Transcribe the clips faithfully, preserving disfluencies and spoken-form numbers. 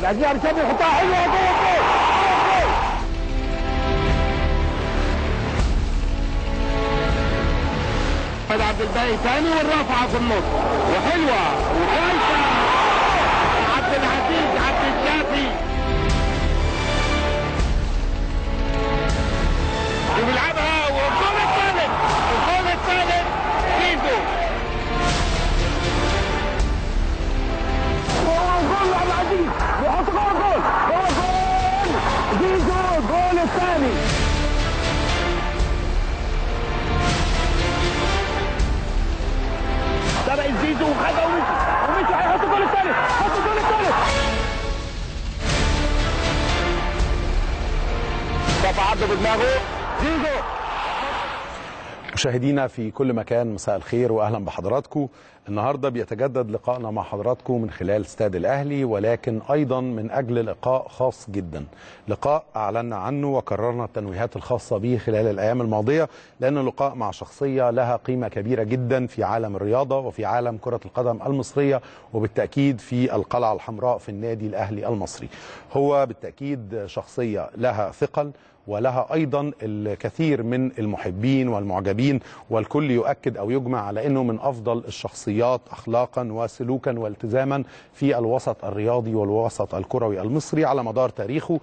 العزيز عبد الشافي يحطها حلوه جوه الجول. عبد الباقي ثاني والرافعه في النص وحلوه وكويسه. عبد العزيز عبد الشافي وبيلعبها والجول الثالث الجول الثالث زيزو. جول عبد العزيز بيحط جول جول جول جول زيزو الجول الثاني. تابع زيزو وخدها ومشي ومشي هيحط الجول الثالث حط الجول الثالث. رفع عبده بدماغه زيزو. مشاهدينا في كل مكان مساء الخير واهلا بحضراتكم. النهارده بيتجدد لقائنا مع حضراتكم من خلال استاد الاهلي، ولكن ايضا من اجل لقاء خاص جدا، لقاء اعلنا عنه وكررنا التنويهات الخاصه به خلال الايام الماضيه، لانه لقاء مع شخصيه لها قيمه كبيره جدا في عالم الرياضه وفي عالم كره القدم المصريه، وبالتاكيد في القلعه الحمراء في النادي الاهلي المصري. هو بالتاكيد شخصيه لها ثقل ولها أيضا الكثير من المحبين والمعجبين، والكل يؤكد أو يجمع على أنه من أفضل الشخصيات أخلاقا وسلوكا والتزاما في الوسط الرياضي والوسط الكروي المصري على مدار تاريخه.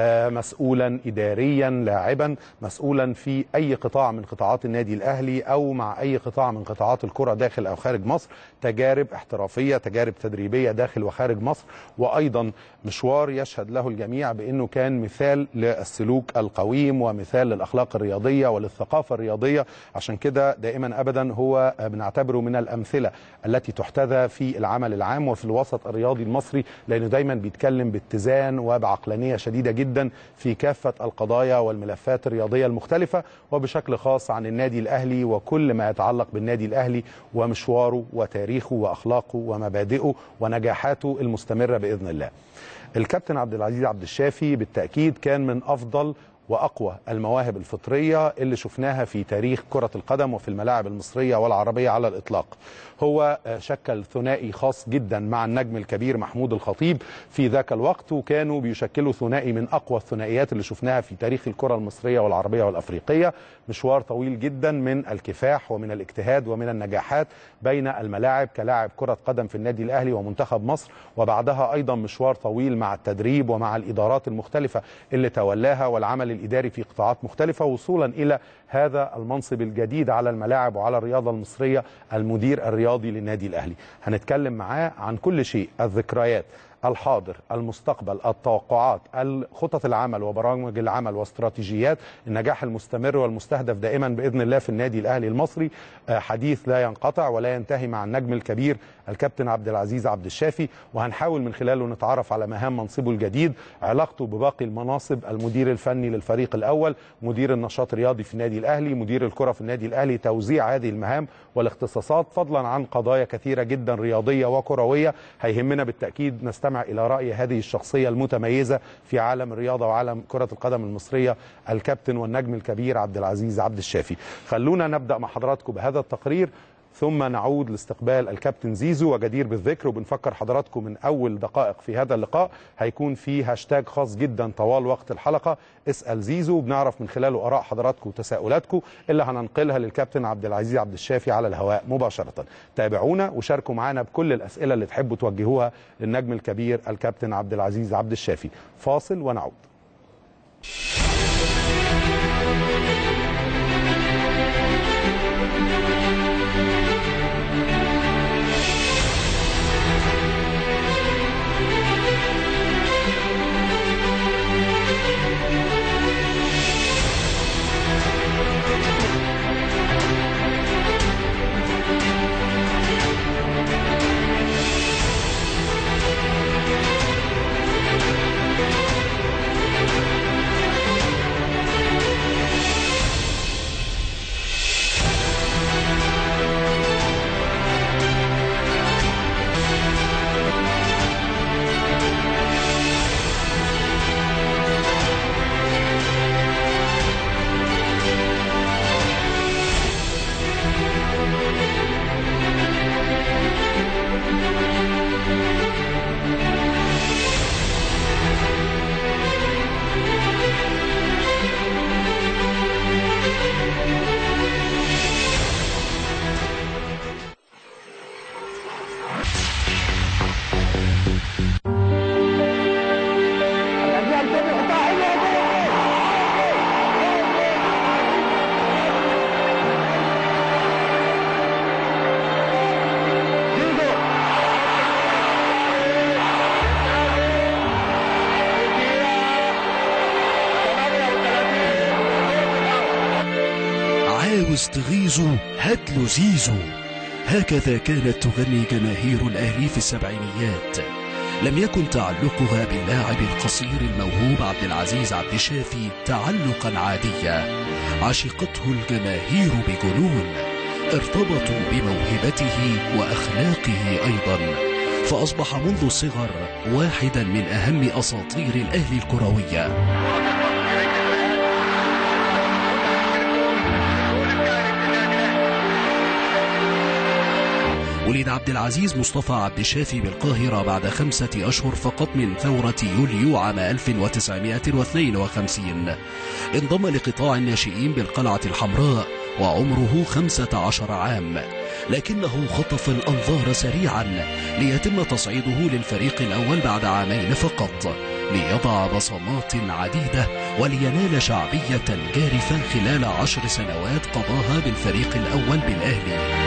مسؤولا إداريا، لاعبا، مسؤولا في أي قطاع من قطاعات النادي الأهلي أو مع أي قطاع من قطاعات الكرة داخل أو خارج مصر، تجارب احترافية، تجارب تدريبية داخل وخارج مصر، وأيضا مشوار يشهد له الجميع بأنه كان مثال للسلوك القويم ومثال للأخلاق الرياضية وللثقافة الرياضية. عشان كده دائما أبدا هو بنعتبره من الأمثلة التي تحتذى في العمل العام وفي الوسط الرياضي المصري، لأنه دايما بيتكلم باتزان وبعقلانية شديدة جدا في كافة القضايا والملفات الرياضية المختلفة، وبشكل خاص عن النادي الأهلي وكل ما يتعلق بالنادي الأهلي ومشواره وتاريخه وأخلاقه ومبادئه ونجاحاته المستمرة بإذن الله. الكابتن عبد العزيز عبد الشافي بالتأكيد كان من أفضل وأقوى المواهب الفطرية اللي شفناها في تاريخ كرة القدم وفي الملاعب المصرية والعربية على الإطلاق. هو شكل ثنائي خاص جدا مع النجم الكبير محمود الخطيب في ذاك الوقت، وكانوا بيشكلوا ثنائي من أقوى الثنائيات اللي شفناها في تاريخ الكرة المصرية والعربية والأفريقية. مشوار طويل جدا من الكفاح ومن الاجتهاد ومن النجاحات بين الملاعب كلاعب كرة قدم في النادي الأهلي ومنتخب مصر، وبعدها أيضا مشوار طويل مع التدريب ومع الإدارات المختلفة اللي تولاها والعمل الإداري في قطاعات مختلفة، وصولا إلى هذا المنصب الجديد على الملاعب وعلى الرياضة المصرية، المدير الرياضي للنادي الأهلي. هنتكلم معاه عن كل شيء، الذكريات، الحاضر، المستقبل، التوقعات، خطط العمل وبرامج العمل واستراتيجيات النجاح المستمر والمستهدف دائما بإذن الله في النادي الأهلي المصري. حديث لا ينقطع ولا ينتهي مع النجم الكبير الكابتن عبد العزيز عبد الشافي، وهنحاول من خلاله نتعرف على مهام منصبه الجديد، علاقته بباقي المناصب، المدير الفني للفريق الأول، مدير النشاط الرياضي في النادي الأهلي، مدير الكرة في النادي الأهلي، توزيع هذه المهام والاختصاصات، فضلا عن قضايا كثيرة جدا رياضية وكروية. هيهمنا بالتأكيد نستمع إلى رأي هذه الشخصية المتميزة في عالم الرياضة وعالم كرة القدم المصرية، الكابتن والنجم الكبير عبد العزيز عبد الشافي. خلونا نبدأ مع حضراتكم بهذا التقرير ثم نعود لاستقبال الكابتن زيزو. وجدير بالذكر وبنفكر حضراتكم من أول دقائق في هذا اللقاء هيكون فيه هاشتاج خاص جدا طوال وقت الحلقة، اسأل زيزو، بنعرف من خلاله آراء حضراتكم وتساؤلاتكم اللي هننقلها للكابتن عبد العزيز عبد الشافي على الهواء مباشرة. تابعونا وشاركوا معنا بكل الأسئلة اللي تحبوا توجهوها للنجم الكبير الكابتن عبد العزيز عبد الشافي. فاصل ونعود. عاوز تغيظه هاتله زيزو. هكذا كانت تغني جماهير الأهلي في السبعينيات. لم يكن تعلقها باللاعب القصير الموهوب عبد العزيز عبد الشافي تعلقا عاديا، عشقته الجماهير بجنون، ارتبطوا بموهبته وأخلاقه أيضا، فأصبح منذ الصغر واحدا من أهم أساطير الأهلي الكروية. ولد عبد العزيز مصطفى عبد الشافي بالقاهرة بعد خمسة أشهر فقط من ثورة يوليو عام ألف وتسعمائة واثنين وخمسين. انضم لقطاع الناشئين بالقلعة الحمراء وعمره خمسة عشر عام، لكنه خطف الأنظار سريعا ليتم تصعيده للفريق الأول بعد عامين فقط، ليضع بصمات عديدة ولينال شعبية جارفة خلال عشر سنوات قضاها بالفريق الأول بالأهلي.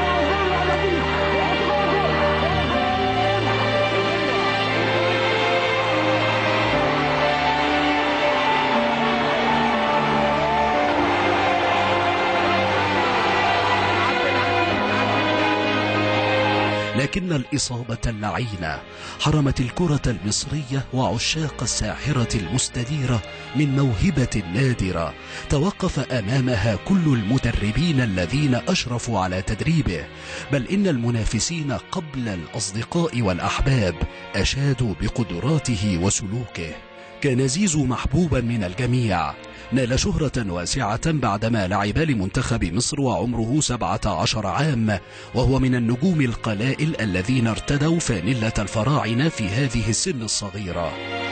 لكن الإصابة اللعينة حرمت الكرة المصرية وعشاق الساحرة المستديرة من موهبة نادرة توقف أمامها كل المدربين الذين أشرفوا على تدريبه، بل إن المنافسين قبل الأصدقاء والأحباب أشادوا بقدراته وسلوكه. كان زيزو محبوبا من الجميع، نال شهرة واسعة بعدما لعب لمنتخب مصر وعمره سبعة عشر عام، وهو من النجوم القلائل الذين ارتدوا فانلة الفراعنة في هذه السن الصغيرة.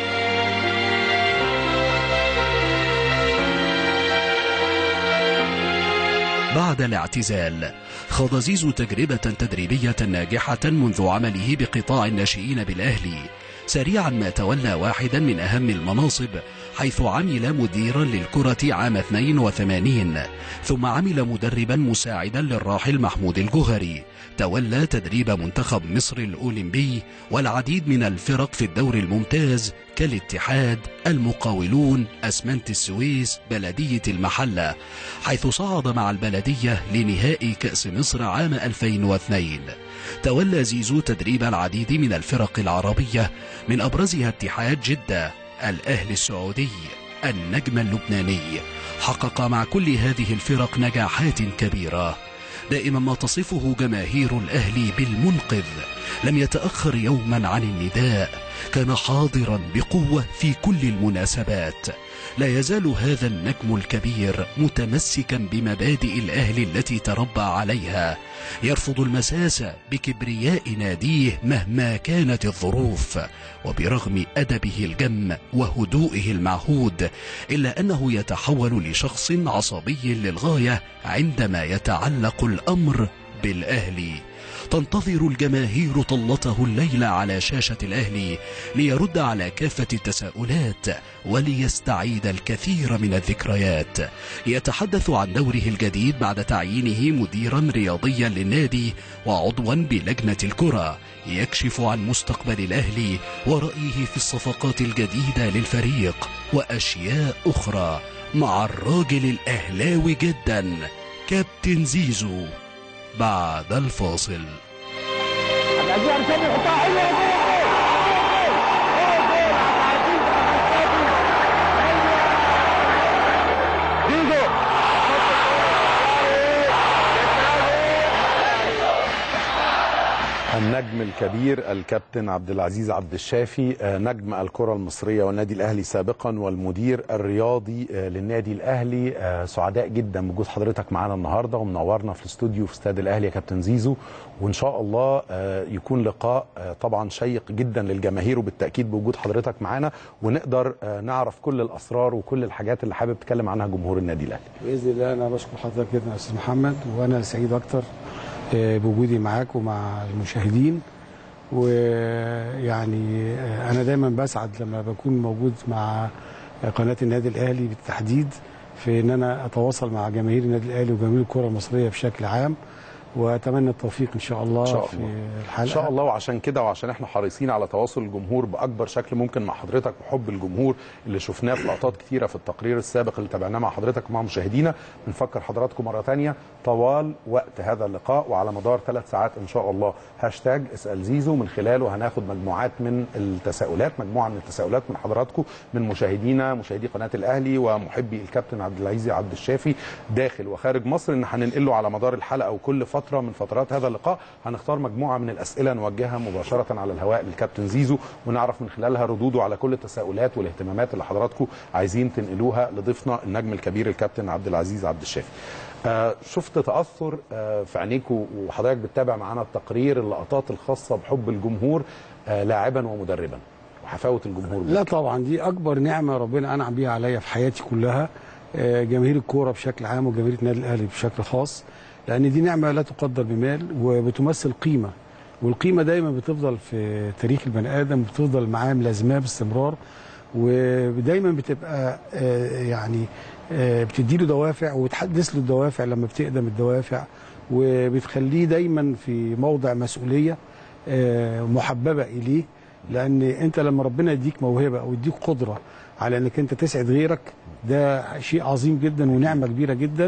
بعد الاعتزال خاض زيزو تجربة تدريبية ناجحة منذ عمله بقطاع الناشئين بالأهلي. سريعا ما تولى واحدا من أهم المناصب، حيث عمل مديرا للكرة عام اثنين وثمانين، ثم عمل مدربا مساعدا للراحل محمود الجوهري. تولى تدريب منتخب مصر الأولمبي والعديد من الفرق في الدوري الممتاز كالاتحاد، المقاولون، أسمنت السويس، بلدية المحلة، حيث صعد مع البلدية لنهائي كأس مصر عام ألفين واثنين. تولى زيزو تدريب العديد من الفرق العربية، من أبرزها اتحاد جدة، الأهلي السعودي، النجم اللبناني. حقق مع كل هذه الفرق نجاحات كبيرة. دائما ما تصفه جماهير الأهلي بالمنقذ، لم يتأخر يوما عن النداء، كان حاضرا بقوة في كل المناسبات. لا يزال هذا النجم الكبير متمسكا بمبادئ الأهلي التي تربى عليها، يرفض المساس بكبرياء ناديه مهما كانت الظروف. وبرغم أدبه الجم وهدوئه المعهود، إلا أنه يتحول لشخص عصبي للغاية عندما يتعلق الأمر بالأهلي. تنتظر الجماهير طلته الليلة على شاشة الأهلي ليرد على كافة التساؤلات وليستعيد الكثير من الذكريات. يتحدث عن دوره الجديد بعد تعيينه مديرا رياضيا للنادي وعضوا بلجنة الكرة، يكشف عن مستقبل الأهلي ورأيه في الصفقات الجديدة للفريق وأشياء أخرى مع الراجل الأهلاوي جدا كابتن زيزو بعد الفاصل. النجم الكبير الكابتن عبد العزيز عبد الشافي، نجم الكرة المصرية والنادي الأهلي سابقا والمدير الرياضي للنادي الأهلي. سعداء جدا بوجود حضرتك معانا النهارده ومنورنا في الاستوديو في استاد الأهلي يا كابتن زيزو، وإن شاء الله يكون لقاء طبعا شيق جدا للجماهير، وبالتأكيد بوجود حضرتك معانا ونقدر نعرف كل الأسرار وكل الحاجات اللي حابب تتكلم عنها جمهور النادي الأهلي. بإذن الله. أنا بشكر حضرتك جدا يا أستاذ محمد، وأنا سعيد أكتر بوجودي معاك ومع المشاهدين. ويعني أنا دايما بسعد لما بكون موجود مع قناة النادي الأهلي بالتحديد، في أن أنا أتواصل مع جماهير النادي الأهلي وجماهير الكرة المصرية بشكل عام. واتمنى التوفيق ان شاء الله, إن شاء في الله. الحلقه ان شاء الله. وعشان كده وعشان احنا حريصين على تواصل الجمهور باكبر شكل ممكن مع حضرتك وحب الجمهور اللي شفناه في لقطات كتيره في التقرير السابق اللي تابعناه مع حضرتك ومع مشاهدينا، بنفكر حضراتكم مره ثانيه طوال وقت هذا اللقاء وعلى مدار ثلاث ساعات ان شاء الله هاشتاج اسال زيزو، من خلاله هناخد مجموعات من التساؤلات، مجموعه من التساؤلات من حضراتكم من مشاهدينا مشاهدي قناه الاهلي ومحبي الكابتن عبد العزيز عبد الشافي داخل وخارج مصر، ان هننقله على مدار الحلقه وكل فتره من فترات هذا اللقاء هنختار مجموعه من الاسئله نوجهها مباشره على الهواء للكابتن زيزو ونعرف من خلالها ردوده على كل التساؤلات والاهتمامات اللي حضراتكم عايزين تنقلوها لضيفنا النجم الكبير الكابتن عبد العزيز عبد الشافي. آه شفت تاثر آه في عينيكم وحضرتك بتتابع معانا التقرير اللقطات الخاصه بحب الجمهور آه لاعبا ومدربا وحفاوه الجمهور بك. لا طبعا دي اكبر نعمه ربنا انعم بيها عليا في حياتي كلها، آه جماهير الكوره بشكل عام وجماهير النادي الاهلي بشكل خاص، لان دي نعمه لا تقدر بمال وبتمثل قيمه، والقيمه دايما بتفضل في تاريخ البني ادم وبتفضل معاه ملازماه باستمرار، ودايما بتبقى آه يعني آه بتديله دوافع وبتحدث له الدوافع لما بتقدم الدوافع، وبتخليه دايما في موضع مسؤوليه آه محببه اليه، لان انت لما ربنا يديك موهبه او يديك قدره على انك انت تسعد غيرك ده شيء عظيم جدا ونعمه كبيره جدا،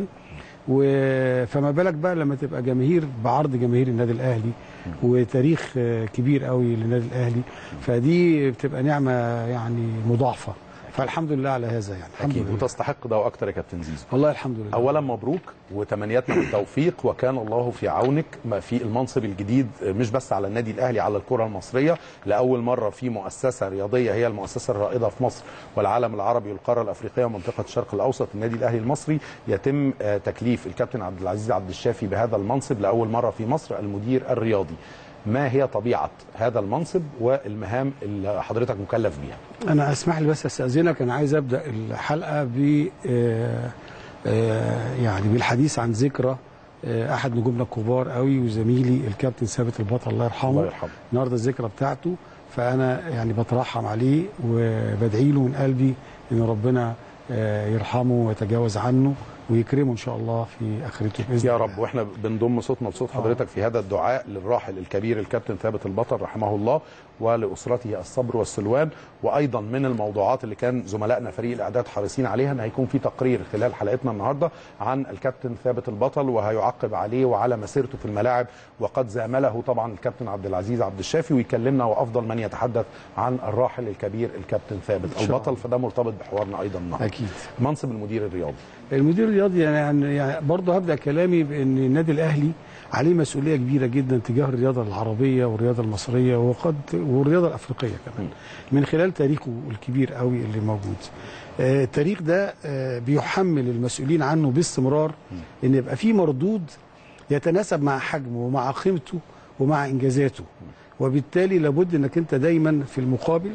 فما بالك بقى لما تبقى جماهير بعرض جماهير النادي الاهلي وتاريخ كبير قوي للنادي الاهلي، فدي بتبقى نعمه يعني مضاعفه، فالحمد لله على هذا يعني. اكيد وتستحق ده واكتر يا كابتن زيزو. والله الحمد لله. اولا مبروك وتمنياتنا بالتوفيق، وكان الله في عونك في المنصب الجديد مش بس على النادي الاهلي، على الكره المصريه. لاول مره في مؤسسه رياضيه هي المؤسسه الرائده في مصر والعالم العربي والقاره الافريقيه ومنطقه الشرق الاوسط، النادي الاهلي المصري، يتم تكليف الكابتن عبد العزيز عبد الشافي بهذا المنصب لاول مره في مصر، المدير الرياضي. ما هي طبيعه هذا المنصب والمهام اللي حضرتك مكلف بيها؟ انا اسمح لي بس استاذنك، انا عايز ابدا الحلقه ب يعني بالحديث عن ذكرى احد نجومنا الكبار قوي وزميلي الكابتن ثابت البطل الله يرحمه. الله يرحمه. النهارده الذكرى بتاعته، فانا يعني بترحم عليه وبدعي له من قلبي ان ربنا يرحمه ويتجاوز عنه ويكرمه ان شاء الله في اخرته باذن يا الله. رب. واحنا بنضم صوتنا لصوت حضرتك في هذا الدعاء للراحل الكبير الكابتن ثابت البطل رحمه الله ولاسرته الصبر والسلوان. وايضا من الموضوعات اللي كان زملائنا فريق الاعداد حريصين عليها ان هيكون في تقرير خلال حلقتنا النهارده عن الكابتن ثابت البطل وهيعقب عليه وعلى مسيرته في الملاعب، وقد زامله طبعا الكابتن عبد العزيز عبد الشافي ويكلمنا وافضل من يتحدث عن الراحل الكبير الكابتن ثابت البطل، فده مرتبط بحوارنا ايضا النهارده. اكيد. منصب المدير الرياضي. المدير الرياضي يعني, يعني برضه هبدا كلامي بان النادي الاهلي عليه مسؤوليه كبيره جدا تجاه الرياضه العربيه والرياضه المصريه وقد والرياضه الافريقيه كمان من خلال تاريخه الكبير قوي اللي موجود. آه التاريخ ده آه بيحمل المسؤولين عنه باستمرار ان يبقى فيه مردود يتناسب مع حجمه ومع قيمته ومع انجازاته، وبالتالي لابد انك انت دايما في المقابل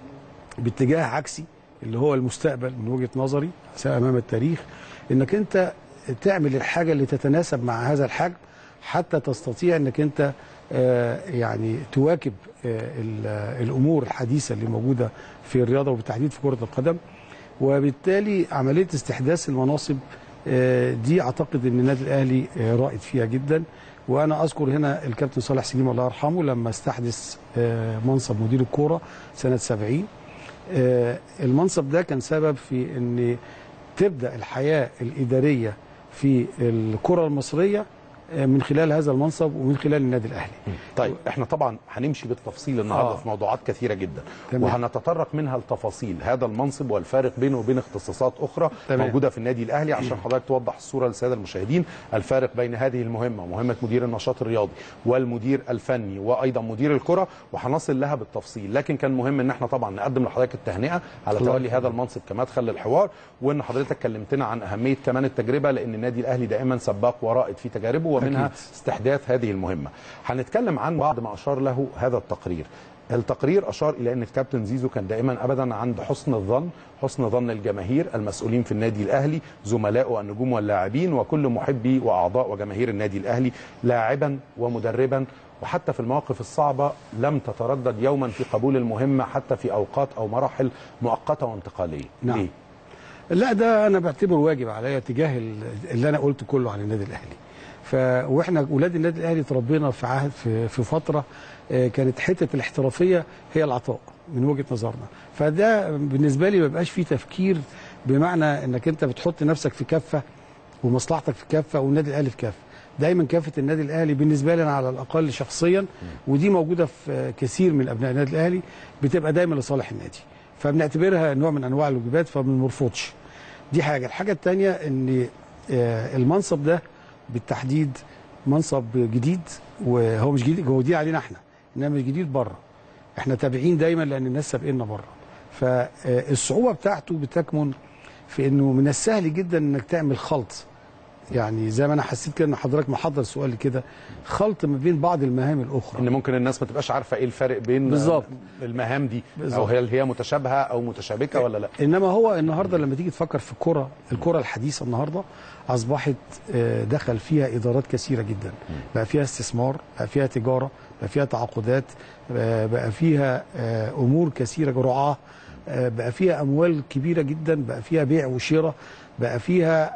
باتجاه عكسي اللي هو المستقبل من وجهه نظري امام التاريخ، انك انت تعمل الحاجه اللي تتناسب مع هذا الحجم حتى تستطيع انك انت آه يعني تواكب آه الامور الحديثه اللي موجوده في الرياضه وبالتحديد في كره القدم. وبالتالي عمليه استحداث المناصب آه دي اعتقد ان النادي الاهلي آه رائد فيها جدا. وانا اذكر هنا الكابتن صالح سليم الله يرحمه لما استحدث آه منصب مدير الكوره سنه سبعين، آه المنصب ده كان سبب في ان تبدا الحياه الاداريه في الكره المصريه من خلال هذا المنصب ومن خلال النادي الاهلي. طيب احنا طبعا هنمشي بالتفصيل النهارده آه. في موضوعات كثيره جدا تمام. وهنتطرق منها لتفاصيل هذا المنصب والفارق بينه وبين اختصاصات اخرى تمام. موجوده في النادي الاهلي عشان حضرتك توضح الصوره للساده المشاهدين، الفارق بين هذه المهمه مهمه مدير النشاط الرياضي والمدير الفني وايضا مدير الكره، وهنصل لها بالتفصيل. لكن كان مهم ان احنا طبعا نقدم لحضرتك التهنئه على تولي هذا المنصب كمدخل للحوار، وان حضرتك كلمتنا عن اهميه كمان التجربه، لان النادي الاهلي دائما سباق ورائد في تجاربه ومنها أكيد. استحداث هذه المهمة. هنتكلم عن بعض ما أشار له هذا التقرير. التقرير أشار إلى أن الكابتن زيزو كان دائما أبدا عند حسن الظن، حسن ظن الجماهير المسؤولين في النادي الأهلي، زملائه النجوم واللاعبين وكل محبي وأعضاء وجماهير النادي الأهلي، لاعبا ومدربا، وحتى في المواقف الصعبة لم تتردد يوما في قبول المهمة حتى في أوقات أو مراحل مؤقتة وانتقالية. نعم. إيه؟ لا ده أنا بعتبره واجب عليا تجاه اللي أنا قلت كله عن النادي الأهلي. ف واحنا اولاد النادي الاهلي اتربينا في عهد في, في فتره كانت حته الاحترافيه هي العطاء من وجهه نظرنا. فده بالنسبه لي ما بيبقاش فيه تفكير بمعنى انك انت بتحط نفسك في كفه ومصلحتك في كفه والنادي الاهلي في كفه. دايما كافه النادي الاهلي بالنسبه لنا على الاقل شخصيا، ودي موجوده في كثير من ابناء النادي الاهلي، بتبقى دايما لصالح النادي، فبنعتبرها نوع من انواع الواجبات فما بنرفضش. دي حاجه. الحاجه الثانيه ان المنصب ده بالتحديد منصب جديد، وهو مش جديد، هو جديد علينا احنا، انما مش جديد بره. احنا تابعين دايما لان الناس سابقنا بره. فالصعوبه بتاعته بتكمن في انه من السهل جدا انك تعمل خلط، يعني زي ما انا حسيت كده ان حضرتك محضر سؤال كده، خلط ما بين بعض المهام الاخرى، ان ممكن الناس ما تبقاش عارفه ايه الفرق بين بالزبط. المهام دي بالزبط. او هل هي متشابهه او متشابكه ولا لا. انما هو النهارده لما تيجي تفكر في الكره، الكره الحديثه النهارده اصبحت دخل فيها ادارات كثيره جدا، بقى فيها استثمار، بقى فيها تجاره، بقى فيها تعاقدات، بقى فيها امور كثيره، رعاه، بقى فيها اموال كبيره جدا، بقى فيها بيع وشراء، بقى فيها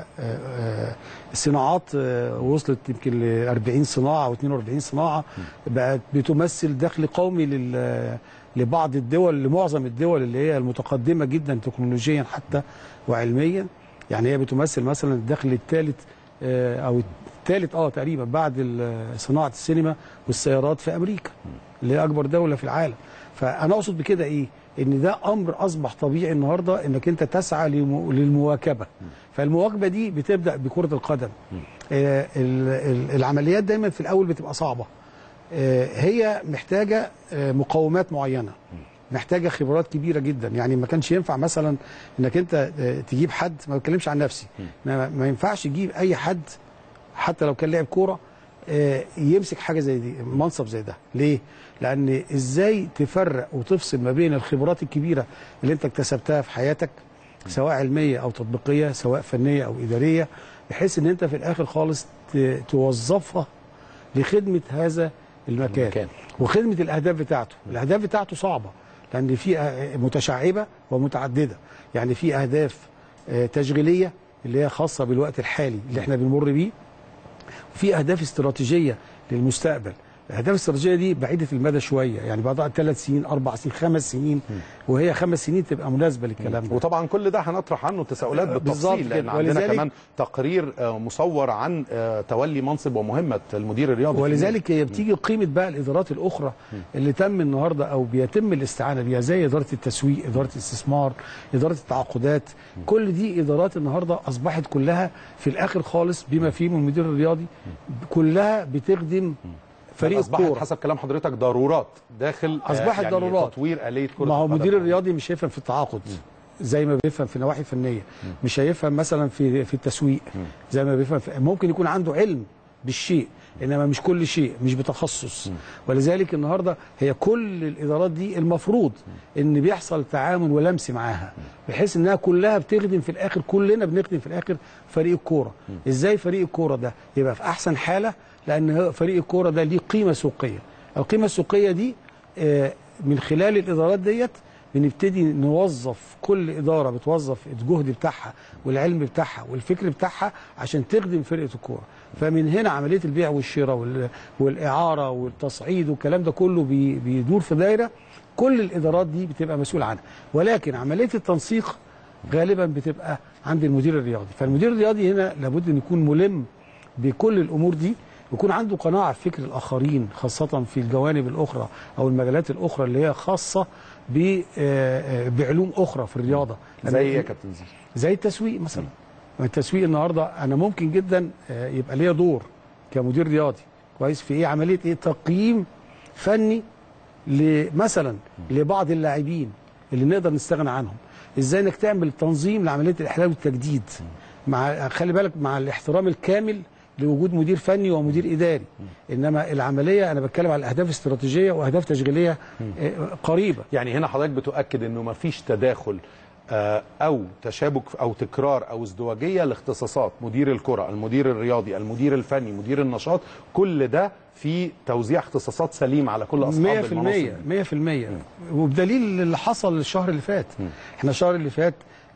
صناعات وصلت يمكن ل أربعين صناعه او اثنين وأربعين صناعه، بقت بتمثل دخل قومي لبعض الدول، لمعظم الدول اللي هي المتقدمه جدا تكنولوجيا حتى وعلميا. يعني هي بتمثل مثلا الدخل الثالث او الثالث اه تقريبا بعد صناعه السينما والسيارات في امريكا اللي هي اكبر دوله في العالم. فانا اقصد بكده ايه؟ ان ده امر اصبح طبيعي النهارده انك انت تسعى للمواكبه. فالمواكبه دي بتبدا بكره القدم. آه العمليات دايما في الاول بتبقى صعبه، آه هي محتاجه آه مقومات معينه، محتاجه خبرات كبيره جدا. يعني ما كانش ينفع مثلا انك انت آه تجيب حد، ما بتكلمش عن نفسي، ما, ما ينفعش تجيب اي حد حتى لو كان لاعب كوره آه يمسك حاجه زي دي، منصب زي ده. ليه؟ لأن إزاي تفرق وتفصل ما بين الخبرات الكبيرة اللي أنت اكتسبتها في حياتك سواء علمية أو تطبيقية، سواء فنية أو إدارية، بحيث أن أنت في الآخر خالص توظفها لخدمة هذا المكان, المكان. وخدمة الأهداف بتاعته. الأهداف بتاعته صعبة لأن في متشعبة ومتعددة. يعني في أهداف تشغيلية اللي هي خاصة بالوقت الحالي اللي احنا بنمر بيه، وفي أهداف استراتيجية للمستقبل. الاهداف الاستراتيجيه دي بعيده المدى شويه، يعني بعدها ثلاث سنين، اربع سنين، خمس سنين، وهي خمس سنين تبقى مناسبه للكلام ده. وطبعا كل ده هنطرح عنه تساؤلات بالتفصيل، لان عندنا كمان تقرير مصور عن تولي منصب ومهمه المدير الرياضي. ولذلك هي بتيجي قيمه بقى الادارات الاخرى اللي تم النهارده او بيتم الاستعانه بيها، زي اداره التسويق، اداره الاستثمار، اداره التعاقدات. كل دي ادارات النهارده اصبحت كلها في الاخر خالص بما فيه المدير الرياضي كلها بتخدم فريق أصبحت حسب كلام حضرتك ضرورات داخل أصبحت يعني ضرورات تطوير آلية كرة القدم. ما هو المدير الرياضي مش هيفهم في التعاقد زي ما بيفهم في نواحي فنيه، مش هيفهم مثلا في في التسويق زي ما بيفهم في، ممكن يكون عنده علم بالشيء انما مش كل شيء، مش بتخصص. ولذلك النهارده هي كل الادارات دي المفروض ان بيحصل تعامل ولمس معاها، بحيث انها كلها بتخدم في الاخر، كلنا بنخدم في الاخر فريق الكوره. ازاي فريق الكوره ده يبقى في احسن حاله؟ لان فريق الكوره ده ليه قيمه سوقيه. القيمه السوقيه دي من خلال الادارات ديت بنبتدي نوظف، كل اداره بتوظف الجهد بتاعها والعلم بتاعها والفكر بتاعها عشان تخدم فرقه الكوره. فمن هنا عمليه البيع والشراء والاعاره والتصعيد والكلام ده كله بيدور في دايره كل الادارات دي بتبقى مسؤول عنها. ولكن عمليه التنسيق غالبا بتبقى عند المدير الرياضي. فالمدير الرياضي هنا لابد ان يكون ملم بكل الامور دي، ويكون عنده قناعه في فكر الاخرين، خاصه في الجوانب الاخرى او المجالات الاخرى اللي هي خاصه بعلوم اخرى في الرياضه. زي ايه يا كابتن زي؟ زي التسويق مثلا. التسويق النهارده انا ممكن جدا يبقى ليا دور كمدير رياضي كويس في ايه؟ عمليه ايه؟ تقييم فني مثلا لبعض اللاعبين اللي نقدر نستغنى عنهم. ازاي انك تعمل تنظيم لعمليه الاحلال والتجديد، مع خلي بالك مع الاحترام الكامل لوجود مدير فني ومدير اداري، انما العمليه انا بتكلم على اهداف استراتيجيه واهداف تشغيليه قريبه. يعني هنا حضرتك بتؤكد انه ما فيش تداخل او تشابك او تكرار او ازدواجيه لاختصاصات مدير الكره، المدير الرياضي، المدير الفني، مدير النشاط، كل ده في توزيع اختصاصات سليم على كل اصحاب المناصب. مية في المية مية في المية. وبدليل اللي حصل الشهر اللي فات. م. احنا الشهر اللي فات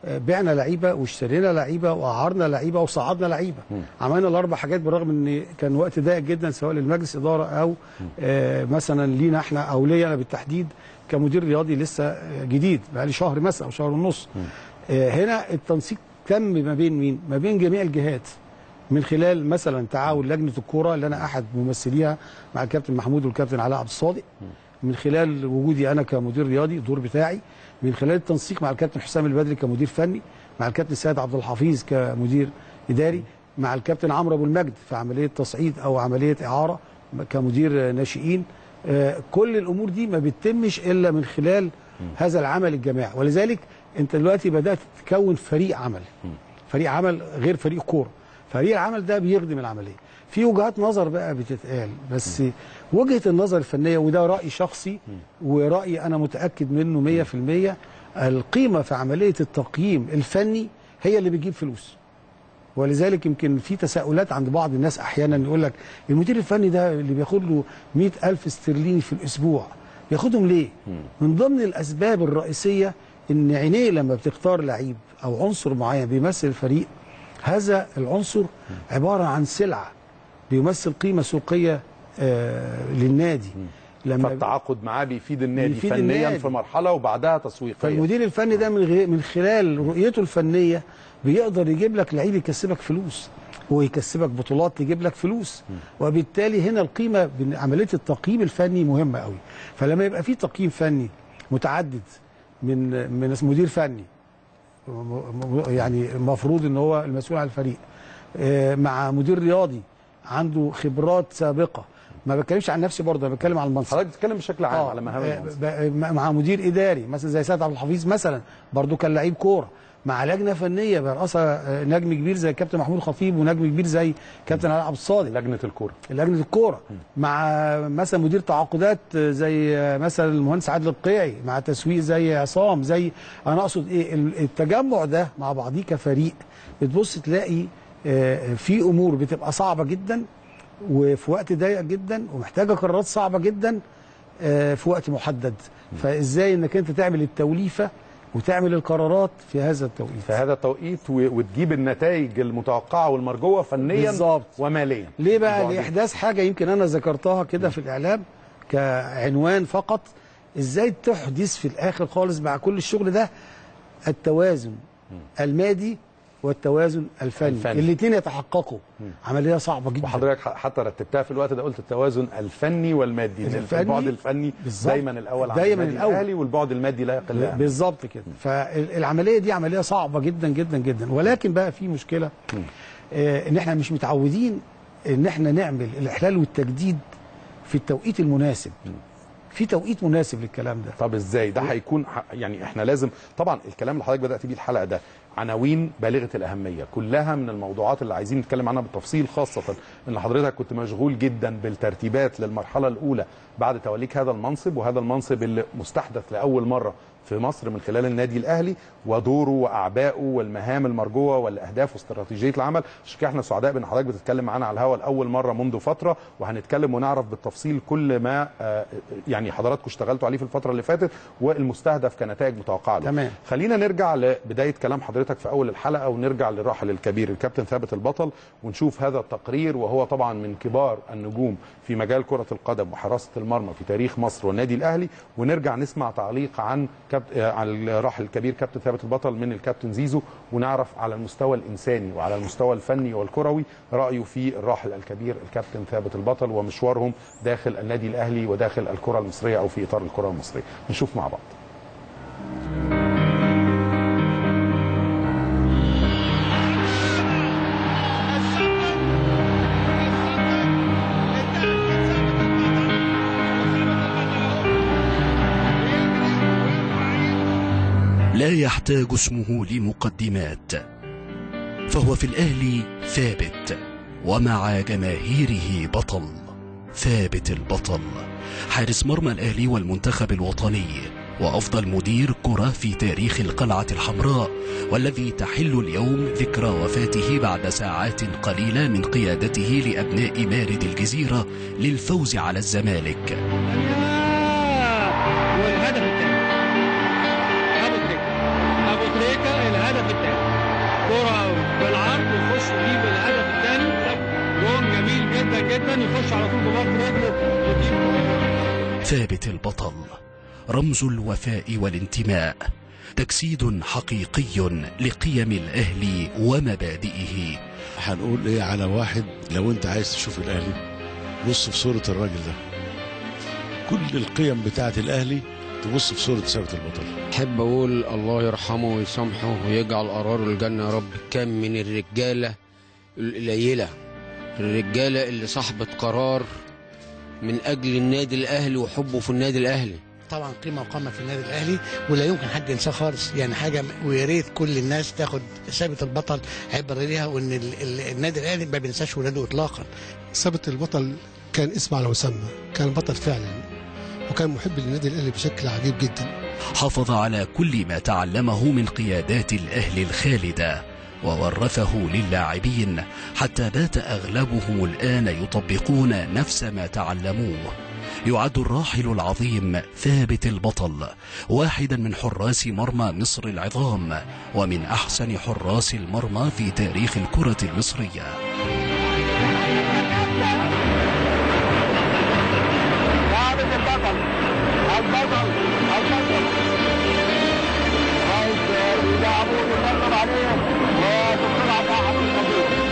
بعنا لعيبه واشترينا لعيبه واعرنا لعيبه وصعدنا لعيبه. عملنا الاربع حاجات بالرغم ان كان وقت ضيق جدا سواء للمجلس اداره او آه مثلا لينا احنا او ليا انا بالتحديد كمدير رياضي لسه جديد بقالي شهر مثلا او شهر ونص. آه هنا التنسيق تم ما بين مين؟ ما بين جميع الجهات من خلال مثلا تعاون لجنه الكوره اللي انا احد ممثليها مع الكابتن محمود والكابتن علاء عبد الصادق، من خلال وجودي انا كمدير رياضي الدور بتاعي، من خلال التنسيق مع الكابتن حسام البدري كمدير فني، مع الكابتن سيد عبد الحفيظ كمدير اداري، مع الكابتن عمرو ابو المجد في عمليه تصعيد او عمليه اعاره كمدير ناشئين. آه كل الامور دي ما بتتمش الا من خلال هذا العمل الجماعي، ولذلك انت دلوقتي بدات تكون فريق عمل. فريق عمل غير فريق كوره. فريق العمل ده بيخدم العمليه. في وجهات نظر بقى بتتقال، بس وجهه النظر الفنيه وده راي شخصي وراي انا متاكد منه مية في المية، القيمه في عمليه التقييم الفني هي اللي بتجيب فلوس. ولذلك يمكن في تساؤلات عند بعض الناس احيانا يقول لك المدير الفني ده اللي بياخد له مئة ألف استرليني في الاسبوع بياخدهم ليه؟ من ضمن الاسباب الرئيسيه ان عينيه لما بتختار لعيب او عنصر معين بيمثل الفريق، هذا العنصر عباره عن سلعه بيمثل قيمه سوقيه آه للنادي. لما فالتعاقد معاه بيفيد النادي بيفيد فنيا النادي. في مرحله وبعدها تسويقيا. فالمدير الفني ده من من خلال رؤيته الفنيه بيقدر يجيب لك لعيب يكسبك فلوس ويكسبك بطولات تجيب لك فلوس. وبالتالي هنا القيمه عمليه التقييم الفني مهمه قوي. فلما يبقى في تقييم فني متعدد من من مدير فني يعني المفروض ان هو المسؤول عن الفريق مع مدير رياضي عنده خبرات سابقه، ما بتكلمش عن نفسي برضه، انا بتكلم عن المنصب. حضرتك بتتكلم بشكل عام على مهام المنصب. مع مدير اداري مثلا زي سيد عبد الحفيظ مثلا برضه كان لعيب كوره، مع لجنه فنيه برأسها نجم كبير زي كابتن محمود خطيب ونجم كبير زي كابتن علاء عبد الصادق. لجنه الكوره. لجنه الكوره مع مثلا مدير تعاقدات زي مثلا المهندس عادل القيعي، مع تسويق زي عصام، زي انا اقصد ايه التجمع ده مع بعضيه كفريق. بتبص تلاقي في امور بتبقى صعبه جدا وفي وقت ضيق جدا ومحتاجه قرارات صعبه جدا في وقت محدد. فازاي انك انت تعمل التوليفه وتعمل القرارات في هذا التوقيت في هذا التوقيت وتجيب النتائج المتوقعه والمرجوه فنيا بالظبط وماليا. ليه بقى؟ لاحداث حاجه يمكن انا ذكرتها كده في الاعلام كعنوان فقط، ازاي تحدث في الاخر خالص مع كل الشغل ده التوازن المادي والتوازن الفني, الفني. الاثنين يتحققوا. عمليه صعبه جدا. وحضرتك حتى رتبتها في الوقت ده، قلت التوازن الفني والمادي. الفني البعد الفني بالزبط. دايما الاول عند دايما النادي الاهلي والبعد المادي لا يقل عنه. بالظبط كده. فالعمليه دي عمليه صعبه جدا جدا جدا، ولكن بقى في مشكله آه ان احنا مش متعودين ان احنا نعمل الاحلال والتجديد في التوقيت المناسب. م. في توقيت مناسب للكلام ده. طب ازاي ده هيكون؟ يعني احنا لازم طبعا الكلام اللي حضرتك بدات بيه الحلقه ده عناوين بالغه الاهميه، كلها من الموضوعات اللي عايزين نتكلم عنها بالتفصيل، خاصه ان حضرتك كنت مشغول جدا بالترتيبات للمرحله الاولى بعد توليك هذا المنصب، وهذا المنصب اللي مستحدث لاول مره في مصر من خلال النادي الاهلي ودوره واعبائه والمهام المرجوه والاهداف واستراتيجيه العمل. عشان كده احنا سعداء بان حضرتك بتتكلم معانا على الهواء لاول مره منذ فتره، وهنتكلم ونعرف بالتفصيل كل ما يعني حضراتكم اشتغلتوا عليه في الفتره اللي فاتت والمستهدف كنتائج متوقعه له. تمام. خلينا نرجع لبدايه كلام حضرتك في اول الحلقه ونرجع للراحل الكبير الكابتن ثابت البطل ونشوف هذا التقرير، وهو طبعا من كبار النجوم في مجال كره القدم وحراسه المرمى في تاريخ مصر والنادي الاهلي، ونرجع نسمع تعليق عن عن الراحل الكبير كابتن ثابت البطل من الكابتن زيزو، ونعرف على المستوى الانساني وعلى المستوى الفني والكروي رايه في الراحل الكبير الكابتن ثابت البطل ومشوارهم داخل النادي الاهلي وداخل الكره المصريه او في اطار الكره المصريه. نشوف مع بعض. لا يحتاج اسمه لمقدمات، فهو في الأهلي ثابت، ومع جماهيره بطل. ثابت البطل، حارس مرمى الأهلي والمنتخب الوطني، وأفضل مدير كرة في تاريخ القلعة الحمراء، والذي تحل اليوم ذكرى وفاته بعد ساعات قليلة من قيادته لأبناء مارد الجزيرة للفوز على الزمالك. والهدف الثاني أبو تريكة، أبو تريكة الهدف جدا جدا، يخش على طول بباط رجله يجيب. ثابت البطل رمز الوفاء والانتماء، تجسيد حقيقي لقيم الأهلي ومبادئه. هنقول ايه على واحد؟ لو انت عايز تشوف الاهلي بص في صورة الراجل ده، كل القيم بتاعة الاهلي تبص في صورة ثابت البطل. احب اقول الله يرحمه ويسامحه ويجعل قراره الجنة يا رب. كان من الرجالة القليلة، الرجالة اللي صاحبة قرار من اجل النادي الاهلي وحبه في النادي الاهلي. طبعا قيمه وقامه في النادي الاهلي ولا يمكن حد ينساه خالص، يعني حاجه ويا ريت كل الناس تاخد ثابت البطل عبره ليها، وان ال ال النادي الاهلي ما بينساش ولاده اطلاقا. ثابت البطل كان اسم على مسمى، كان بطل فعلا وكان محب للنادي الاهلي بشكل عجيب جدا. حافظ على كل ما تعلمه من قيادات الأهلي الخالدة وورثه للاعبين، حتى بات أغلبهم الآن يطبقون نفس ما تعلموه. يعد الراحل العظيم ثابت البطل واحدا من حراس مرمى مصر العظام، ومن أحسن حراس المرمى في تاريخ الكرة المصرية. ثابت البطل البطل البطل عايز يلعبون ينظم عليهم وبسرعة صاحب النبي.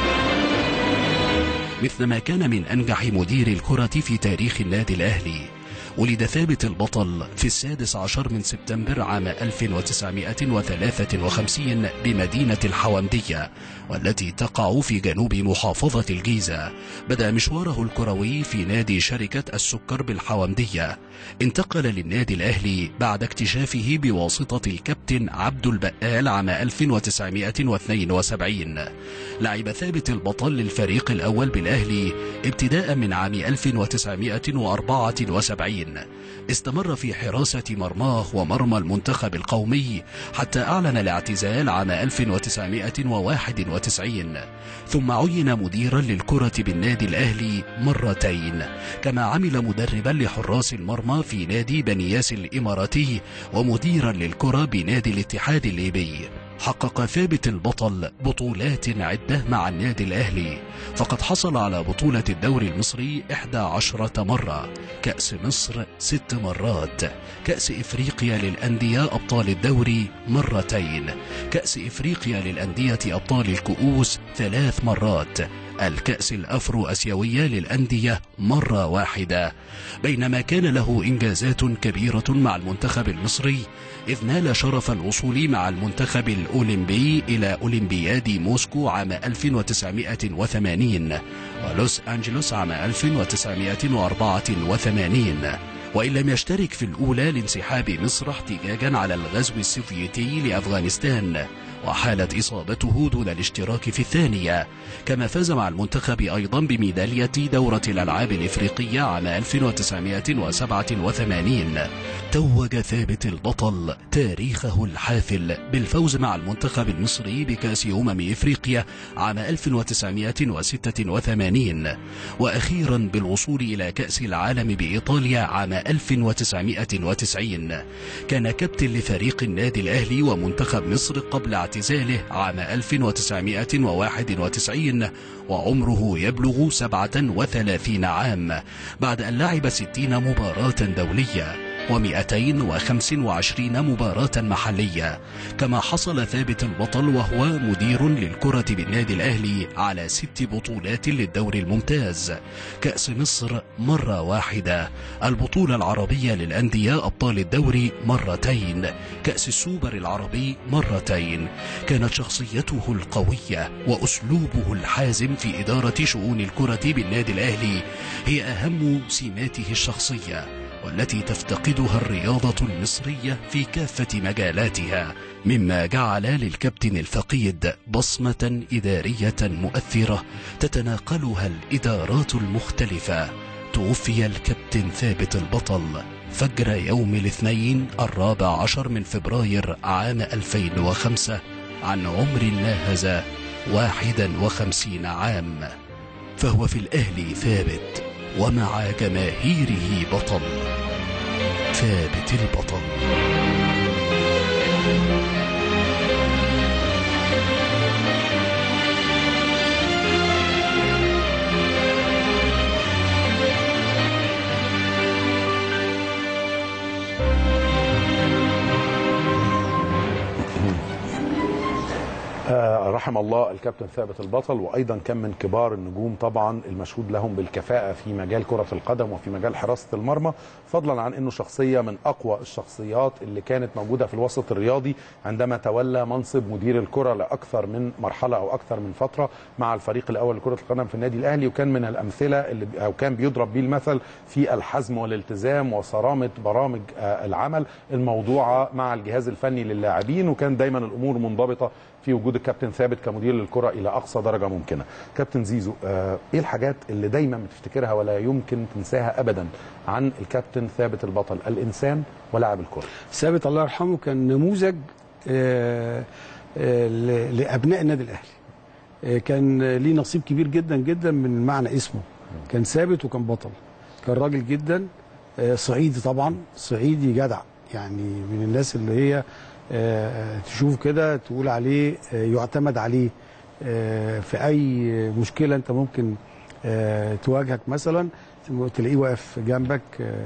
مثلما كان من أنجح مدير الكرة في تاريخ النادي الأهلي. ولد ثابت البطل في السادس عشر من سبتمبر عام ألف وتسعمائة وثلاثة وخمسين بمدينة الحومدية، والتي تقع في جنوب محافظة الجيزة. بدأ مشواره الكروي في نادي شركة السكر بالحومدية. انتقل للنادي الأهلي بعد اكتشافه بواسطة الكابتن عبد البقال عام ألف وتسعمائة واثنين وسبعين. لعب ثابت البطل للفريق الأول بالأهلي ابتداء من عام ألف وتسعمائة وأربعة وسبعين. استمر في حراسة مرماه ومرمى المنتخب القومي حتى أعلن الاعتزال عام ألف وتسعمائة وواحد وتسعين. ثم عين مديرا للكرة بالنادي الأهلي مرتين، كما عمل مدربا لحراس المرمى في نادي بنياس الإماراتي ومديرا للكرة بنادي الاتحاد الليبي. حقق ثابت البطل بطولات عدة مع النادي الأهلي، فقد حصل على بطولة الدوري المصري إحدى عشرة مرة، كأس مصر ست مرات، كأس إفريقيا للأندية أبطال الدوري مرتين، كأس إفريقيا للأندية أبطال الكؤوس ثلاث مرات، الكأس الأفرو أسيوية للأندية مرة واحدة. بينما كان له إنجازات كبيرة مع المنتخب المصري، إذ نال شرف الوصول مع المنتخب الأولمبي إلى أولمبياد موسكو عام ألف وتسعمائة وثمانين ولوس أنجلوس عام ألف وتسعمائة وأربعة وثمانين. وإن لم يشترك في الأولى لانسحاب مصر احتجاجا على الغزو السوفيتي لأفغانستان، وحالت إصابته دون الاشتراك في الثانية. كما فاز مع المنتخب أيضا بميدالية دورة الألعاب الإفريقية عام ألف وتسعمائة وسبعة وثمانين. توج ثابت البطل تاريخه الحافل بالفوز مع المنتخب المصري بكأس أمم إفريقيا عام ألف وتسعمائة وستة وثمانين، وأخيرا بالوصول إلى كأس العالم بإيطاليا عام ألف وتسعمائة وتسعين. كان كابتن لفريق النادي الأهلي ومنتخب مصر قبل اعتزاله عام ألف وتسعمائة وواحد وتسعين وعمره يبلغ سبعة وثلاثين عام، بعد أن لعب ستين مباراة دولية ومئتين وخمس وعشرين مباراة محلية. كما حصل ثابت البطل وهو مدير للكرة بالنادي الأهلي على ست بطولات للدوري الممتاز: كأس مصر مرة واحدة، البطولة العربية للأندية أبطال الدوري مرتين، كأس السوبر العربي مرتين. كانت شخصيته القوية وأسلوبه الحازم في إدارة شؤون الكرة بالنادي الأهلي هي أهم سماته الشخصية، والتي تفتقدها الرياضة المصرية في كافة مجالاتها، مما جعل للكابتن الفقيد بصمة إدارية مؤثرة تتناقلها الإدارات المختلفة. توفي الكابتن ثابت البطل فجر يوم الاثنين الرابع عشر من فبراير عام ألفين وخمسة عن عمر ناهز واحدا وخمسين عام. فهو في الأهلي ثابت، ومع جماهيره بطل. ثابت البطل. رحم الله الكابتن ثابت البطل، وايضا كان من كبار النجوم طبعا المشهود لهم بالكفاءه في مجال كره القدم وفي مجال حراسه المرمى، فضلا عن انه شخصيه من اقوى الشخصيات اللي كانت موجوده في الوسط الرياضي عندما تولى منصب مدير الكره لاكثر من مرحله او اكثر من فتره مع الفريق الاول لكره القدم في النادي الاهلي، وكان من الامثله اللي او كان بيضرب بيه المثل في الحزم والالتزام وصرامه برامج العمل الموضوعه مع الجهاز الفني للاعبين، وكان دايما الامور منضبطه في وجود الكابتن ثابت كمدير للكره الى اقصى درجه ممكنه. كابتن زيزو، آه ايه الحاجات اللي دايما بتفتكرها ولا يمكن تنساها ابدا عن الكابتن ثابت البطل الانسان ولاعب الكره؟ ثابت الله يرحمه كان نموذج آه آه لابناء النادي الاهلي. آه كان ليه نصيب كبير جدا جدا من معنى اسمه. كان ثابت وكان بطل. كان راجل جدا آه صعيدي، طبعا صعيدي جدع، يعني من الناس اللي هي آه تشوف كده تقول عليه آه يعتمد عليه آه في اي مشكله انت ممكن آه تواجهك، مثلا تلاقيه واقف جنبك.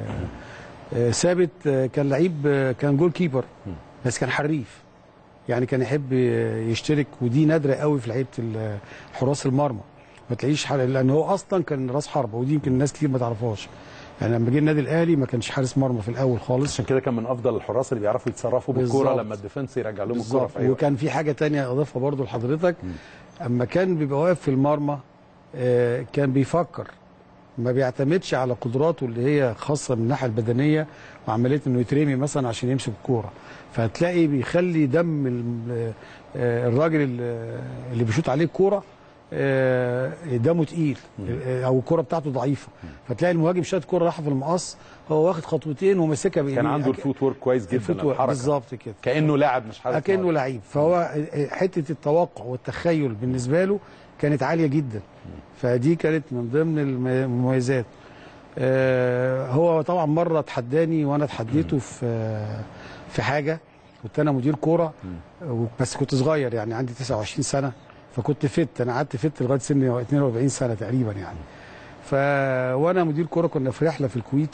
آه ثابت آه كان لعيب، آه كان جول كيبر بس كان حريف، يعني كان يحب يشترك، ودي نادره قوي في لعيبه حراس المرمى، ما تلاقيش، لان هو اصلا كان راس حربه، ودي يمكن الناس كتير ما تعرفهاش. يعني لما جه النادي الاهلي ما كانش حارس مرمى في الاول خالص، عشان كده كان من افضل الحراس اللي بيعرفوا يتصرفوا بالكوره لما الديفنس يرجع لهم الكوره في اي وقت. وكان في حاجه ثانيه اضيفها برضو لحضرتك، اما كان بيبقى واقف في المرمى آه كان بيفكر، ما بيعتمدش على قدراته اللي هي خاصه من الناحيه البدنيه وعمليه انه يترمي مثلا عشان يمسك الكوره، فهتلاقي بيخلي دم الراجل اللي بيشوط عليه الكوره دمه تقيل او الكوره بتاعته ضعيفه، فتلاقي المهاجم شاط كوره راح في المقص، هو واخد خطوتين وماسكها بايديه، كان عنده الفوت وورك كويس جدا، الحركه بالظبط كده، كانه لاعب مش حارس، كانه لعيب. فهو حته التوقع والتخيل بالنسبه له كانت عاليه جدا، فدي كانت من ضمن المميزات. هو طبعا مره تحداني وانا اتحديته في في حاجه، كنت انا مدير كوره بس كنت صغير، يعني عندي تسعة وعشرين سنه، فكنت فت، انا قعدت فت لغايه سن اثنين وأربعين سنه تقريبا يعني. ف وانا مدير كوره كنا في رحله في الكويت،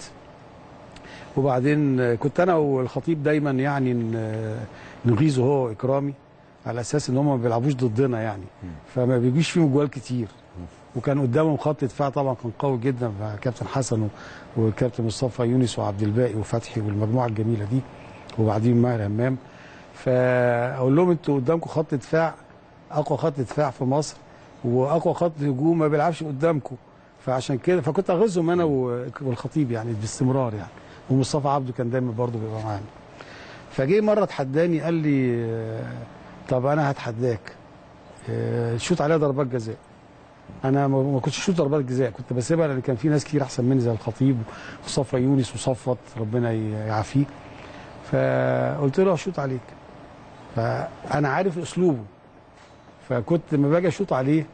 وبعدين كنت انا والخطيب دايما يعني نغيظه هو واكرامي على اساس ان هم ما بيلعبوش ضدنا يعني، فما بيجيش فيهم جوال كتير، وكان قدامهم خط دفاع طبعا كان قوي جدا، كابتن حسن والكابتن مصطفى يونس وعبد الباقي وفتحي والمجموعه الجميله دي، وبعدين ماهر همام. فاقول لهم انتوا قدامكم خط دفاع، اقوى خط دفاع في مصر واقوى خط هجوم ما بيلعبش قدامكم، فعشان كده فكنت اغيظهم انا والخطيب يعني باستمرار يعني، ومصطفى عبده كان دايما برضه بيبقى معانا. فجه مره تحداني قال لي طب انا هتحداك شوط عليها ضربات جزاء. انا ما كنتش شوط ضربات جزاء، كنت بسيبها لان كان في ناس كتير احسن مني زي الخطيب ومصطفى يونس وصفت ربنا يعافيه. فقلت له اشوط عليك، فانا عارف اسلوبه، فكنت لما باجي اشوط عليه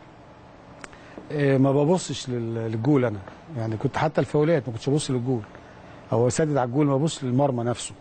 ما ببصش للجول، انا يعني كنت حتى الفاولات ما كنتش ابص للجول او اسدد على الجول، ما ببص للمرمى نفسه.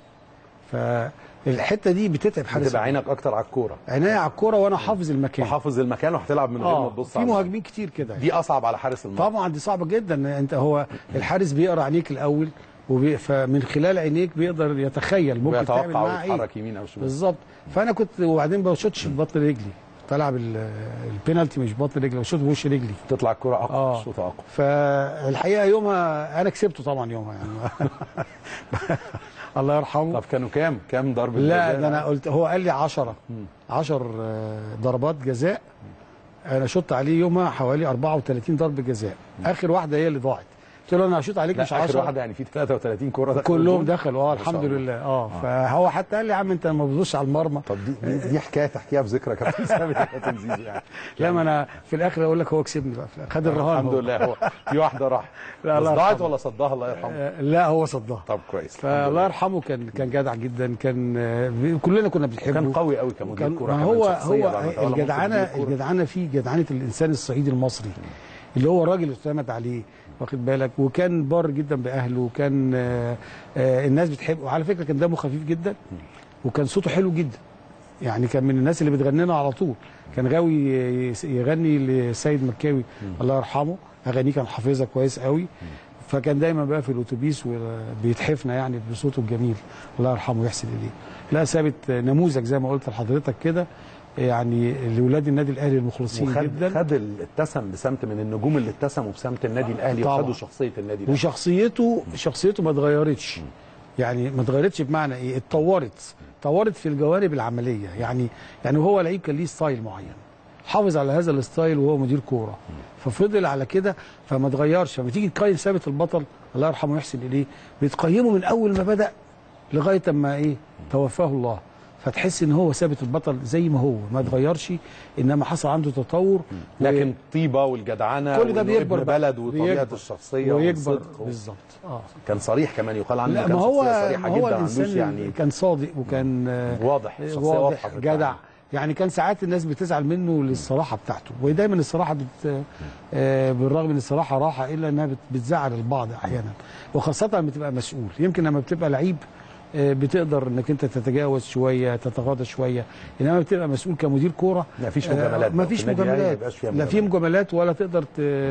فالحته دي بتتعب حارس، بتبقى عينك اكتر على الكوره، عينيا على الكوره وانا حافظ المكان، وحافظ المكان وهتلعب من غير آه ما تبص. في مهاجمين كتير كده، دي اصعب على حارس المرمى طبعا، دي صعبه جدا. انت هو الحارس بيقرا عينيك الاول، وبي... فمن خلال عينيك بيقدر يتخيل ممكن تعمل معاه ايه، ويتحرك يمين او شمال بالظبط. فانا كنت وبعدين ما بشوطش ببطن رجلي، بلعب البينالتي مش ببطن رجلي، بشوط بوش رجلي، تطلع الكوره اقوى، آه. شوط اقوى. فالحقيقه يومها انا كسبته طبعا يومها يعني الله يرحمه. طب كانوا كام كام ضربه جزاء؟ لا ده انا قلت، هو قال لي عشرة عشر ضربات جزاء، انا شطت عليه يومها حوالي أربعة وثلاثين ضربه جزاء، اخر واحده هي اللي ضاعت، قلت له انا هشوط عليك مش عشرة. اخر واحده يعني في ثلاثة وثلاثين كوره دخلوا، كلهم دخلوا اه الحمد لله. اه, آه. فهو حتى قال لي يا عم انت ما بتبصش على المرمى. طب دي دي, دي حكايه تحكيها في ذكرى كابتن ثابت يا كابتن زيزو يعني. لا ما انا في الاخر اقول لك هو كسبني بقى، خد الرهان الحمد لله. هو في واحده راح بس ضاعت ولا صدها الله يرحمه؟ آه لا هو صدها. طب كويس، فالله يرحمه كان كان جدع جدا، كان آه كلنا كنا بنحبه، كان قوي قوي كمدير كوره. هو هو الجدعنه الجدعنه فيه جدعنه الانسان الصعيدي المصري اللي هو راجل اعتمد عليه، واخد بالك، وكان بار جدا باهله، وكان آآ آآ الناس بتحبه، وعلى فكره كان دمه خفيف جدا، وكان صوته حلو جدا، يعني كان من الناس اللي بتغني لنا على طول، كان غاوي يغني لسيد مكاوي الله يرحمه، اغانيه كان حافظها كويس قوي، فكان دايما بقى في الاتوبيس وبيتحفنا يعني بصوته الجميل الله يرحمه ويحسن اليه. لا ثابت نموذج زي ما قلت لحضرتك كده يعني لاولاد النادي الاهلي المخلصين وخد جدا. خد اتسم بسمت من النجوم اللي اتسموا بسمت النادي الاهلي وخدوا شخصيه النادي الاهلي. وشخصيته شخصيته ما اتغيرتش، يعني ما اتغيرتش بمعنى ايه؟ اتطورت اتطورت في الجوانب العمليه. يعني يعني هو لعيب كان ليه ستايل معين، حافظ على هذا الستايل وهو مدير كوره، ففضل على كده فما اتغيرش. فلما تيجي تقيم ثابت البطل الله يرحمه ويحسن اليه، بتقيمه من اول ما بدا لغايه اما ايه توفاه الله، فتحس ان هو ثابت البطل زي ما هو ما اتغيرش، انما حصل عنده تطور. لكن الطيبه والجدعنه كل ده بيكبر بلد وطبيعه الشخصيه ويكبر بالظبط. اه كان صريح كمان، يقال عنه لا كان ما هو صريحه هو جدا، ما عندوش يعني كان صادق وكان واضح واضح جدع. يعني كان ساعات الناس بتزعل منه للصراحه بتاعته، ودايما الصراحه بت... آه بالرغم ان الصراحه راحه الا انها بت... بتزعل البعض احيانا، وخاصه لما تبقى مسؤول. يمكن لما بتبقى لعيب بتقدر انك انت تتجاوز شويه تتغاضى شويه، انما بتبقى مسؤول كمدير كوره ما فيش مجاملات، ما فيش مجاملات، لا في مجاملات ولا تقدر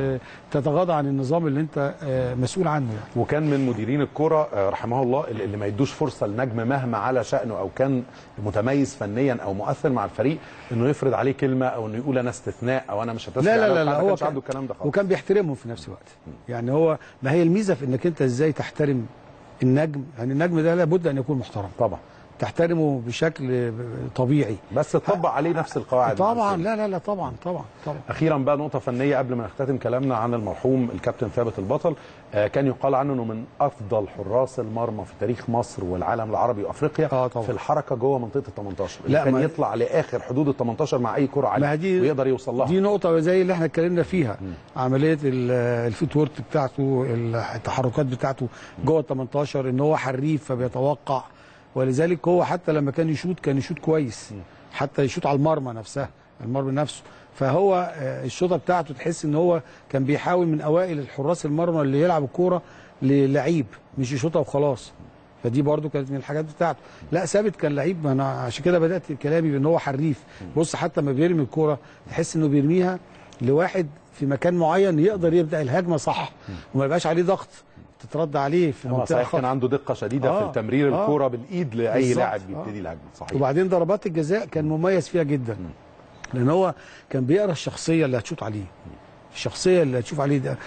تتغاضى عن النظام اللي انت مسؤول عنه يعني. وكان من مديرين الكوره رحمه الله اللي ما يدوش فرصه لنجم مهما على شأنه او كان متميز فنيا او مؤثر مع الفريق انه يفرض عليه كلمه او انه يقول انا استثناء او انا مش هتسمع. لا لا لا, لا هو كان عنده الكلام ده خالص، وكان بيحترمهم في نفس الوقت. يعني هو ما هي الميزه في انك انت ازاي تحترم النجم. يعني النجم ده لابد ان يكون محترم طبعا، تحترمه بشكل طبيعي، بس تطبق عليه نفس القواعد طبعا. لا لا لا طبعا طبعا طبعا. اخيرا بقى نقطه فنيه قبل ما نختتم كلامنا عن المرحوم الكابتن ثابت البطل. آه كان يقال عنه انه من افضل حراس المرمى في تاريخ مصر والعالم العربي وافريقيا. آه طبعا. في الحركه جوه منطقه ال تمنتاشر، لا كان ما يطلع لاخر حدود ال تمنتاشر مع اي كره عاليه ويقدر يوصل لها. دي نقطه زي اللي احنا اتكلمنا فيها، م. عمليه الفوت وورك بتاعته، التحركات بتاعته جوه ال تمنتاشر، ان هو حريف فبيتوقع، ولذلك هو حتى لما كان يشوط كان يشوط كويس، حتى يشوط على المرمى نفسها، المرمى نفسه. فهو الشوطه بتاعته تحس ان هو كان بيحاول من اوائل الحراس المرمى اللي يلعب الكوره للعيب، مش يشوطها وخلاص. فدي برده كانت من الحاجات بتاعته. لا ثابت كان لعيب، انا عشان كده بدات كلامي بان هو حريف. بص حتى ما بيرمي الكوره تحس انه بيرميها لواحد في مكان معين يقدر يبدا الهجمه صح وما يبقاش عليه ضغط تترد عليه في منطقه خطر. كان عنده دقه شديده آه في التمرير آه الكوره بالايد لاي لاعب بيبتدي الهجمه. صحيح. وبعدين ضربات الجزاء كان مميز فيها جدا، م. لان هو كان بيقرا الشخصيه اللي هتشوط عليه، الشخصيه اللي هتشوف عليه ده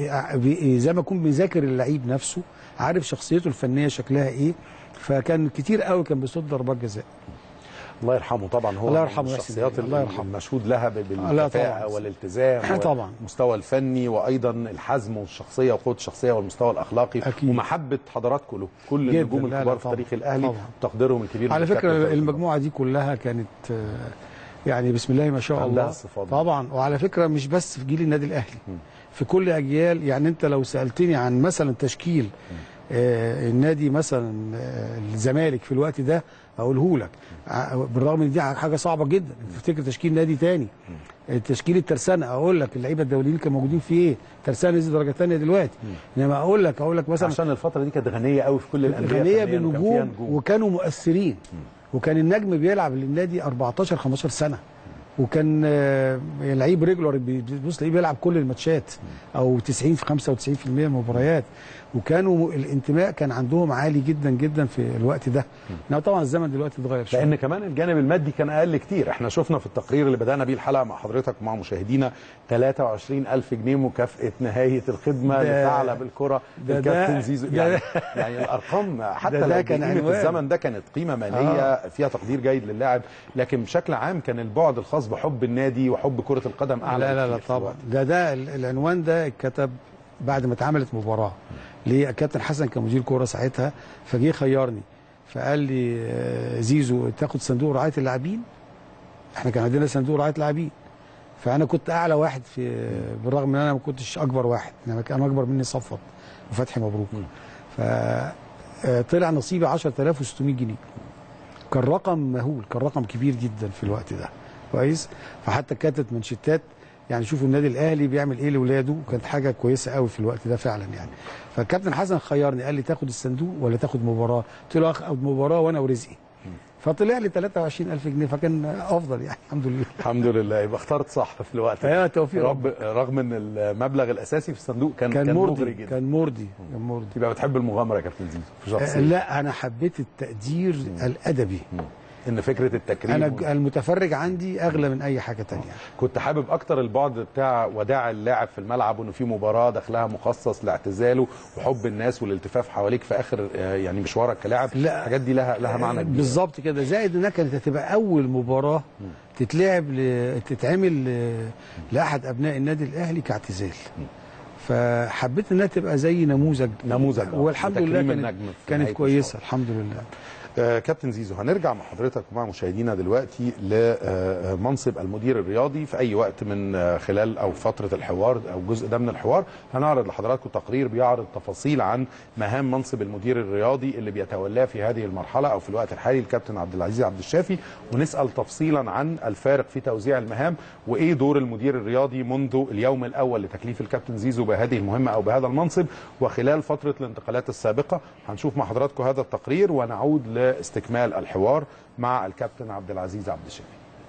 زي ما يكون بيذاكر اللعيب نفسه، عارف شخصيته الفنيه شكلها ايه. فكان كتير قوي كان بيصد ضربات جزاء. الله يرحمه طبعا. هو الله يرحمه الشخصيات المشهود لها بالكفاءه والالتزام طبعا، والمستوى الفني وايضا الحزم والشخصيه وقوه الشخصيه والمستوى الاخلاقي أكيد. ومحبه حضراتكم له، كل النجوم الكبار في تاريخ الاهلي وتقديرهم الكبير. على فكره المجموعه دي كلها كانت يعني بسم الله ما شاء الله طبعا. وعلى فكره مش بس في جيل النادي الاهلي، في كل اجيال. يعني انت لو سالتني عن مثلا تشكيل آه النادي مثلا آه الزمالك في الوقت ده اقوله لك، بالرغم ان دي حاجه صعبه جدا. تفتكر تشكيل نادي تاني، تشكيل الترسانه اقول لك اللعيبه الدوليين كانوا موجودين فيه ايه. ترسانه نزل درجه ثانيه دلوقتي، انما اقول لك اقول لك مثلا عشان الفتره دي كانت غنيه قوي في كل الانديه، غنيه بالنجوم وكانوا مؤثرين. وكان النجم بيلعب للنادي أربعتاشر خمستاشر سنه، وكان لعيب ريجولار بتبص تلاقيه بيلعب كل الماتشات او تسعين في خمسة وتسعين في المية من المباريات، وكانوا الانتماء كان عندهم عالي جدا جدا في الوقت ده. انما طبعا الزمن دلوقتي اتغير شويه، لان كمان الجانب المادي كان اقل كتير. احنا شفنا في التقرير اللي بدانا بيه الحلقه مع حضرتك ومع مشاهدينا ثلاثة وعشرين ألف جنيه مكافاه نهايه الخدمه لثعلب الكره الكابتن زيزو. يعني, يعني الارقام حتى لو كان في الزمن ده كانت قيمه ماليه آه. فيها تقدير جيد للاعب، لكن بشكل عام كان البعد الخاص بحب النادي وحب كره القدم اعلى. لا لا لا طبعا. ده ده العنوان ده اتكتب بعد ما اتعملت مباراه ليه كابتن حسن كان مدير كوره ساعتها، فجه خيرني فقال لي زيزو تاخد صندوق رعايه اللاعبين. احنا كان عندنا صندوق رعايه لاعبين، فانا كنت اعلى واحد في، بالرغم ان انا ما كنتش اكبر واحد، انما كان اكبر مني صفوت وفتحي مبروك. فطلع نصيبي عشرة آلاف وستمية جنيه. كان رقم مهول، كان رقم كبير جدا في الوقت ده كويس. فحتى كانت منشتات يعني شوفوا النادي الاهلي بيعمل ايه لاولاده، وكانت حاجه كويسه قوي في الوقت ده فعلا يعني. فالكابتن حسن خيرني قال لي تاخد الصندوق ولا تاخد مباراه؟ قلت له اخد مباراه وانا ورزقي. فطلع لي ثلاثة وعشرين ألف جنيه، فكان افضل يعني الحمد لله. الحمد لله، يبقى اخترت صح في الوقت ده. توفيق رب. رغم ان المبلغ الاساسي في الصندوق كان كان, كان مرضي مغري جدا، كان مرضي كان مرضي. يبقى بتحب المغامره يا كابتن زيزو في شخصيه؟ لا انا حبيت التقدير م. الادبي. م. ان فكره التكريم انا و... المتفرج عندي اغلى من اي حاجه تانية. كنت حابب اكتر البعد بتاع وداع اللاعب في الملعب، وانه في مباراه دخلها مخصص لاعتزاله وحب الناس والالتفاف حواليك في اخر يعني مشوارك كلاعب. لا الحاجات دي لها لها معنى كبير بالظبط كده، زائد انها كانت هتبقى اول مباراه م. تتلعب ل... تتعمل ل... لاحد ابناء النادي الاهلي كاعتزال. م. فحبيت انها تبقى زي نموذج نموذج والحمد لله كانت, كانت كويسه الحمد لله. آه كابتن زيزو، هنرجع مع حضرتك ومع مشاهدينا دلوقتي لمنصب المدير الرياضي. في اي وقت من خلال او فتره الحوار او جزء ده من الحوار هنعرض لحضراتكم تقرير بيعرض تفاصيل عن مهام منصب المدير الرياضي اللي بيتولاه في هذه المرحله او في الوقت الحالي الكابتن عبد العزيز عبد الشافي، ونسال تفصيلا عن الفارق في توزيع المهام وايه دور المدير الرياضي منذ اليوم الاول لتكليف الكابتن زيزو بهذه المهمه او بهذا المنصب وخلال فتره الانتقالات السابقه. هنشوف مع حضراتكم هذا التقرير ونعود لاستكمال الحوار مع الكابتن عبد العزيز عبد الشافي.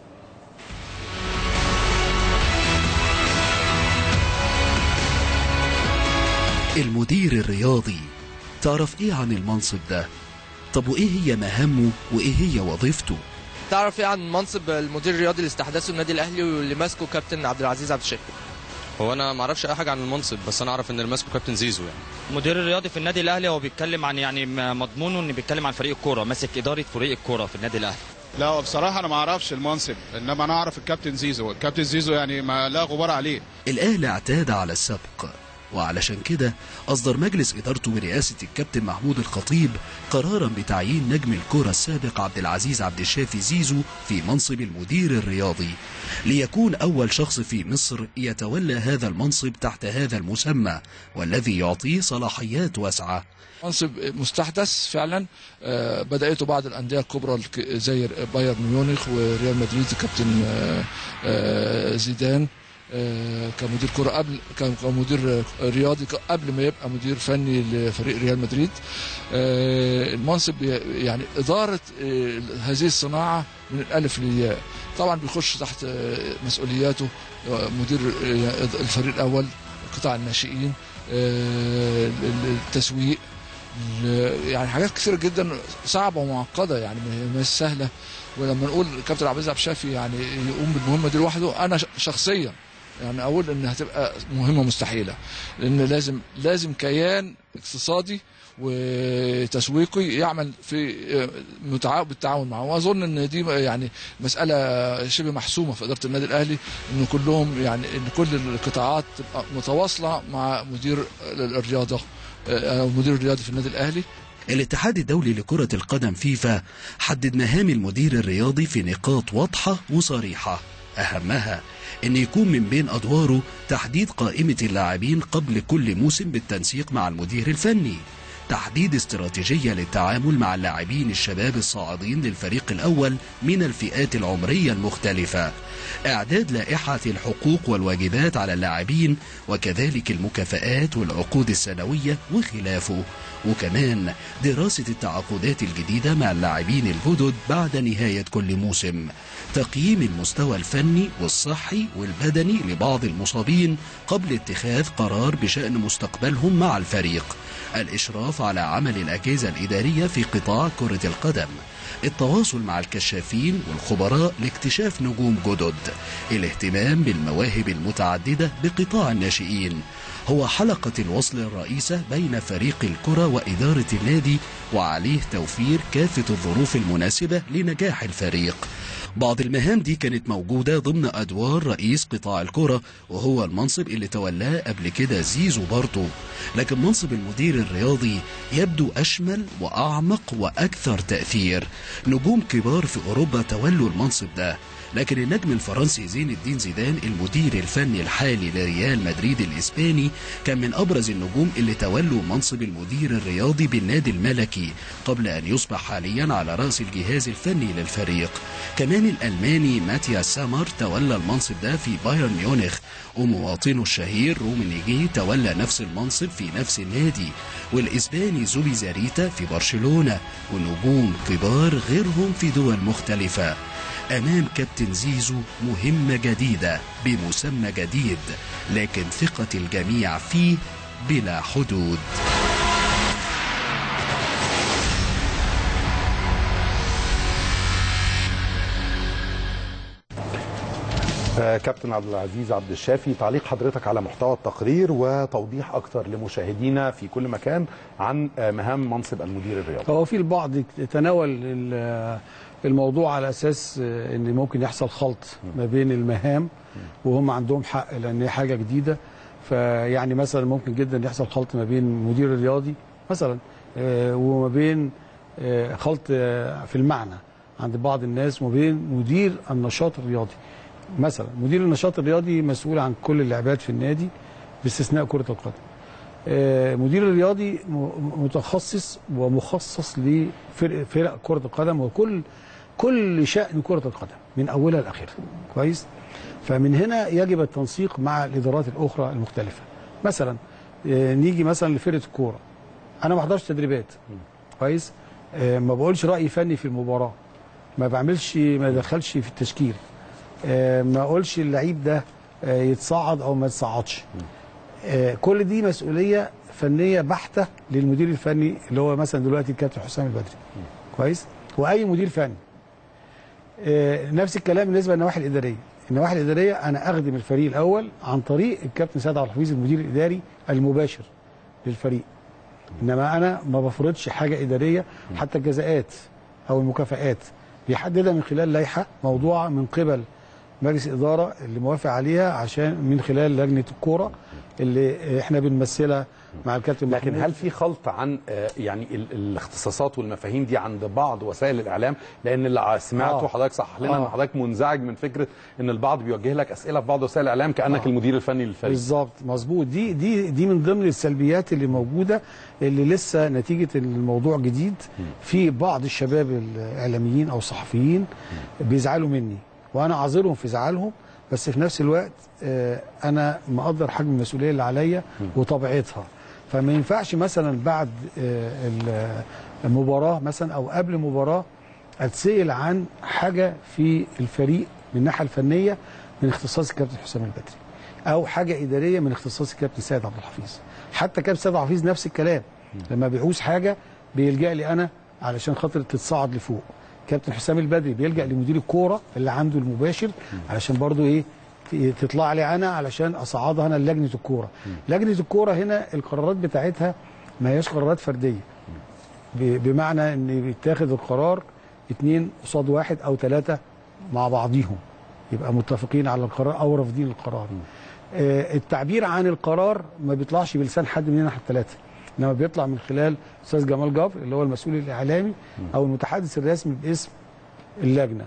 المدير الرياضي، تعرف ايه عن المنصب ده؟ طب وايه هي مهامه وايه هي وظيفته؟ تعرف ايه عن منصب المدير الرياضي اللي استحدثه النادي الاهلي واللي ماسكه كابتن عبد العزيز عبد الشافي؟ هو انا ما اعرفش اي حاجه عن المنصب، بس انا اعرف ان اللي ماسكه كابتن زيزو. يعني المدير الرياضي في النادي الاهلي هو بيتكلم عن يعني مضمونه انه بيتكلم عن فريق الكوره، ماسك اداره فريق الكوره في النادي الاهلي. لا بصراحه انا ما اعرفش المنصب، انما انا اعرف الكابتن زيزو. الكابتن زيزو يعني ما لا غبار عليه. الاهلي اعتاد على السبق، وعلشان كده أصدر مجلس إدارته برئاسة الكابتن محمود الخطيب قرارا بتعيين نجم الكرة السابق عبد العزيز عبد الشافي زيزو في منصب المدير الرياضي، ليكون أول شخص في مصر يتولى هذا المنصب تحت هذا المسمى والذي يعطيه صلاحيات واسعة. منصب مستحدث فعلا، بدأته بعض الأندية الكبرى زي بايرن ميونخ وريال مدريد، الكابتن زيدان كمدير كرة قبل كمدير رياضي قبل ما يبقى مدير فني لفريق ريال مدريد. المنصب يعني إدارة هذه الصناعة من الألف للياء. طبعا بيخش تحت مسؤولياته مدير الفريق الأول، قطاع الناشئين، التسويق، يعني حاجات كثيرة جدا صعبة ومعقدة، يعني مش سهلة. ولما نقول كابتن عبد العزيز عبد الشافي يعني يقوم بالمهمة دي لوحده، أنا شخصيا يعني أقول إن هتبقى مهمة مستحيلة، لأن لازم لازم كيان اقتصادي وتسويقي يعمل في بالتعاون معه. واظن ان دي يعني مساله شبه محسومه في اداره النادي الاهلي، ان كلهم يعني ان كل القطاعات تبقى متواصله مع مدير الرياضه او المدير الرياضي في النادي الاهلي. الاتحاد الدولي لكرة القدم فيفا حدد مهام المدير الرياضي في نقاط واضحة وصريحة، أهمها أن يكون من بين أدواره تحديد قائمة اللاعبين قبل كل موسم بالتنسيق مع المدير الفني، تحديد استراتيجية للتعامل مع اللاعبين الشباب الصاعدين للفريق الأول من الفئات العمرية المختلفة، إعداد لائحة الحقوق والواجبات على اللاعبين وكذلك المكافآت والعقود السنوية وخلافه، وكمان دراسة التعاقدات الجديدة مع اللاعبين الجدد بعد نهاية كل موسم، تقييم المستوى الفني والصحي والبدني لبعض المصابين قبل اتخاذ قرار بشأن مستقبلهم مع الفريق، الإشراف على عمل الأجهزة الإدارية في قطاع كرة القدم، التواصل مع الكشافين والخبراء لاكتشاف نجوم جدد، الاهتمام بالمواهب المتعددة بقطاع الناشئين، هو حلقة الوصل الرئيسة بين فريق الكرة وإدارة النادي، وعليه توفير كافة الظروف المناسبة لنجاح الفريق. بعض المهام دي كانت موجودة ضمن أدوار رئيس قطاع الكرة، وهو المنصب اللي تولاه قبل كده زيزو برضه، لكن منصب المدير الرياضي يبدو أشمل وأعمق وأكثر تأثير. نجوم كبار في أوروبا تولوا المنصب ده، لكن النجم الفرنسي زين الدين زيدان المدير الفني الحالي لريال مدريد الإسباني كان من أبرز النجوم اللي تولوا منصب المدير الرياضي بالنادي الملكي قبل أن يصبح حاليا على رأس الجهاز الفني للفريق. كمان الألماني ماتياس سامر تولى المنصب ده في بايرن ميونخ، ومواطنه الشهير رومينيجي تولى نفس المنصب في نفس النادي، والإسباني زوبي زاريتا في برشلونة، ونجوم كبار غيرهم في دول مختلفة. أمام كابتن زيزو مهمة جديدة بمسمى جديد، لكن ثقة الجميع فيه بلا حدود. آه كابتن عبد العزيز عبد الشافي، تعليق حضرتك على محتوى التقرير وتوضيح اكتر لمشاهدينا في كل مكان عن آه مهام منصب المدير الرياضي. هو في البعض تناول الموضوع على اساس ان ممكن يحصل خلط ما بين المهام، وهم عندهم حق لان هي حاجه جديده. فيعني مثلا ممكن جدا يحصل خلط ما بين المدير الرياضي مثلا وما بين خلط في المعنى عند بعض الناس وما بين مدير النشاط الرياضي. مثلا مدير النشاط الرياضي مسؤول عن كل اللعبات في النادي باستثناء كرة القدم. مدير الرياضي متخصص ومخصص لفرق فرق كرة القدم وكل كل شأن كرة القدم من أولها لآخرها. كويس؟ فمن هنا يجب التنسيق مع الإدارات الأخرى المختلفة. مثلا نيجي مثلا لفرقة الكورة، أنا ما بحضرش تدريبات. كويس؟ ما بقولش رأي فني في المباراة، ما بعملش ما بدخلش في التشكيل، ما اقولش اللعيب ده يتصعد او ما يتصعدش. كل دي مسؤوليه فنيه بحته للمدير الفني اللي هو مثلا دلوقتي الكابتن حسام البدري. كويس؟ واي مدير فني. نفس الكلام بالنسبه للنواحي الاداريه. النواحي الاداريه انا اخدم الفريق الاول عن طريق الكابتن سيد عبد الحفيظ المدير الاداري المباشر للفريق. انما انا ما بفرضش حاجه اداريه، حتى الجزاءات او المكافآت بيحددها من خلال لائحه موضوعه من قبل مجلس الاداره اللي موافق عليها عشان من خلال لجنه الكوره اللي احنا بنمثلها مع الكابتن محمود. لكن هل في خلط عن يعني الاختصاصات والمفاهيم دي عند بعض وسائل الاعلام؟ لان اللي سمعته آه. حضرتك صحح لنا ان آه. حضرتك منزعج من فكره ان البعض بيوجه لك اسئله في بعض وسائل الاعلام كانك آه. المدير الفني للفريق. بالظبط، مظبوط. دي دي دي من ضمن السلبيات اللي موجوده، اللي لسه نتيجه الموضوع جديد. في بعض الشباب الاعلاميين او الصحفيين بيزعلوا مني وانا اعذرهم في زعلهم، بس في نفس الوقت انا مقدر حجم المسؤوليه اللي عليا وطبيعتها. فما ينفعش مثلا بعد المباراه مثلا او قبل مباراه اتسال عن حاجه في الفريق من الناحيه الفنيه من اختصاص الكابتن حسام البدري، او حاجه اداريه من اختصاص الكابتن سيد عبد الحفيظ. حتى كابتن سيد عبد الحفيظ نفس الكلام، لما بيعوز حاجه بيلجا لي انا علشان خاطر تتصاعد لفوق. كابتن حسام البدري بيلجا لمدير الكوره اللي عنده المباشر علشان برضو ايه تطلع لي انا علشان اصعدها انا لجنه الكوره. لجنه الكوره هنا القرارات بتاعتها ما هياش قرارات فرديه، بمعنى ان بيتاخد القرار اثنين قصاد واحد او ثلاثه مع بعضيهم يبقى متفقين على القرار او رافضين القرار. آه التعبير عن القرار ما بيطلعش بلسان حد مننا احنا الثلاثه، انما بيطلع من خلال الاستاذ جمال جبر اللي هو المسؤول الاعلامي او المتحدث الرسمي باسم اللجنه.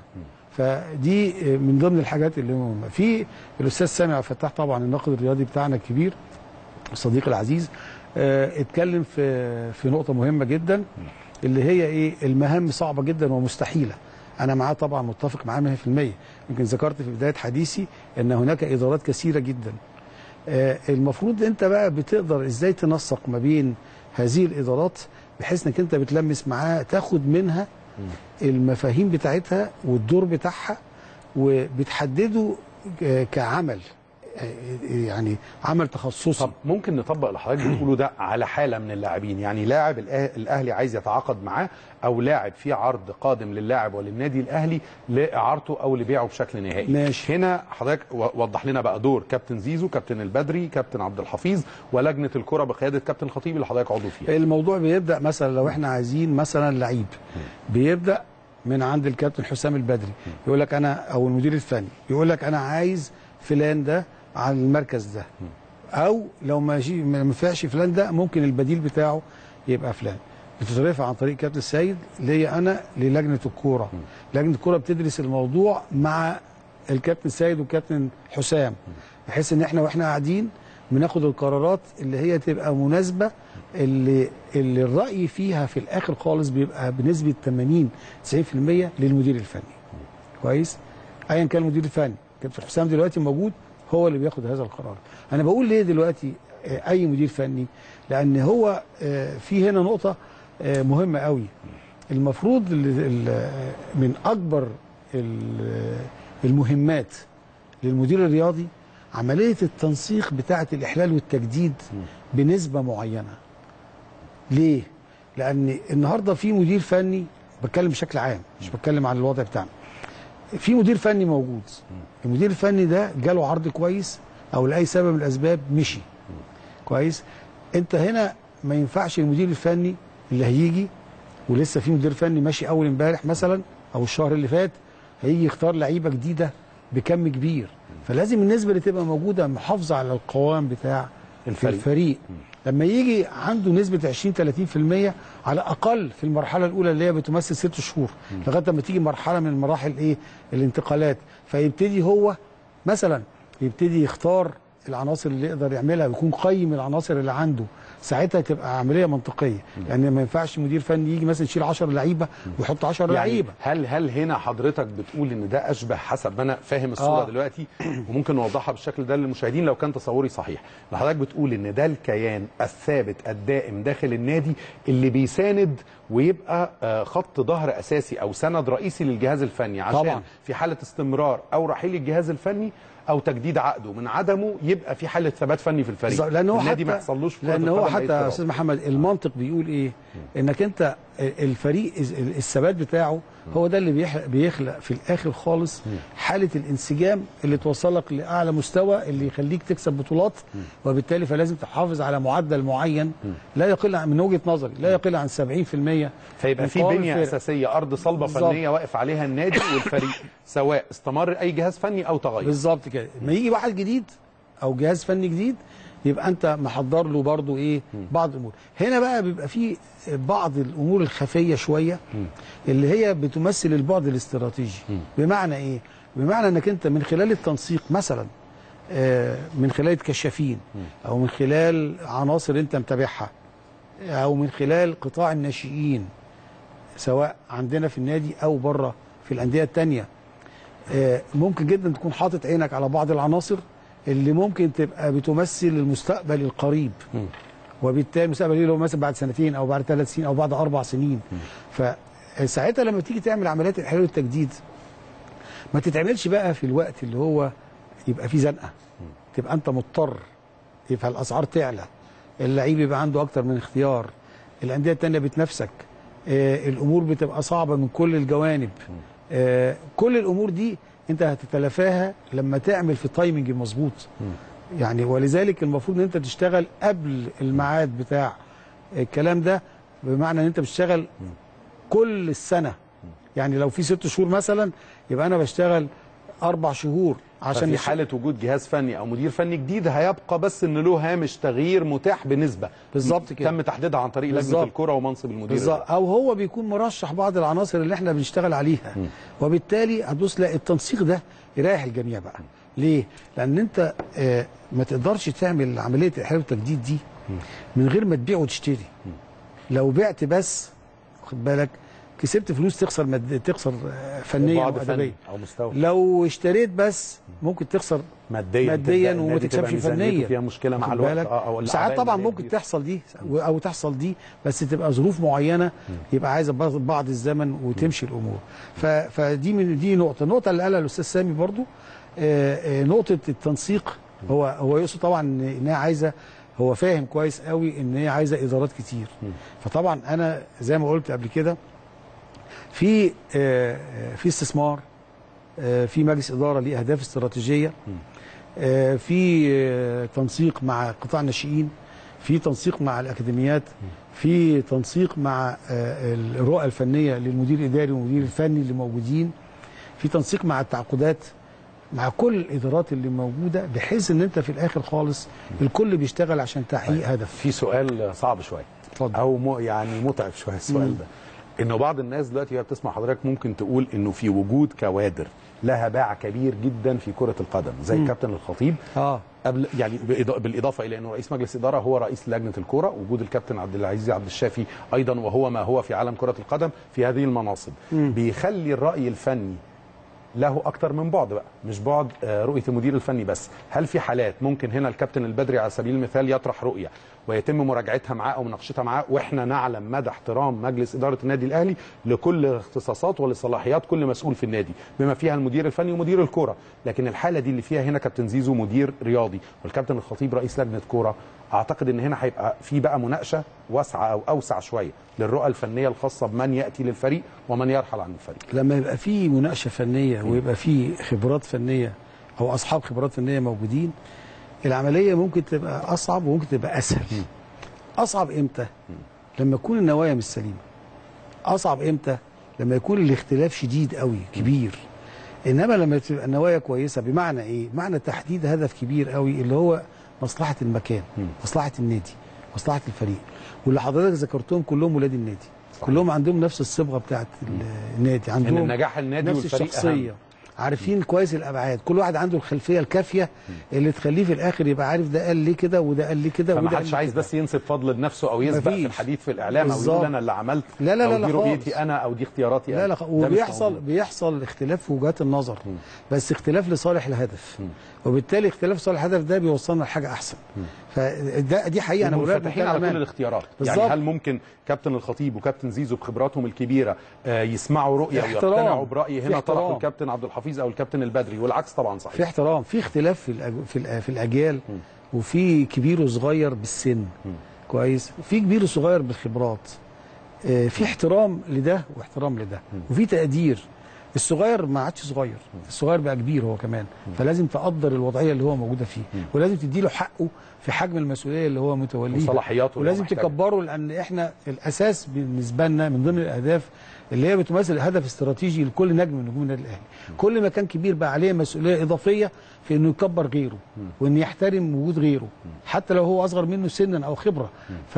فدي من ضمن الحاجات اللي مهمه. في الاستاذ سامي عبد الفتاح طبعا الناقد الرياضي بتاعنا الكبير الصديق العزيز، اه اتكلم في في نقطه مهمه جدا اللي هي ايه؟ المهام صعبه جدا ومستحيله. انا معاه طبعا متفق معاه مية في المية. يمكن ذكرت في بدايه حديثي ان هناك ادارات كثيره جدا. اه المفروض انت بقى بتقدر ازاي تنسق ما بين هذه الادارات بحيث انك انت بتلمس معاه تاخد منها المفاهيم بتاعتها والدور بتاعها وبتحدده كعمل، يعني عمل تخصصي. طب ممكن نطبق اللي حضرتك بتقوله ده على حاله من اللاعبين؟ يعني لاعب الاهلي عايز يتعاقد معاه او لاعب في عرض قادم للاعب وللنادي الاهلي لاعارته او لبيعه بشكل نهائي. ماشي. هنا حضرتك وضح لنا بقى دور كابتن زيزو، كابتن البدري، كابتن عبد الحفيظ، ولجنه الكره بقياده كابتن الخطيب اللي حضرتك عضو فيها. الموضوع بيبدا مثلا لو احنا عايزين مثلا لعيب، بيبدا من عند الكابتن حسام البدري، يقول لك انا او المدير الفني يقول لك انا عايز فلان ده على المركز ده، او لو ما ما ينفعش فلان ده ممكن البديل بتاعه يبقى فلان. بتترفع عن طريق كابتن السيد ليا انا للجنه الكوره. لجنه الكوره بتدرس الموضوع مع الكابتن السيد والكابتن حسام بحيث ان احنا واحنا قاعدين بناخد القرارات اللي هي تبقى مناسبه، اللي اللي الراي فيها في الاخر خالص بيبقى بنسبه ثمانين تسعين في المية للمدير الفني. كويس؟ ايا كان المدير الفني، كابتن حسام دلوقتي موجود هو اللي بياخد هذا القرار. انا بقول ليه دلوقتي اي مدير فني؟ لان هو في هنا نقطه مهمه قوي. المفروض من اكبر المهمات للمدير الرياضي عمليه التنسيق بتاعه الاحلال والتجديد بنسبه معينه. ليه؟ لان النهارده في مدير فني، بتكلم بشكل عام مش بتكلم عن الوضع بتاعنا، في مدير فني موجود، المدير الفني ده جاله عرض كويس او لاي سبب من الاسباب مشي كويس. انت هنا ما ينفعش المدير الفني اللي هيجي، ولسه في مدير فني ماشي اول امبارح مثلا او الشهر اللي فات، هيجي يختار لعيبه جديده بكم كبير، فلازم النسبه اللي تبقى موجوده محافظه على القوام بتاع الفريق, الفريق. لما يجي عنده نسبه عشرين ثلاثين في المية على الاقل في المرحله الاولى اللي هي بتمثل ست شهور لغايه لما تيجي مرحله من مراحل ايه الانتقالات، فيبتدي هو مثلا يبتدي يختار العناصر اللي يقدر يعملها ويكون قيم العناصر اللي عنده، ساعتها تبقى عمليه منطقيه. يعني ما ينفعش مدير فني يجي مثلا يشيل عشرة لعيبه ويحط عشرة يعني لعيبه. هل هل هنا حضرتك بتقول ان ده اشبه، حسب ما انا فاهم الصوره آه. دلوقتي وممكن نوضحها بالشكل ده للمشاهدين لو كان تصوري صحيح، حضرتك بتقول ان ده الكيان الثابت الدائم داخل النادي اللي بيساند ويبقى خط ظهر اساسي او سند رئيسي للجهاز الفني، عشان طبعا في حاله استمرار او رحيل الجهاز الفني او تجديد عقده، من عدمه يبقى في حاله ثبات فني في الفريق، لانه النادي ما يحصلوش في لان هو حتى يا استاذ محمد المنطق بيقول ايه؟ انك انت الفريق الثبات بتاعه هو ده اللي بيخلق, بيخلق في الاخر خالص حاله الانسجام اللي توصلك لاعلى مستوى اللي يخليك تكسب بطولات، وبالتالي فلازم تحافظ على معدل معين لا يقل عن، من وجهه نظري لا يقل عن سبعين في المية، فيبقى في بنيه اساسيه، ارض صلبه فنيه واقف عليها النادي والفريق سواء استمر اي جهاز فني او تغير. بالظبط كده. ما يجي واحد جديد او جهاز فني جديد يبقى انت محضر له برضو ايه بعض الامور. هنا بقى بيبقى في بعض الامور الخفيه شويه اللي هي بتمثل البعد الاستراتيجي. بمعنى ايه؟ بمعنى انك انت من خلال التنسيق مثلا من خلال الكشافين او من خلال عناصر انت متابعها او من خلال قطاع الناشئين سواء عندنا في النادي او بره في الانديه الثانيه، ممكن جدا تكون حاطط عينك على بعض العناصر اللي ممكن تبقى بتمثل المستقبل القريب، وبالتالي المستقبل اللي هو مثلا بعد سنتين او بعد ثلاث سنين او بعد اربع سنين. فساعتها لما تيجي تعمل عمليات الاحلال والتجديد ما تتعملش بقى في الوقت اللي هو يبقى فيه زنقه، تبقى انت مضطر، يبقى الاسعار تعلى، اللعيب يبقى عنده اكتر من اختيار، الانديه الثانيه بتنافسك، آه الامور بتبقى صعبه من كل الجوانب. آه كل الامور دي انت هتتلافاها لما تعمل في تايمنج مظبوط. يعني ولذلك المفروض ان انت تشتغل قبل الميعاد بتاع الكلام ده، بمعنى ان انت بتشتغل كل السنه. يعني لو في ست شهور مثلا يبقى انا بشتغل اربع شهور عشان في حاله وجود جهاز فني او مدير فني جديد هيبقى بس ان له هامش تغيير متاح بنسبه بالظبط كده تم تحديدها عن طريق لجنه الكره ومنصب المدير بالظبط، او هو بيكون مرشح بعض العناصر اللي احنا بنشتغل عليها. م. وبالتالي هتبص لا التنسيق ده يريح الجميع بقى. ليه؟ لان انت آه ما تقدرش تعمل عمليه الاحلال والتجديد دي من غير ما تبيع وتشتري. م. لو بعت بس خد بالك كسبت فلوس تخسر مد... تخسر فنيا وادبيا او مستوى. لو اشتريت بس ممكن تخسر ماديا ماديا وما تكسبش فنيا، فيها مشكله مع الوقت. اه ساعات طبعا ممكن تحصل دي او تحصل دي، بس تبقى ظروف معينه يبقى عايزه بعض الزمن وتمشي الامور. ف... فدي من دي نقطه النقطه اللي قالها الاستاذ سامي برضو آآ آآ نقطه التنسيق. هو هو يقصد طبعا انها عايزه، هو فاهم كويس قوي ان هي عايزه ادارات كتير. فطبعا انا زي ما قلت قبل كده في في استثمار، في مجلس اداره ليه اهداف استراتيجيه، في تنسيق مع قطاع الناشئين، في تنسيق مع الاكاديميات، في تنسيق مع الرؤى الفنيه للمدير الاداري والمدير الفني اللي موجودين، في تنسيق مع التعاقدات مع كل الادارات اللي موجوده، بحيث ان انت في الاخر خالص الكل بيشتغل عشان تحقيق هدف. في سؤال صعب شويه اتفضل، او يعني متعب شويه السؤال مم. ده، انه بعض الناس دلوقتي وهي بتسمع حضرتك ممكن تقول انه في وجود كوادر لها باع كبير جدا في كره القدم زي الكابتن الخطيب اه قبل، يعني بالاضافه الى انه رئيس مجلس اداره هو رئيس لجنه الكره، وجود الكابتن عبد العزيز عبد الشافي ايضا وهو ما هو في عالم كره القدم في هذه المناصب، مم. بيخلي الراي الفني له اكتر من بعد بقى، مش بعد رؤيه المدير الفني بس. هل في حالات ممكن هنا الكابتن البدري على سبيل المثال يطرح رؤيه ويتم مراجعتها معاه او مناقشتها معاه، واحنا نعلم مدى احترام مجلس اداره النادي الاهلي لكل الاختصاصات ولصلاحيات كل مسؤول في النادي بما فيها المدير الفني ومدير الكوره، لكن الحاله دي اللي فيها هنا كابتن زيزو مدير رياضي والكابتن الخطيب رئيس لجنه كوره اعتقد ان هنا هيبقى في بقى مناقشه واسعه او اوسع شويه للرؤى الفنيه الخاصه بمن ياتي للفريق ومن يرحل عن الفريق. لما يبقى في مناقشه فنيه ويبقى في خبرات فنيه او اصحاب خبرات فنيه موجودين، العمليه ممكن تبقى اصعب وممكن تبقى اسهل. اصعب امتى؟ لما تكون النوايا مش سليمه. اصعب امتى؟ لما يكون الاختلاف شديد قوي كبير. انما لما تبقى النوايا كويسه، بمعنى ايه؟ بمعنى تحديد هدف كبير قوي اللي هو مصلحه المكان، مصلحه النادي، مصلحه الفريق. واللي حضرتك ذكرتهم كلهم ولاد النادي، كلهم عندهم نفس الصبغه بتاعت النادي، عندهم ان نجاح النادي نفس والفريق الشخصيه أهم. عارفين كويس الابعاد، كل واحد عنده الخلفيه الكافيه اللي تخليه في الاخر يبقى عارف ده قال ليه كده وده قال ليه كده. فما حدش عايز بس ينسب فضل لنفسه او يسبق في الحديث في الاعلام او يقول انا اللي عملت لا لا لا او دي رؤيتي انا او دي اختياراتي لا انا. لا وبيحصل بيحصل اختلاف في وجهات النظر، م. بس اختلاف لصالح الهدف، م. وبالتالي اختلاف لصالح الهدف ده بيوصلنا لحاجه احسن. فده دي حقيقه انا بقولها منفتحين على كل الاختيارات. بالزبط. يعني هل ممكن كابتن الخطيب وكابتن زيزو بخبراتهم الكبيره يسمعوا رؤيه ويقتنعوا براي هنا طرحه الكابتن عبد الحفيظ او الكابتن البدري والعكس طبعا صحيح؟ في احترام، في اختلاف في الأج... في, في الاجيال، م. وفي كبير وصغير بالسن، م. كويس، وفي كبير وصغير بالخبرات، آه في احترام لده واحترام لده، م. وفي تقدير. الصغير ما عادش صغير، الصغير بقى كبير هو كمان، فلازم تقدر الوضعيه اللي هو موجوده فيه، ولازم تديله حقه في حجم المسؤوليه اللي هو متوليها وصلاحياته، ولازم تكبره، لان احنا الاساس بالنسبه لنا من ضمن الاهداف اللي هي بتمثل هدف استراتيجي لكل نجم من نجوم النادي الاهلي. كل ما كان كبير بقى عليه مسؤوليه اضافيه في انه يكبر غيره وان يحترم وجود غيره حتى لو هو اصغر منه سنا او خبره.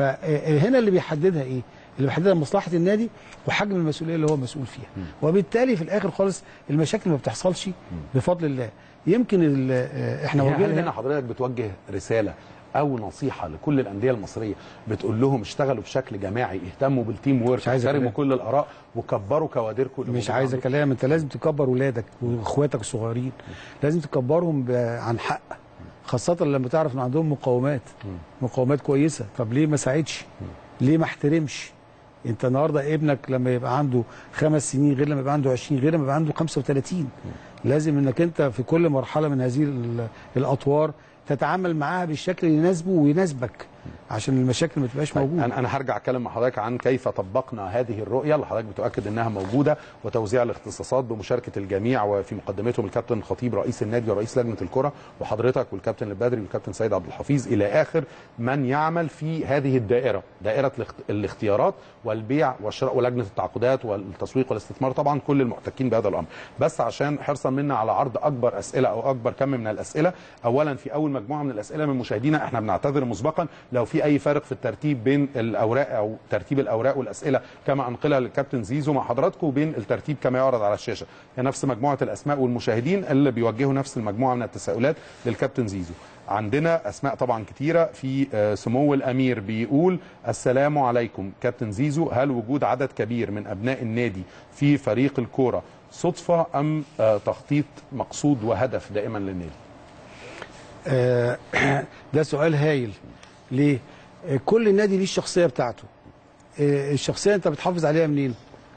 فهنا اللي بيحددها ايه؟ اللي بيحددها مصلحه النادي وحجم المسؤوليه اللي هو مسؤول فيها. وبالتالي في الاخر خالص المشاكل ما بتحصلش بفضل الله. يمكن احنا يعني هل هنا حضرتك بتوجه رساله او نصيحه لكل الانديه المصريه بتقول لهم اشتغلوا بشكل جماعي، اهتموا بالتيم وورك، احترموا كل الاراء وكبروا كوادركم؟ مش عايز كلام، انت لازم تكبر ولادك واخواتك الصغيرين، لازم تكبرهم عن حق، خاصه لما تعرف ان عندهم مقاومات مقاومات كويسه. طب ليه ما ساعدش؟ ليه ما احترمش؟ انت النهارده ابنك لما يبقى عنده خمس سنين غير لما يبقى عنده عشرين غير لما يبقى عنده خمسة وثلاثين. لازم انك انت في كل مرحله من هذه الاطوار تتعامل معاها بالشكل اللي يناسبه ويناسبك عشان المشاكل ما تبقاش موجوده. انا انا هرجع اتكلم مع حضرتك عن كيف طبقنا هذه الرؤيه اللي حضرتك بتؤكد انها موجوده، وتوزيع الاختصاصات بمشاركه الجميع، وفي مقدمتهم الكابتن الخطيب رئيس النادي ورئيس لجنه الكره، وحضرتك والكابتن البدري والكابتن سيد عبد الحفيظ الى اخر من يعمل في هذه الدائره، دائره الاختيارات والبيع والشراء ولجنه التعاقدات والتسويق والاستثمار، طبعا كل المحتكين بهذا الامر. بس عشان حرصا منا على عرض اكبر اسئله او اكبر كم من الاسئله، اولا في اول مجموعه من الاسئله من مشاهدينا احنا بنعتذر مسبقا لو في اي فارق في الترتيب بين الاوراق او ترتيب الاوراق والاسئله كما انقلها للكابتن زيزو مع حضراتكم وبين الترتيب كما يعرض على الشاشه، هي نفس مجموعه الاسماء والمشاهدين اللي بيوجهوا نفس المجموعه من التساؤلات للكابتن زيزو. عندنا اسماء طبعا كتيره. في سمو الامير بيقول السلام عليكم كابتن زيزو، هل وجود عدد كبير من ابناء النادي في فريق الكوره صدفه ام تخطيط مقصود وهدف دائما للنادي؟ آه ده سؤال هايل. ليه؟ آه كل نادي ليه الشخصيه بتاعته. آه الشخصيه انت بتحافظ عليها منين؟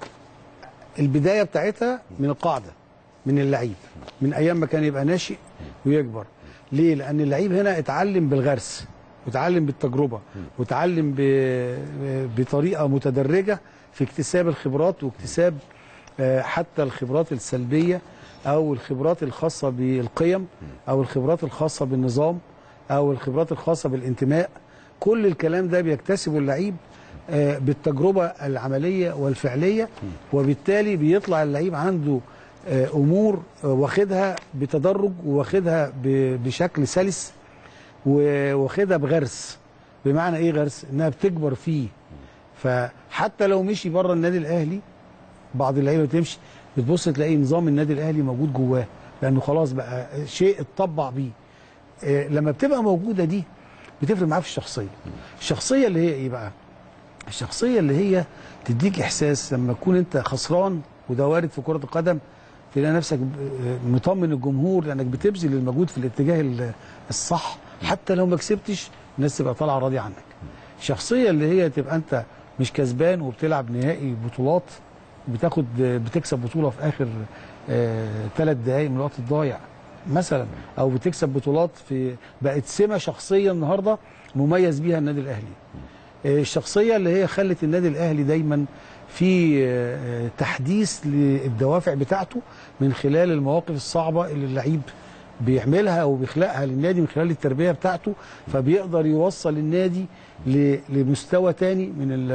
البدايه بتاعتها من القاعده، من اللعيب، من ايام ما كان يبقى ناشئ ويكبر. ليه؟ لان اللعيب هنا اتعلم بالغرس وتعلم بالتجربه وتعلم بطريقه متدرجه في اكتساب الخبرات واكتساب آه حتى الخبرات السلبيه او الخبرات الخاصه بالقيم او الخبرات الخاصه بالنظام او الخبرات الخاصه بالانتماء. كل الكلام ده بيكتسبه اللعيب بالتجربه العمليه والفعليه، وبالتالي بيطلع اللعيب عنده امور واخدها بتدرج واخدها بشكل سلس واخدها بغرس. بمعنى ايه غرس؟ انها بتكبر فيه. فحتى لو مشي بره النادي الاهلي، بعض اللعيبه بتمشي بتبص تلاقي نظام النادي الاهلي موجود جواه، لانه خلاص بقى شيء اتطبع بيه. إيه لما بتبقى موجوده دي بتفرق معاه في الشخصيه. الشخصيه اللي هي ايه بقى؟ الشخصيه اللي هي تديك احساس لما تكون انت خسران، وده وارد في كره القدم، تلاقي نفسك مطمن الجمهور لانك بتبذل المجهود في الاتجاه الصح، حتى لو ما كسبتش الناس تبقى طالعه راضيه عنك. الشخصيه اللي هي تبقى انت مش كسبان وبتلعب نهائي بطولات، بتاخد بتكسب بطوله في اخر ثلاث آه دقائق من الوقت الضايع مثلا، او بتكسب بطولات في بقت سمه شخصيه النهارده مميز بيها النادي الاهلي. الشخصيه اللي هي خلت النادي الاهلي دايما في تحديث للدوافع بتاعته من خلال المواقف الصعبه اللي اللعيب بيعملها وبيخلقها للنادي من خلال التربيه بتاعته، فبيقدر يوصل النادي لمستوى تاني من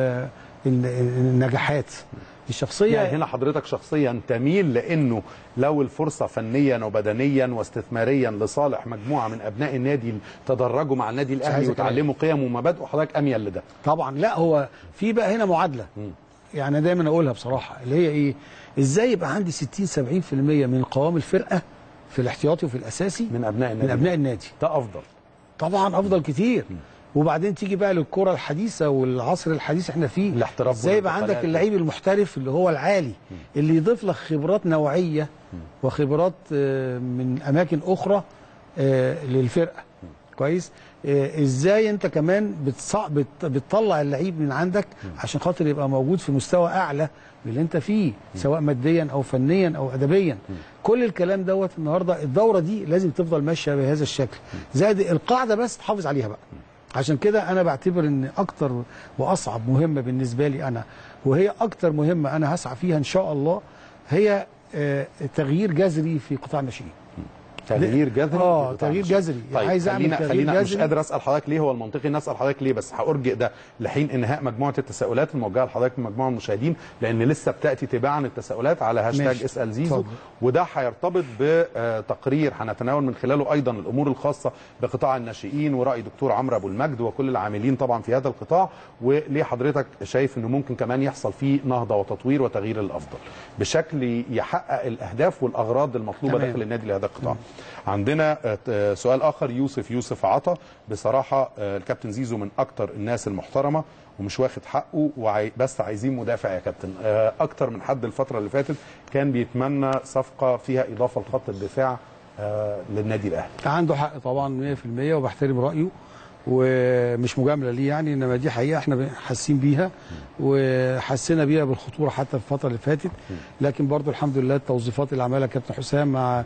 النجاحات. الشخصيه يعني هنا حضرتك شخصيا تميل لانه لو الفرصه فنيا وبدنيا واستثماريا لصالح مجموعه من ابناء النادي تدرجوا مع النادي الاهلي وتعلموا قيم ومبادئ، حضرتك اميل لده؟ طبعا. لا، هو في بقى هنا معادله م. يعني دايما اقولها بصراحه، اللي هي ايه؟ ازاي يبقى عندي ستين سبعين في المية من قوام الفرقه في الاحتياطي وفي الاساسي من ابناء النادي، من ابناء النادي. ده افضل طبعا، افضل كتير. م. وبعدين تيجي بقى للكره الحديثه والعصر الحديث احنا فيه، الاحتراف. ازاي يبقى عندك اللعيب المحترف اللي هو العالي م. اللي يضيف لك خبرات نوعيه م. وخبرات من اماكن اخرى للفرقه. م. كويس. ازاي انت كمان بتصع... بت... بتطلع اللعيب من عندك عشان خاطر يبقى موجود في مستوى اعلى من اللي انت فيه، سواء ماديا او فنيا او ادبيا. كل الكلام دوت النهارده الدوره دي لازم تفضل ماشيه بهذا الشكل، زائد القاعده بس تحافظ عليها بقى. عشان كده انا بعتبر ان اكتر واصعب مهمه بالنسبه لي انا، وهي اكتر مهمه انا هسعى فيها ان شاء الله، هي تغيير جذري في قطاع الناشئين. تغيير جذري؟ اه تغيير جذري. طيب عايز اعمل خلينا تغيير خلينا جذري. مش قادر اسال حضرتك ليه، هو المنطقي ان اسال حضرتك ليه، بس هارجئ ده لحين انهاء مجموعه التساؤلات الموجهه لحضرتك من مجموعه المشاهدين، لان لسه بتاتي تباعا التساؤلات على هاشتاج اسال زيزو، وده هيرتبط بتقرير هنتناول من خلاله ايضا الامور الخاصه بقطاع الناشئين وراي دكتور عمرو ابو المجد وكل العاملين طبعا في هذا القطاع، وليه حضرتك شايف انه ممكن كمان يحصل فيه نهضه وتطوير وتغيير الافضل بشكل يحقق الاهداف والاغراض المطلوبه داخل النادي لهذا القطاع. عندنا سؤال اخر، يوسف يوسف عطا، بصراحه الكابتن زيزو من اكتر الناس المحترمه ومش واخد حقه، بس عايزين مدافع يا كابتن. اكتر من حد الفتره اللي فاتت كان بيتمنى صفقه فيها اضافه لخط الدفاع للنادي الاهلي. عنده حق طبعا مية في المية وبحترم رايه ومش مجامله ليه يعني، انما دي حقيقه احنا حاسين بيها وحسينا بيها بالخطوره حتى في الفتره اللي فاتت، لكن برضو الحمد لله التوظيفات اللي عملها كابتن حسام مع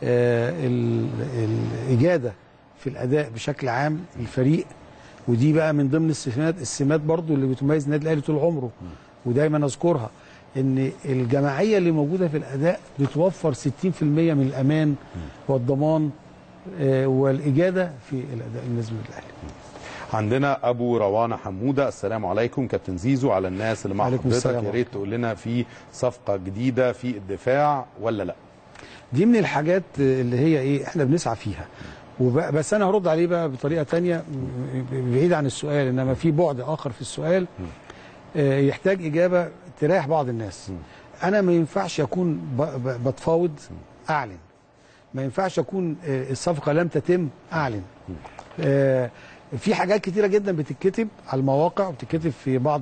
الاجاده في الاداء بشكل عام الفريق، ودي بقى من ضمن السمات السمات برضو اللي بتميز النادي الاهلي طول عمره ودايما اذكرها، ان الجماعيه اللي موجوده في الاداء بتوفر ستين في المية من الامان والضمان والاجاده في الاداء بالنسبه للاهلي. عندنا ابو روانه حموده، السلام عليكم كابتن زيزو، على الناس اللي مع حضرتك يا ريت تقول لنا في صفقه جديده في الدفاع ولا لا؟ دي من الحاجات اللي هي ايه احنا بنسعى فيها، بس انا هرد عليه بقى بطريقه ثانيه بعيد عن السؤال، انما في بعد اخر في السؤال يحتاج اجابه تريح بعض الناس. انا ما ينفعش اكون بتفاوض اعلن، ما ينفعش اكون الصفقه لم تتم اعلن. في حاجات كتيره جدا بتتكتب على المواقع وبتتكتب في بعض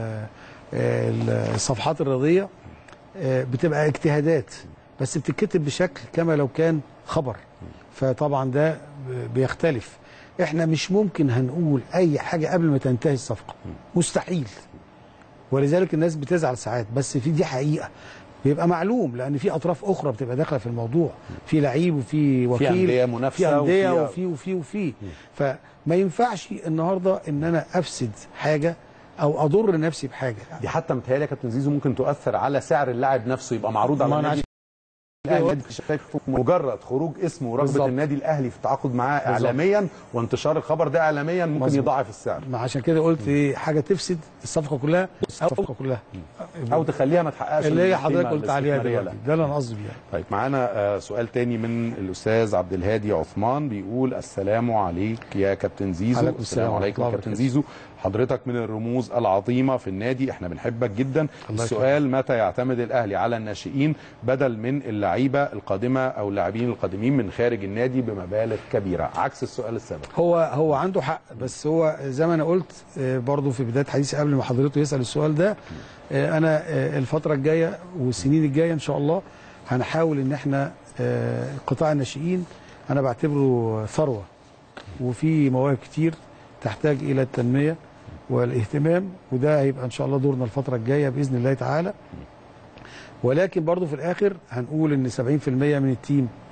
الصفحات الرياضيه، بتبقى اجتهادات بس بتتكتب بشكل كما لو كان خبر، فطبعا ده بيختلف. احنا مش ممكن هنقول اي حاجه قبل ما تنتهي الصفقه، مستحيل، ولذلك الناس بتزعل ساعات، بس في دي حقيقه بيبقى معلوم، لان في اطراف اخرى بتبقى داخله في الموضوع، في لعيب وفي وكيل، في انديه منافسه، في انديه وفي وفي وفي فما ينفعش النهارده ان انا افسد حاجه او اضر نفسي بحاجه. دي حتى متهيألي يا كابتن زيزو ممكن تؤثر على سعر اللاعب نفسه، يبقى معروض على النادي الاهلي، مجرد خروج اسمه ورغبه النادي الاهلي في التعاقد معاه اعلاميا وانتشار الخبر ده اعلاميا ممكن مزبط. يضاعف السعر. ما عشان كده قلت ايه، حاجه تفسد الصفقه كلها او الصفقه كلها او تخليها ما تحققش اللي هي حضرتك قلت عليها دلوقتي، ده اللي انا قصدي بيها. طيب معانا سؤال تاني من الاستاذ عبد الهادي عثمان، بيقول السلام عليك يا كابتن زيزو. السلام عليكم يا كابتن زيزو، حضرتك من الرموز العظيمه في النادي، احنا بنحبك جدا. السؤال متى يعتمد الاهلي على الناشئين بدل من اللعيبه القادمه او اللاعبين القادمين من خارج النادي بمبالغ كبيره، عكس السؤال السابق؟ هو هو عنده حق، بس هو زي ما انا قلت برضو في بدايه حديثي قبل ما حضرته يسال السؤال ده، انا الفتره الجايه والسنين الجايه ان شاء الله هنحاول ان احنا قطاع الناشئين انا بعتبره ثروه، وفي مواهب كتير تحتاج الى التنميه والاهتمام، وده هيبقى ان شاء الله دورنا الفتره الجايه باذن الله تعالى. ولكن برضو في الاخر هنقول ان سبعين في المية من التيم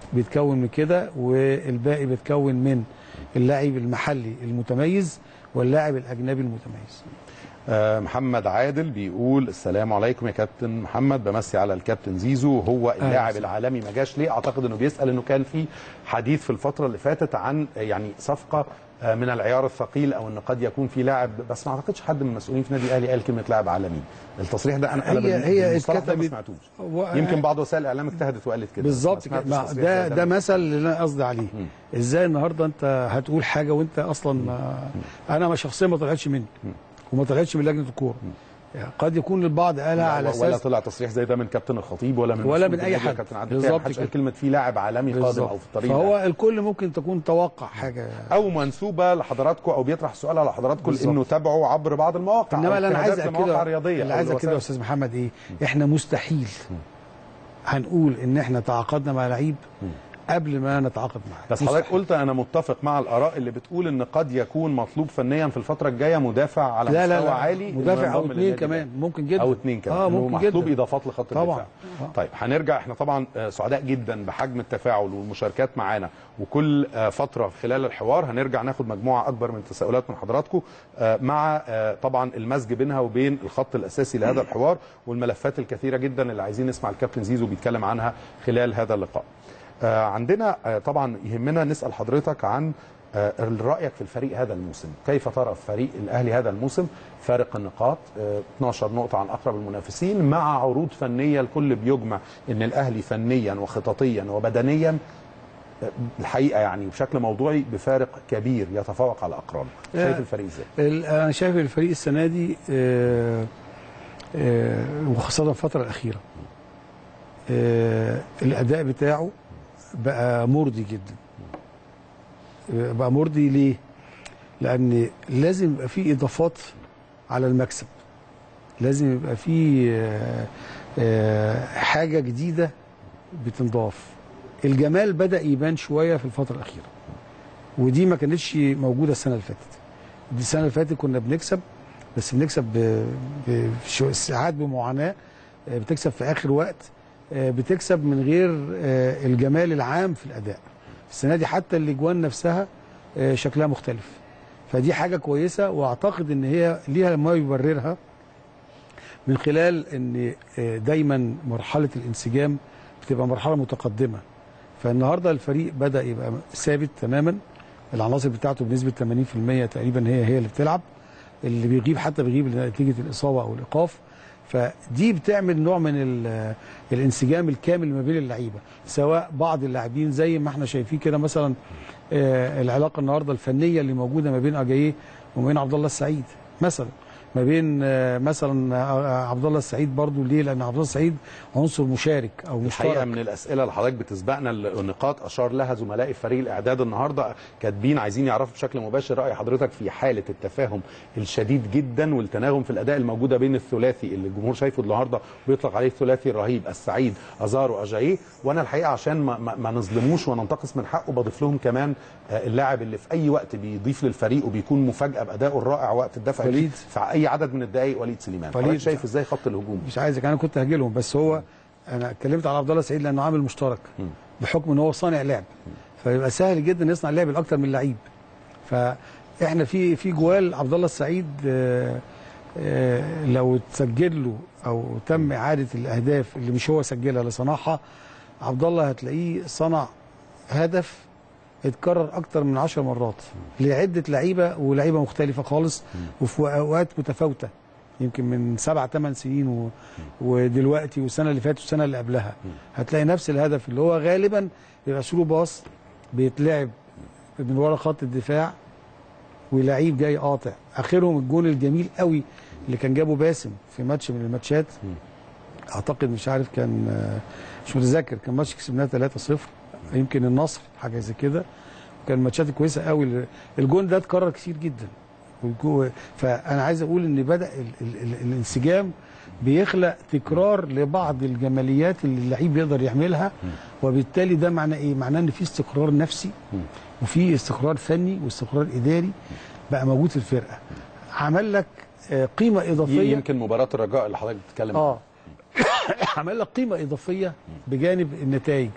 بيتكون من كده، والباقي بيتكون من اللاعب المحلي المتميز واللاعب الاجنبي المتميز. آه محمد عادل بيقول السلام عليكم يا كابتن محمد، بمسي على الكابتن زيزو، هو اللاعب العالمي ما جاش ليه؟ اعتقد انه بيسال انه كان في حديث في الفتره اللي فاتت عن يعني صفقه من العيار الثقيل، او ان قد يكون في لاعب، بس ما اعتقدش حد من المسؤولين في النادي الاهلي قال كلمه لاعب عالمي. التصريح ده انا هي هي اتكتبت، ما سمعتوش. يمكن بعض وسائل الاعلام اجتهدت وقالت كده بالظبط كده. ده ده مثل اللي انا قصدي عليه. م. ازاي النهارده انت هتقول حاجه وانت اصلا ما انا ما شخصيا ما طلعتش مني وما طلعتش من لجنه الكوره. يعني قد يكون البعض قالها على اساس ولا طلع تصريح زي ده من كابتن الخطيب ولا من ولا من اي حد. بالظبط كده. كلمه في لاعب عالمي قادم او في الطريق، فهو ده. الكل ممكن تكون توقع حاجه او منسوبه لحضراتكم او بيطرح سؤال على حضراتكم انه تابعوا عبر بعض المواقع. انما اللي انا عايز كده رياضيه اللي عايز كده يا استاذ محمد ايه؟ احنا مستحيل هنقول ان احنا تعاقدنا مع لعيب قبل ما نتعاقد معاه. بس حضرتك قلت انا متفق مع الاراء اللي بتقول ان قد يكون مطلوب فنيا في الفتره الجايه مدافع على لا مستوى لا لا عالي، مدافع او اثنين كمان ممكن جدا، او اثنين كمان اه ممكن مطلوب جدا. اضافات لخط طبعا الدفاع. آه. طيب هنرجع، احنا طبعا سعداء جدا بحجم التفاعل والمشاركات معانا، وكل فتره خلال الحوار هنرجع ناخد مجموعه اكبر من التساؤلات من حضراتكم مع طبعا المزج بينها وبين الخط الاساسي لهذا الحوار والملفات الكثيره جدا اللي عايزين نسمع الكابتن زيزو بيتكلم عنها خلال هذا اللقاء. آه عندنا آه طبعا يهمنا نسأل حضرتك عن آه رأيك في الفريق هذا الموسم، كيف ترى فريق الأهلي هذا الموسم؟ فارق النقاط آه اثناشر نقطة عن أقرب المنافسين، مع عروض فنية الكل بيجمع أن الأهلي فنيا وخططيا وبدنيا آه الحقيقة يعني بشكل موضوعي بفارق كبير يتفوق على أقرانه. شايف الفريق ازاي؟ أنا شايف الفريق السنة دي آه آه وخاصة الفترة الأخيرة آه الأداء بتاعه بقى مرضي جدا. بقى مرضي ليه؟ لأن لازم يبقى فيه إضافات على المكسب، لازم يبقى فيه حاجة جديدة بتنضاف. الجمال بدأ يبان شوية في الفترة الأخيرة، ودي ما كانتش موجودة السنة اللي فاتت. دي السنة اللي فاتت كنا بنكسب، بس بنكسب ساعات بمعاناة، بتكسب في آخر وقت، بتكسب من غير الجمال العام في الاداء. السنه دي حتى الاجوان نفسها شكلها مختلف، فدي حاجه كويسه، واعتقد ان هي ليها ما يبررها من خلال ان دايما مرحله الانسجام بتبقى مرحله متقدمه. فالنهارده الفريق بدا يبقى ثابت تماما، العناصر بتاعته بنسبه ثمانين بالمئة تقريبا هي هي اللي بتلعب، اللي بيغيب حتى بيغيب نتيجه الاصابه او الايقاف. فدي بتعمل نوع من الانسجام الكامل ما بين اللعيبه، سواء بعض اللاعبين زي ما احنا شايفين كده مثلا آه العلاقه النهارده الفنيه اللي موجوده ما بين اجاييه وما بين عبد الله السعيد مثلا، ما بين آه مثلا آه عبد الله السعيد برضو. ليه؟ لان عبد الله السعيد عنصر مشارك او مشترك. الحقيقه من الاسئله اللي حضرتك بتسبقنا النقاط اشار لها زملائي فريق الاعداد النهارده كاتبين عايزين يعرفوا بشكل مباشر راي حضرتك في حاله التفاهم الشديد جدا والتناغم في الاداء الموجوده بين الثلاثي اللي الجمهور شايفه النهارده بيطلق عليه الثلاثي الرهيب السعيد ازارو اجاييه. وانا الحقيقه عشان ما, ما, ما نظلموش وننتقص من حقه بضيف لهم كمان اللاعب اللي في اي وقت بيضيف للفريق وبيكون مفاجاه بادائه الرائع وقت الدفع وليد في اي عدد من الدقائق. وليد سليمان، وليد شايف ازاي خط الهجوم؟ مش عايزك، انا كنت هجيلهم، بس هو انا اتكلمت على عبد الله السعيد لانه عامل مشترك م. بحكم ان هو صانع لعب، فيبقى سهل جدا يصنع لعب لاكثر من لعيب. فاحنا في في جوال عبد الله السعيد آآ آآ لو تسجل له او تم اعاده الاهداف اللي مش هو سجلها اللي صنعها عبد الله، هتلاقيه صنع هدف اتكرر اكتر من عشر مرات لعده لعيبه ولعيبه مختلفه خالص وفي اوقات متفاوته، يمكن من سبع ثمان سنين و... ودلوقتي والسنه اللي فاتت والسنه اللي قبلها هتلاقي نفس الهدف اللي هو غالبا بيبقى ثرو باص بيتلعب من ورا خط الدفاع ولعيب جاي قاطع. اخرهم الجون الجميل قوي اللي كان جابه باسم في ماتش من الماتشات، اعتقد مش عارف كان مش متذكر، كان ماتش كسبناه ثلاثة صفر يمكن النصر حاجه زي كده، كان ماتشات كويسه قوي. الجون ده اتكرر كتير جدا، فانا عايز اقول ان بدا ال ال ال الانسجام بيخلق تكرار لبعض الجماليات اللي اللعيب يقدر يعملها، وبالتالي ده معناه ايه؟ معناه ان في استقرار نفسي وفي استقرار فني واستقرار اداري بقى موجود في الفرقه، عمل لك قيمه اضافيه. يمكن مباراه الرجاء اللي حضرتك بتتكلم اه عمل لك قيمه اضافيه بجانب النتائج،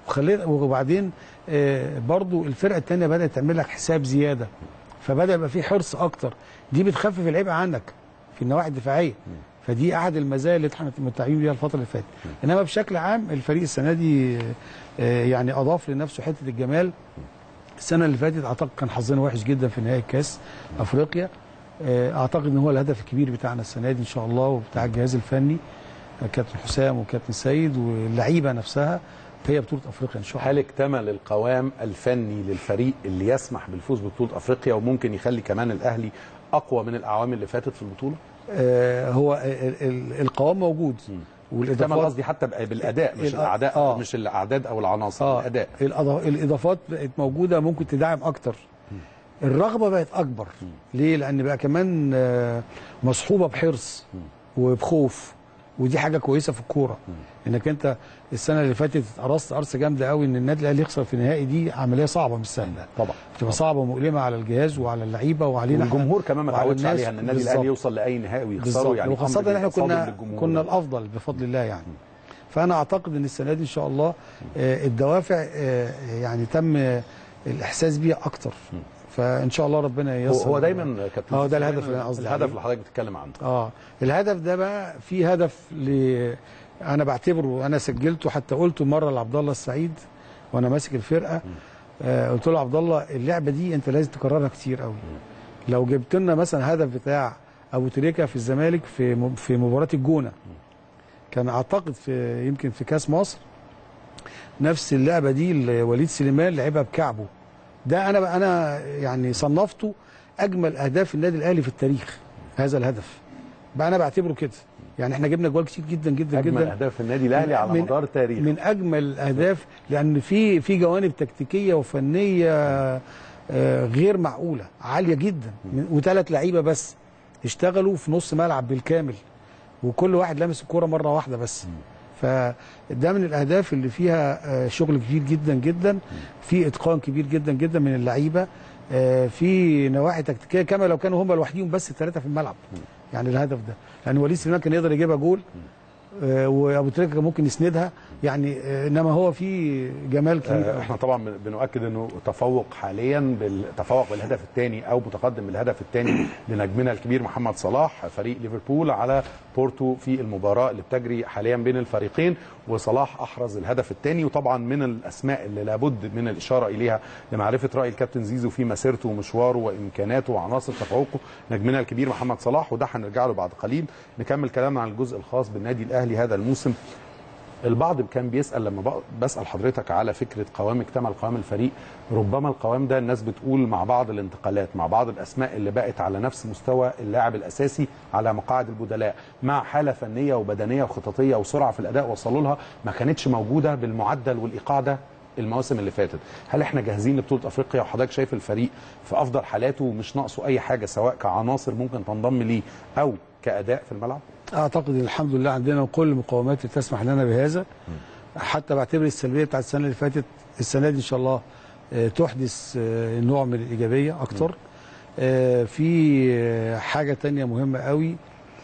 وخلينا وبعدين آه برضو الفرقه الثانيه بدات تعمل لك حساب زياده، فبدا يبقى في حرص اكتر، دي بتخفف العبء عنك في النواحي الدفاعيه. فدي احد المزايا اللي احنا متعين بيها الفتره اللي فاتت. انما بشكل عام الفريق السنه دي آه يعني اضاف لنفسه حته الجمال. السنه اللي فاتت اعتقد كان حظنا وحش جدا في نهائي كاس افريقيا. اعتقد ان هو الهدف الكبير بتاعنا السنه دي ان شاء الله، وبتاع الجهاز الفني كابتن حسام وكابتن سيد واللعيبه نفسها، هي بطوله افريقيا ان شاء الله. هل اكتمل القوام الفني للفريق اللي يسمح بالفوز ببطوله افريقيا وممكن يخلي كمان الاهلي اقوى من الاعوام اللي فاتت في البطوله؟ آه هو القوام موجود. والاضافات قصدي حتى بالاداء مش الاعداء آه. مش الاعداد او العناصر آه. الاداء. الاضافات بقت موجوده ممكن تدعم اكتر. الرغبه بقت اكبر. ليه؟ لان بقى كمان مصحوبه بحرص وبخوف، ودي حاجه كويسه في الكوره. انك انت السنه اللي فاتت اتقرصت قرصه جامده قوي ان النادي الاهلي يخسر في النهائي، دي عمليه صعبه مش سهله طبعا، بتبقى صعبه ومؤلمه على الجهاز وعلى اللعيبه وعلينا، والجمهور كمان ما تعودش عليها ان النادي الاهلي يوصل لاي نهائي ويخسره، يعني وخاصه ان احنا كنا كنا الافضل بفضل الله يعني. فانا اعتقد ان السنه دي ان شاء الله الدوافع يعني تم الاحساس بيها اكتر، فان شاء الله ربنا ييسر. هو دايما كابتن اه ده الهدف اللي انا قصدي الهدف اللي حضرتك بتتكلم عنه. اه الهدف ده بقى في هدف ل انا بعتبره، انا سجلته حتى قلته مره لعبد الله السعيد وانا ماسك الفرقه، آه قلت له عبد الله اللعبه دي انت لازم تكررها كتير قوي. لو جبت لنا مثلا هدف بتاع ابو تريكه في الزمالك في في مباراه الجونه، كان اعتقد في يمكن في كاس مصر نفس اللعبه دي وليد سليمان لعبها بكعبه. ده انا انا يعني صنفته اجمل اهداف النادي الاهلي في التاريخ، هذا الهدف بقى انا بعتبره كده. يعني احنا جبنا جوال كتير جدا جدا أجمل جدا، اجمل اهداف النادي الاهلي على من مدار التاريخ، من اجمل الاهداف، لان في في جوانب تكتيكيه وفنيه غير معقوله عاليه جدا، وثلاث لعيبه بس اشتغلوا في نص ملعب بالكامل، وكل واحد لامس الكوره مره واحده بس. فده من الاهداف اللي فيها شغل كبير جدا جدا، في اتقان كبير جدا جدا من اللعيبه، في نواحي تكتيكيه كما لو كانوا هم لوحدهم بس الثلاثه في الملعب. يعني الهدف ده يعني وليد سليمان كان يقدر يجيبها جول، وابو تريكه كان ممكن يسندها يعني، انما هو في جمال كبير. احنا طبعا بنؤكد انه تفوق حاليا بالتفوق بالهدف الثاني او متقدم بالهدف الثاني لنجمنا الكبير محمد صلاح فريق ليفربول على بورتو في المباراه اللي بتجري حاليا بين الفريقين، وصلاح احرز الهدف الثاني. وطبعا من الاسماء اللي لابد من الاشاره اليها لمعرفه راي الكابتن زيزو في مسيرته ومشواره وامكاناته وعناصر تفوقه نجمنا الكبير محمد صلاح، وده هنرجع له بعد قليل. نكمل كلامنا عن الجزء الخاص بالنادي الاهلي هذا الموسم. البعض كان بيسأل لما بسأل حضرتك على فكرة قوام اكتمل قوام الفريق، ربما القوام ده الناس بتقول مع بعض الانتقالات، مع بعض الأسماء اللي بقت على نفس مستوى اللاعب الأساسي على مقاعد البدلاء، مع حالة فنية وبدنية وخططية وسرعة في الأداء وصلوا لها ما كانتش موجودة بالمعدل والإيقاع ده المواسم اللي فاتت. هل احنا جاهزين لبطولة أفريقيا وحضرتك شايف الفريق في أفضل حالاته ومش ناقصه أي حاجة سواء كعناصر ممكن تنضم ليه أو كأداء في الملعب؟ اعتقد الحمد لله عندنا كل المقومات اللي تسمح لنا بهذا. حتى بعتبر السلبيه بتاعت السنه اللي فاتت السنه دي ان شاء الله تحدث نوع من الايجابيه اكتر. في حاجه تانية مهمه قوي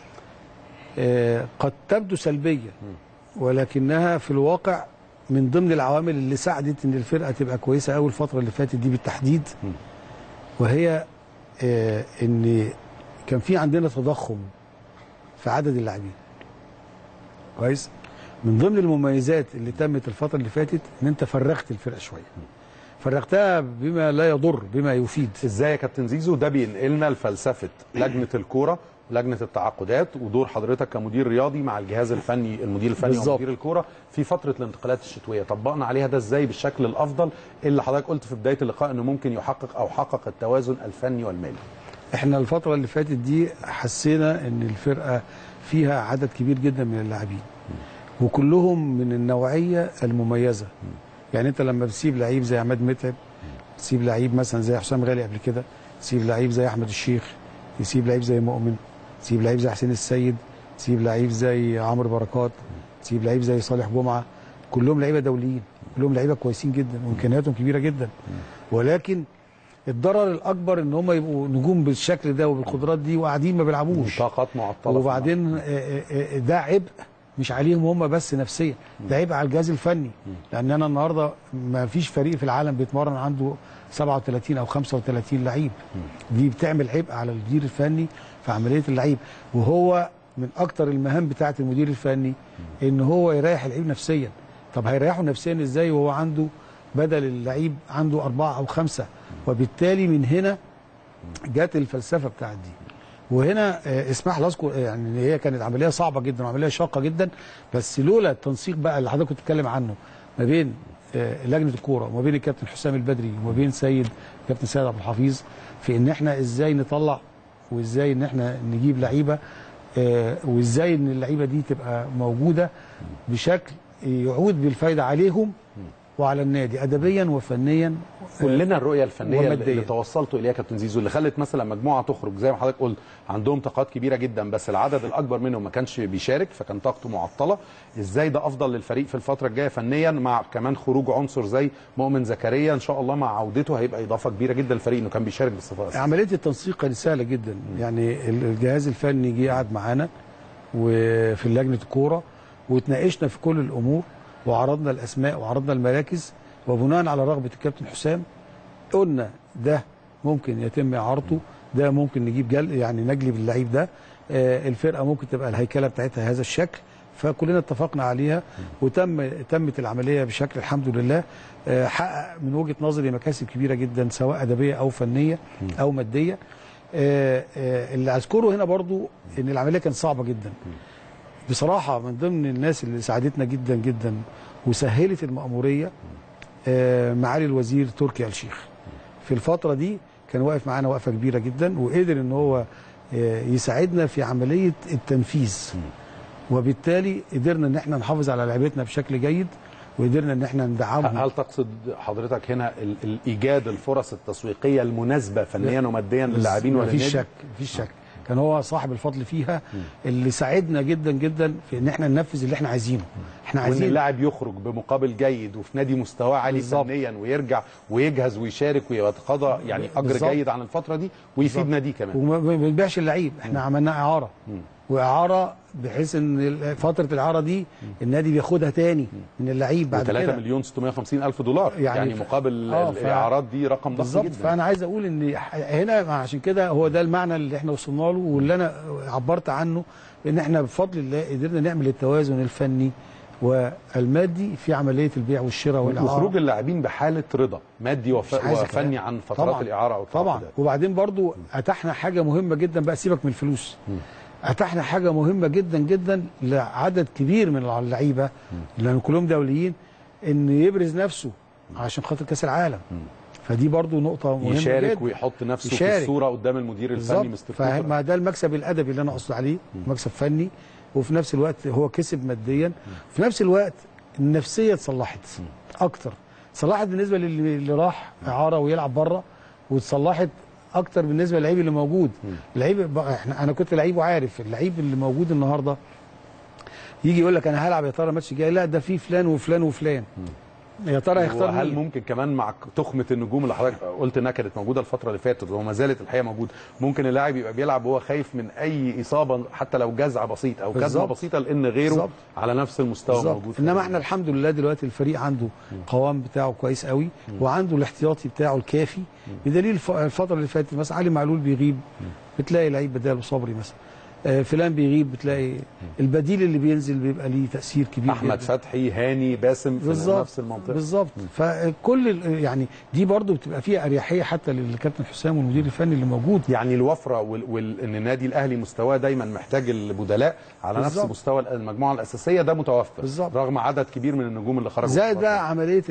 قد تبدو سلبيه ولكنها في الواقع من ضمن العوامل اللي ساعدت ان الفرقه تبقى كويسه قوي الفتره اللي فاتت دي بالتحديد، وهي ان كان في عندنا تضخم في عدد اللاعبين. كويس؟ من ضمن المميزات اللي تمت الفتره اللي فاتت ان انت فرغت الفرقه شويه. فرغتها بما لا يضر بما يفيد. ازاي يا كابتن زيزو؟ ده بينقلنا لفلسفه لجنه الكوره ولجنه التعاقدات ودور حضرتك كمدير رياضي مع الجهاز الفني المدير الفني بالزبط. ومدير الكوره في فتره الانتقالات الشتويه، طبقنا عليها ده ازاي بالشكل الافضل اللي حضرتك قلت في بدايه اللقاء انه ممكن يحقق او حقق التوازن الفني والمالي؟ احنا الفتره اللي فاتت دي حسينا ان الفرقه فيها عدد كبير جدا من اللاعبين وكلهم من النوعيه المميزه. يعني انت لما بتسيب لعيب زي عماد متعب، تسيب لعيب مثلا زي حسام غالي قبل كده، تسيب لعيب زي احمد الشيخ، تسيب لعيب زي مؤمن، تسيب لعيب زي حسين السيد، تسيب لعيب زي عمرو بركات، تسيب لعيب زي صالح جمعه، كلهم لعيبه دوليين، كلهم لعيبه كويسين جدا وامكانياتهم كبيره جدا. ولكن الضرر الاكبر ان هم يبقوا نجوم بالشكل ده وبالقدرات دي وقاعدين ما بيلعبوش، طاقات معطله، وبعدين ده عبء مش عليهم هم بس نفسيا، ده عيب على الجهاز الفني. لان انا النهارده ما فيش فريق في العالم بيتمرن عنده سبعة وثلاثين او خمسة وثلاثين لعيب. دي بتعمل عبء على المدير الفني في عمليه اللعيب، وهو من اكتر المهام بتاعه المدير الفني ان هو يريح اللعيب نفسيا. طب هيريحه نفسيا ازاي وهو عنده بدل اللعيب عنده اربعه او خمسه؟ وبالتالي من هنا جت الفلسفه بتاعت دي. وهنا اسمح لي اذكر يعني هي كانت عمليه صعبه جدا وعمليه شاقه جدا، بس لولا التنسيق بقى اللي حضرتك كنت بتتكلم عنه ما بين لجنه الكوره وما بين الكابتن حسام البدري وما بين سيد كابتن سيد عبد الحفيظ في ان احنا ازاي نطلع وازاي ان احنا نجيب لعيبه وازاي ان اللعيبه دي تبقى موجوده بشكل يعود بالفايده عليهم وعلى النادي ادبيا وفنيا. كلنا الرؤيه الفنيه ومادية. اللي توصلتوا اليها كابتن زيزو اللي خلت مثلا مجموعه تخرج زي ما حضرتك قلت عندهم طاقات كبيره جدا بس العدد الاكبر منهم ما كانش بيشارك فكان طاقته معطله، ازاي ده افضل للفريق في الفتره الجايه فنيا مع كمان خروج عنصر زي مؤمن زكريا ان شاء الله مع عودته هيبقى اضافه كبيره جدا للفريق انه كان بيشارك بالصفه الاساسيه. عمليه التنسيق كانت سهله جدا، يعني الجهاز الفني جه قعد معانا وفي لجنه الكوره وتناقشنا في كل الامور وعرضنا الاسماء وعرضنا المراكز، وبناء على رغبه الكابتن حسام قلنا ده ممكن يتم اعارته، ده ممكن نجيب جل يعني نجلب اللعيب ده، آه الفرقه ممكن تبقى الهيكله بتاعتها هذا الشكل، فكلنا اتفقنا عليها وتم تمت العمليه بشكل الحمد لله آه حقق من وجهه نظري مكاسب كبيره جدا سواء ادبيه او فنيه او ماديه. آه آه اللي اذكره هنا برضو ان العمليه كانت صعبه جدا بصراحه. من ضمن الناس اللي ساعدتنا جدا جدا وسهلت المأموريه آه معالي الوزير تركي آل الشيخ. في الفتره دي كان واقف معانا وقفه كبيره جدا وقدر ان هو آه يساعدنا في عمليه التنفيذ، وبالتالي قدرنا ان احنا نحافظ على لعيبتنا بشكل جيد وقدرنا ان احنا ندعمهم. هل تقصد حضرتك هنا الايجاد الفرص التسويقيه المناسبه فنيا وماديا للاعبين ولا مفيش شك مفيش شك كان هو صاحب الفضل فيها اللي ساعدنا جدا جدا في ان احنا ننفذ اللي احنا عايزينه. احنا عايزين وان اللاعب يخرج بمقابل جيد وفي نادي مستواه عالي فنيا ويرجع ويجهز ويشارك ويتقاضى يعني اجر بالزبط. جيد عن الفتره دي ويفيد ناديه كمان. وما بنبيعش اللعيب، احنا عملناه اعاره م. واعاره بحيث ان فتره الاعاره دي النادي بياخدها تاني من اللعيب بعد كده ثلاثة مليون وستمائة وخمسين ألف دولار يعني, يعني مقابل آه الاعارات دي رقم ضخم جدا. فانا عايز اقول ان هنا عشان كده هو ده المعنى اللي احنا وصلنا له واللي انا عبرت عنه ان احنا بفضل الله قدرنا نعمل التوازن الفني والمادي في عمليه البيع والشراء والاعاره وخروج اللاعبين بحاله رضا مادي وف... وفني عن فترات طبعًا. الاعاره او طبعا. وبعدين برضو اتحنا حاجه مهمه جدا بقى، سيبك من الفلوس م. اتحنا حاجه مهمه جدا جدا لعدد كبير من اللعيبه لان كلهم دوليين ان يبرز نفسه عشان خاطر كاس العالم. م. فدي برضو نقطه مهمه يشارك جدا. ويحط نفسه يشارك. في الصوره قدام المدير الفني مستر كوبر. فما ده المكسب الادبي اللي انا قصدي عليه، مكسب فني وفي نفس الوقت هو كسب ماديا. في نفس الوقت النفسيه اتصلحت اكتر، اتصلحت بالنسبه للي راح اعاره ويلعب بره، واتصلحت اكتر بالنسبه للعيب اللي موجود. اللعيب احنا انا كنت لعيب وعارف اللعيب اللي موجود النهارده يجي يقول لك انا هلعب يا ترى الماتش الجاي، لا ده في فلان وفلان وفلان يا ترى هيختار مين. وهل ممكن كمان مع تخمه النجوم اللي حضرتك قلت انها كانت موجوده الفتره اللي فاتت وما زالت الحقيقه موجوده، ممكن اللاعب يبقى بيلعب وهو خايف من اي اصابه حتى لو جزعه بسيط او كدمه بسيطه لان غيره بالزبط. على نفس المستوى بالزبط. موجود. انما احنا الحمد لله دلوقتي الفريق عنده قوام بتاعه كويس قوي وعنده الاحتياطي بتاعه الكافي، بدليل الفتره اللي فاتت مثلا علي معلول بيغيب بتلاقي لعيب بداله صبري مثلا، فلان بيغيب بتلاقي البديل اللي بينزل بيبقى ليه تاثير كبير. احمد جدا. فتحي هاني باسم في نفس المنطقه بالظبط. فكل يعني دي برضو بتبقى فيها اريحيه حتى للكابتن حسام والمدير الفني اللي موجود. يعني الوفره وال... وال... ان النادي الاهلي مستواه دايما محتاج البدلاء على بالزبط. نفس مستوى المجموعه الاساسيه ده متوفر بالزبط. رغم عدد كبير من النجوم اللي خرجوا. زائد بقى عمليه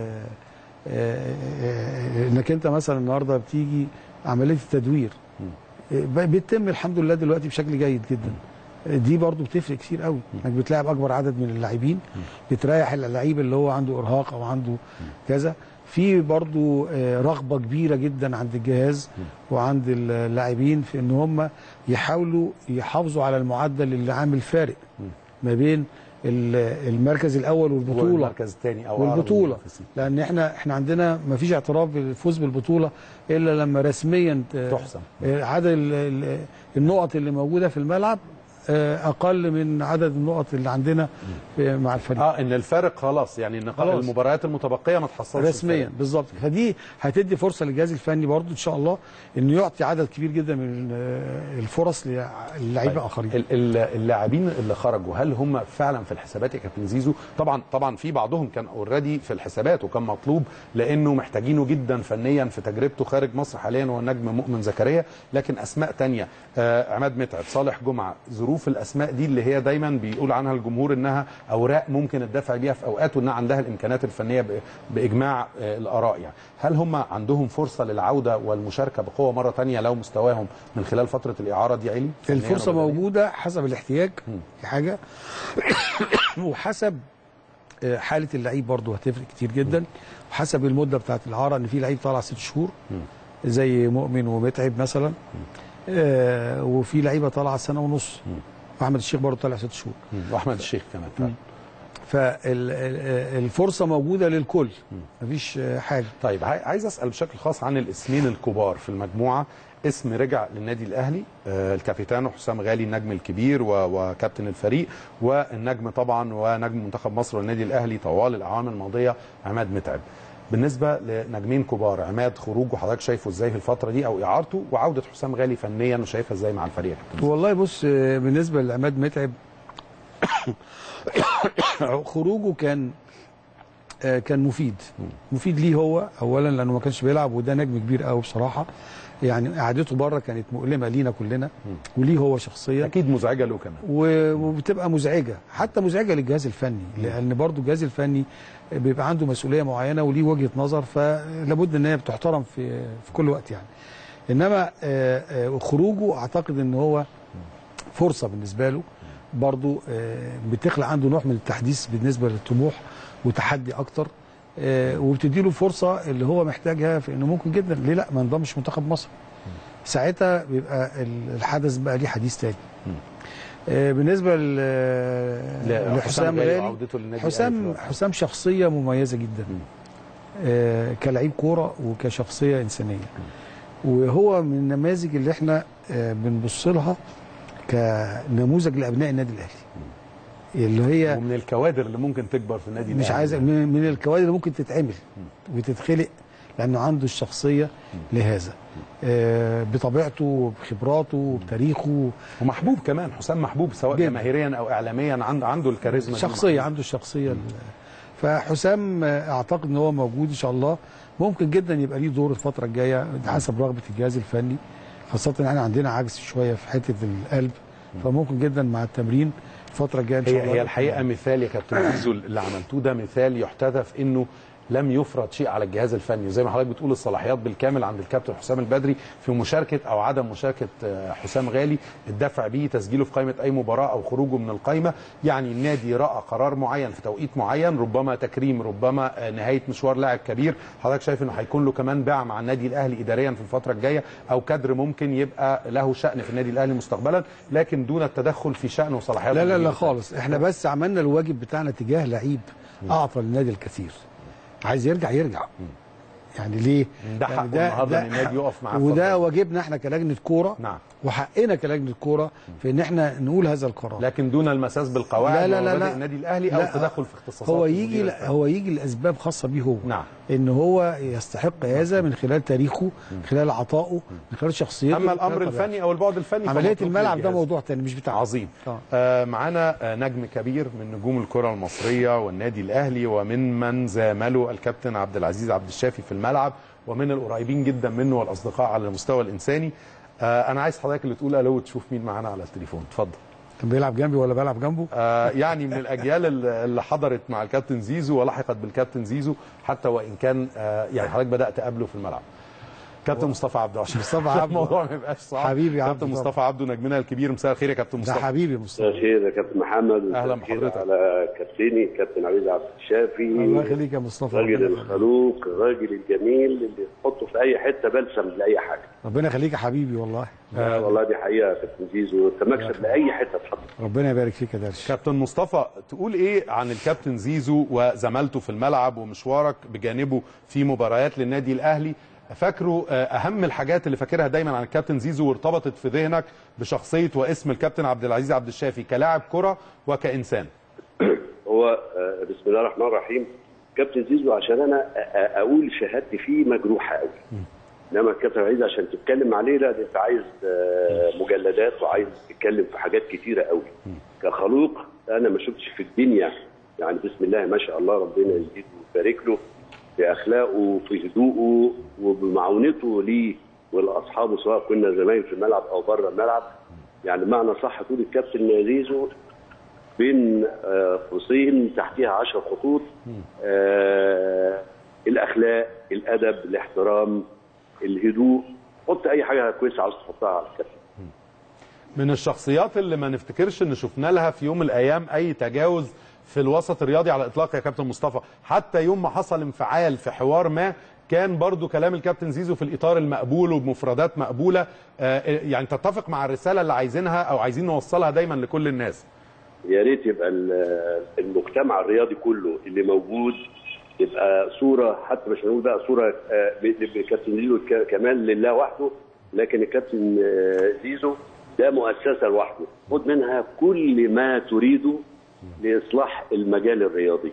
انك انت مثلا النهارده بتيجي عمليه التدوير بيتم الحمد لله دلوقتي بشكل جيد جدا. دي برضو بتفرق كتير قوي انك بتلاعب اكبر عدد من اللاعبين، بتريح اللعيب اللي هو عنده ارهاق او عنده كذا. في برضو رغبه كبيره جدا عند الجهاز وعند اللاعبين في ان هم يحاولوا يحافظوا على المعدل اللي عامل فارق ما بين المركز الاول والبطوله والمركز الثاني او والبطوله، لان احنا احنا عندنا ما فيش اعتراف بالفوز بالبطوله الا لما رسميا تحسم عدد النقط اللي موجوده في الملعب اقل من عدد النقط اللي عندنا مع الفريق. اه ان الفارق خلاص يعني ان المباريات المتبقيه ما تحصلش رسميا بالظبط. فدي هتدي فرصه للجهاز الفني برضو ان شاء الله انه يعطي عدد كبير جدا من الفرص للاعيبه اخرين. اللاعبين اللي خرجوا هل هم فعلا في الحسابات يا كابتن زيزو؟ طبعا طبعا في بعضهم كان اوريدي في الحسابات وكان مطلوب لانه محتاجينه جدا فنيا في تجربته خارج مصر حاليا، هو النجم مؤمن زكريا، لكن اسماء ثانيه آه عماد متعب، صالح جمعه، ظروف الاسماء دي اللي هي دايما بيقول عنها الجمهور انها اوراق ممكن الدفع بيها في اوقات وانها عندها الامكانيات الفنيه باجماع آه الاراء، يعني هل هم عندهم فرصه للعوده والمشاركه بقوه مره ثانيه لو مستواهم من خلال فتره الاعاره دي عالي؟ الفرصه موجوده حسب الاحتياج في حاجه وحسب حاله اللعيب برضه هتفرق كتير جدا، وحسب المده بتاعت الاعاره، ان في لعيب طالع ست شهور زي مؤمن ومتعب مثلا، آه وفي لعيبه طالعه سنه ونص، واحمد الشيخ برضه طالع ست شهور، واحمد الشيخ كمان. فالفرصه موجوده للكل، مفيش حاجه. طيب عايز اسال بشكل خاص عن الاسمين الكبار في المجموعه. اسم رجع للنادي الاهلي آه الكابيتانو حسام غالي النجم الكبير وكابتن الفريق، والنجم طبعا ونجم منتخب مصر والنادي الاهلي طوال الاعوام الماضيه عماد متعب. بالنسبه لنجمين كبار، عماد خروجه حضرتك شايفه ازاي في الفتره دي او اعارته، وعوده حسام غالي فنيا وشايفها ازاي مع الفريق؟ والله بص، بالنسبه لعماد متعب خروجه كان كان مفيد مفيد ليه هو اولا لانه ما كانش بيلعب، وده نجم كبير قوي بصراحه، يعني قعدته بره كانت مؤلمه لينا كلنا وليه هو شخصيا، اكيد مزعجه له كمان، وبتبقى مزعجه حتى مزعجه للجهاز الفني، لان برضو الجهاز الفني بيبقى عنده مسؤوليه معينه وليه وجهه نظر، فلابد ان هي بتحترم في في كل وقت يعني. انما خروجه اعتقد ان هو فرصه بالنسبه له، برضو بتخلق عنده نوع من التحديث بالنسبه للطموح وتحدي اكتر، وبتدي له فرصه اللي هو محتاجها في انه ممكن جدا ليه لا ما انضمش منتخب مصر. ساعتها بيبقى الحدث بقى ليه حديث تاني. بالنسبه لحسام غالي، حسام حسام شخصيه مميزه جدا كلاعب كوره وكشخصيه انسانيه، وهو من النماذج اللي احنا بنبص لها كنموذج لابناء النادي الاهلي، اللي هي ومن الكوادر اللي ممكن تكبر في النادي مش عايز من الكوادر اللي ممكن تتعمل وتتخلق، لانه عنده الشخصيه لهذا بطبيعته بخبراته بتاريخه، ومحبوب كمان. حسام محبوب سواء جماهيريا او اعلاميا، عنده عنده الكاريزما، شخصيه عنده الشخصيه. فحسام اعتقد ان هو موجود ان شاء الله، ممكن جدا يبقى ليه دور الفتره الجايه حسب رغبه الجهاز الفني، خاصه ان احنا عندنا عجز شويه في حته القلب، فممكن جدا مع التمرين الفتره الجايه ان شاء الله. هي الحقيقه مثال يا كابتن زيزو اللي عملتوه ده، مثال يحتذى في انه لم يفرض شيء على الجهاز الفني، وزي ما حضرتك بتقول الصلاحيات بالكامل عند الكابتن حسام البدري في مشاركه او عدم مشاركه حسام غالي، الدفع بيه، تسجيله في قائمه اي مباراه او خروجه من القائمه. يعني النادي راى قرار معين في توقيت معين، ربما تكريم، ربما نهايه مشوار لاعب كبير، حضرتك شايف انه هيكون له كمان باع مع النادي الاهلي اداريا في الفتره الجايه، او كادر ممكن يبقى له شان في النادي الاهلي مستقبلا، لكن دون التدخل في شان وصلاحيات. لا لا لا خالص، احنا بس عملنا الواجب بتاعنا تجاه لعيب اعطى للنادي الكثير، عايز يرجع يرجع. يعني ليه؟ ده حقه النهارده ان النادي يقف معاه، وده واجبنا احنا كلجنه كوره. نعم. وحقنا كلجنه كوره في ان احنا نقول هذا القرار، لكن دون المساس بالقواعد لا لا لا النادي الاهلي او التدخل في اختصاصات. هو يجي لا هو يجي لاسباب خاصه بيه هو. نعم. ان هو يستحق هذا من خلال تاريخه، من خلال عطائه، من خلال شخصيته. اما الامر الفني او البعد الفني، عمليه الملعب ده موضوع ثاني مش بتاعنا. عظيم. آه معانا آه نجم كبير من نجوم الكره المصريه والنادي الاهلي، ومن من زامله الكابتن عبد العزيز عبد الشافي في الملعب، ومن القريبين جدا منه والاصدقاء على المستوى الانساني. آه انا عايز حضرتك اللي تقول الو وتشوف مين معانا على التليفون. اتفضل. كان بيلعب جنبي ولا بلعب جنبه؟ آه يعني من الاجيال اللي حضرت مع الكابتن زيزو ولحقت بالكابتن زيزو، حتى وان كان آه يعني حضرتك بدات قبله في الملعب. كابتن مصطفى عبده، عشان مصطفى عبده الموضوع ما يبقاش صعب. حبيبي عبده، كابتن مصطفى عبده نجمنا الكبير، مساء الخير يا كابتن مصطفى. ده حبيبي مصطفى. مساء الخير يا كابتن محمد. اهلا بحضرتك. على كابتني كابتن عبد عبد الشافي. الله يخليك يا مصطفى. الراجل الخلوق، الراجل الجميل اللي تحطه في اي حته بلسم لاي حاجه. ربنا يخليك يا حبيبي والله. آه والله دي حقيقه يا كابتن زيزو، انت مكسب لاي حته تحط. ربنا يبارك فيك يا درش. كابتن مصطفى، تقول ايه عن الكابتن زيزو وزمالته في الملعب ومشوارك بجانبه في مباريات للنادي الاهلي؟ فاكره اهم الحاجات اللي فاكرها دايما عن الكابتن زيزو وارتبطت في ذهنك بشخصيه واسم الكابتن عبد العزيز عبد الشافي كلاعب كره وكانسان؟ هو بسم الله الرحمن الرحيم، كابتن زيزو عشان انا اقول شهادتي فيه مجروحه قوي، انما الكابتن عزيز عشان تتكلم عليه لا انت عايز مجلدات وعايز تتكلم في حاجات كتيره قوي. كخلوق انا ما شفتش في الدنيا يعني بسم الله ما شاء الله، ربنا يزيده ويبارك له في اخلاقه وفي هدوءه وبمعونته ليه ولاصحابه، سواء كنا زمايل في الملعب او بره الملعب. يعني معنى صح تقول الكابتن زيزو بين قوسين تحتيها عشر خطوط، آه الاخلاق، الادب، الاحترام، الهدوء، حط اي حاجه كويسه عاوز تحطها على الكابتن. من الشخصيات اللي ما نفتكرش ان شفنا لها في يوم من الايام اي تجاوز في الوسط الرياضي على الاطلاق يا كابتن مصطفى، حتى يوم ما حصل انفعال في حوار ما كان برضو كلام الكابتن زيزو في الاطار المقبول وبمفردات مقبوله. آه يعني تتفق مع الرساله اللي عايزينها او عايزين نوصلها دايما لكل الناس. يا ريت يبقى المجتمع الرياضي كله اللي موجود يبقى صوره، حتى مش هنقول بقى صوره بكابتن زيزو كمان لله وحده، لكن الكابتن زيزو ده مؤسسه لوحده، خد منها كل ما تريده لاصلاح المجال الرياضي.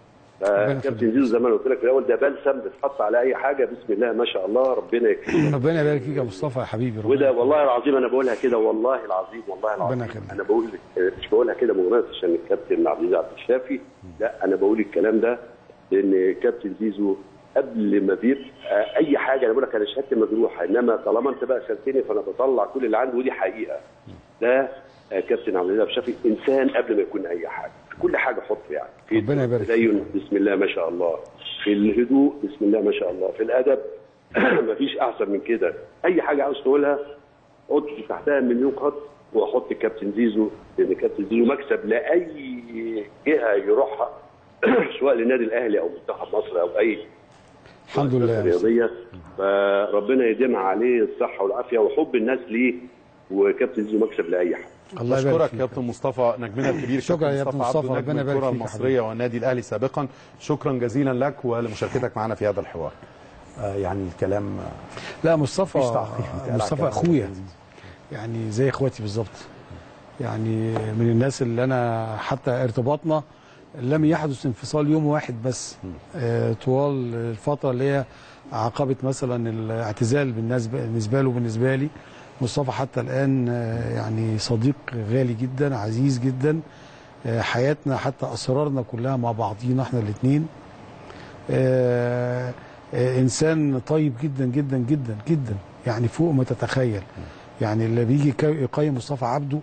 فكابتن زيزو زي ما قلت لك في الاول ده بلسم بتحط على اي حاجه بسم الله ما شاء الله، ربنا يكرمك. ربنا يبارك فيك يا مصطفى يا حبيبي. وده والله العظيم انا بقولها كده، والله العظيم والله العظيم انا بقول مش بقولها كده مجرد عشان الكابتن عبد العزيز عبد الشافي، لا انا بقول الكلام ده لان كابتن زيزو قبل ما بيبقى اي حاجه انا بقول لك انا شهادتي مجروحه، انما طالما انت بقى سالتني فانا بطلع كل اللي عندي ودي حقيقه. ده كابتن عبد العزيز عبد الشافي انسان قبل ما يكون اي حاجه، كل حاجه حط يعني في ربنا يبارك التدين بسم الله ما شاء الله، في الهدوء بسم الله ما شاء الله، في الادب مفيش احسن من كده. اي حاجه عاوز تقولها حط تحتها مليون خط واحط الكابتن زيزو، لان كابتن زيزو مكسب لاي جهه يروحها سواء للنادي الاهلي او منتخب مصر او اي الحمد لله رياضيه. فربنا يديمها عليه الصحه والعافيه وحب الناس ليه، وكابتن زيزو مكسب لاي حد. الله يبارك فيك. اشكرك كابتن مصطفى نجمنا الكبير. شكرا يا كابتن مصطفى، ربنا يبارك فيك. الكره المصريه والنادي الاهلي سابقا، شكرا جزيلا لك ولمشاركتك معنا في هذا الحوار. آه يعني الكلام لا مصطفى مصطفى اخويا يعني زي اخواتي بالظبط، يعني من الناس اللي انا حتى ارتباطنا لم يحدث انفصال يوم واحد بس آه طوال الفتره اللي هي عقبت مثلا الاعتزال بالنسبه له بالنسبه لي. مصطفى حتى الآن يعني صديق غالي جدا عزيز جدا، حياتنا حتى أسرارنا كلها مع بعضينا احنا الاثنين. إنسان طيب جدا جدا جدا جدا يعني فوق ما تتخيل. يعني اللي بيجي يقيم مصطفى عبده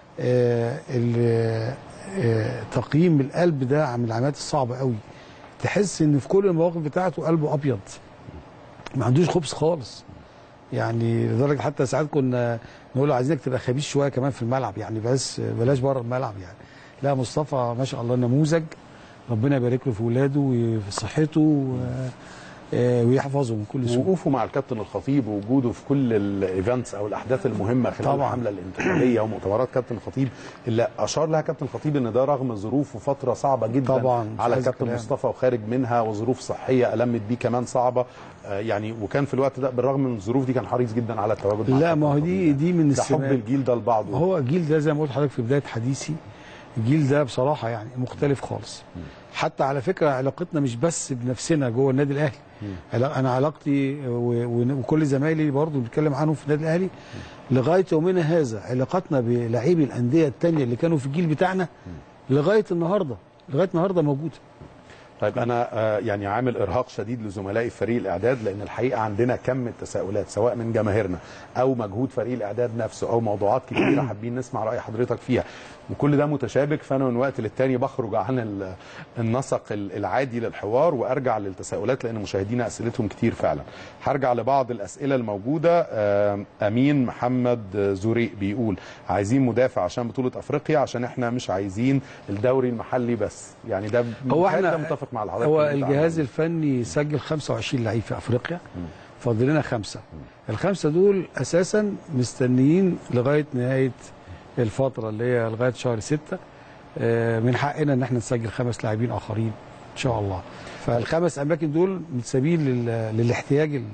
تقييم القلب ده من العمليات الصعبة قوي، تحس ان في كل المواقف بتاعته قلبه أبيض ما عندوش خبث خالص. يعني لدرجه حتى ساعات كنا نقول له عايزينك تبقى خبيث شويه كمان في الملعب، يعني بس بلاش بره الملعب يعني. لا مصطفى ما شاء الله نموذج، ربنا يبارك له في ولاده وفي صحته ويحفظه من كل سوء. وقوفه مع الكابتن الخطيب ووجوده في كل الايفنتس او الاحداث المهمه خلال طبعا الحمله الانتقاليه ومؤتمرات كابتن الخطيب اللي اشار لها كابتن الخطيب ان ده رغم ظروف وفتره صعبه جدا طبعا على الكابتن مصطفى وخارج منها وظروف صحيه المت بيه كمان صعبه يعني، وكان في الوقت ده بالرغم من الظروف دي كان حريص جدا على التواجد. لا ما هو دي دي من السمات، حب الجيل ده لبعضه. هو الجيل ده زي ما قلت لحضرتك في بدايه حديثي، الجيل ده بصراحه يعني مختلف خالص. حتى على فكره علاقتنا مش بس بنفسنا جوه النادي الاهلي، انا علاقتي وكل زمايلي برضو بنتكلم عنهم في النادي الاهلي لغايه يومنا هذا، علاقتنا بلاعبي الانديه الثانيه اللي كانوا في الجيل بتاعنا لغايه النهارده لغايه النهارده موجوده. طيب انا يعني عامل ارهاق شديد لزملائي في فريق الاعداد، لان الحقيقه عندنا كم التساؤلات سواء من جماهيرنا او مجهود فريق الاعداد نفسه او موضوعات كتيره حابين نسمع راي حضرتك فيها، وكل ده متشابك، فانا من وقت للتاني بخرج عن النسق العادي للحوار وارجع للتساؤلات لان مشاهدينا اسئلتهم كتير فعلا. هرجع لبعض الاسئله الموجوده. امين محمد زوريق بيقول عايزين مدافع عشان بطوله افريقيا، عشان احنا مش عايزين الدوري المحلي بس. يعني ده هو احنا متفق مع الحضرتك. هو الجهاز الفني سجل خمسة وعشرين لعيب في افريقيا، فاضل لنا خمسه. الخمسه دول اساسا مستنيين لغايه نهايه الفتره اللي هي لغايه شهر ستة، من حقنا ان احنا نسجل خمس لاعبين اخرين ان شاء الله. فالخمس اماكن دول متسابين للاحتياج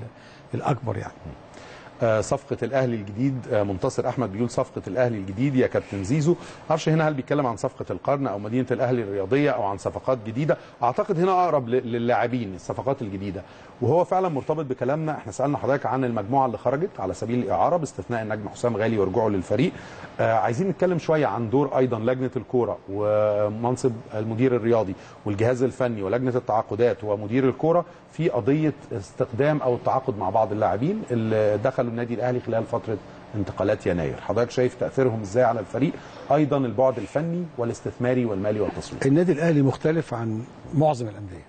الاكبر يعني. آه صفقة الأهلي الجديد، آه منتصر أحمد بيقول صفقة الأهلي الجديد يا كابتن زيزو. معرفش هنا هل بيتكلم عن صفقة القرن أو مدينة الأهلي الرياضية أو عن صفقات جديدة. أعتقد هنا أقرب للاعبين الصفقات الجديدة، وهو فعلا مرتبط بكلامنا. احنا سألنا حضرتك عن المجموعة اللي خرجت على سبيل الإعارة باستثناء النجم حسام غالي ورجوعه للفريق. آه عايزين نتكلم شوية عن دور أيضا لجنة الكورة ومنصب المدير الرياضي والجهاز الفني ولجنة التعاقدات ومدير الكورة في قضية استخدام أو التعاقد مع بعض اللاعبين اللي دخلوا النادي الأهلي خلال فترة انتقالات يناير. حضرتك شايف تأثيرهم ازاي على الفريق، أيضا البعد الفني والاستثماري والمالي والتسويق؟ النادي الأهلي مختلف عن معظم الأندية.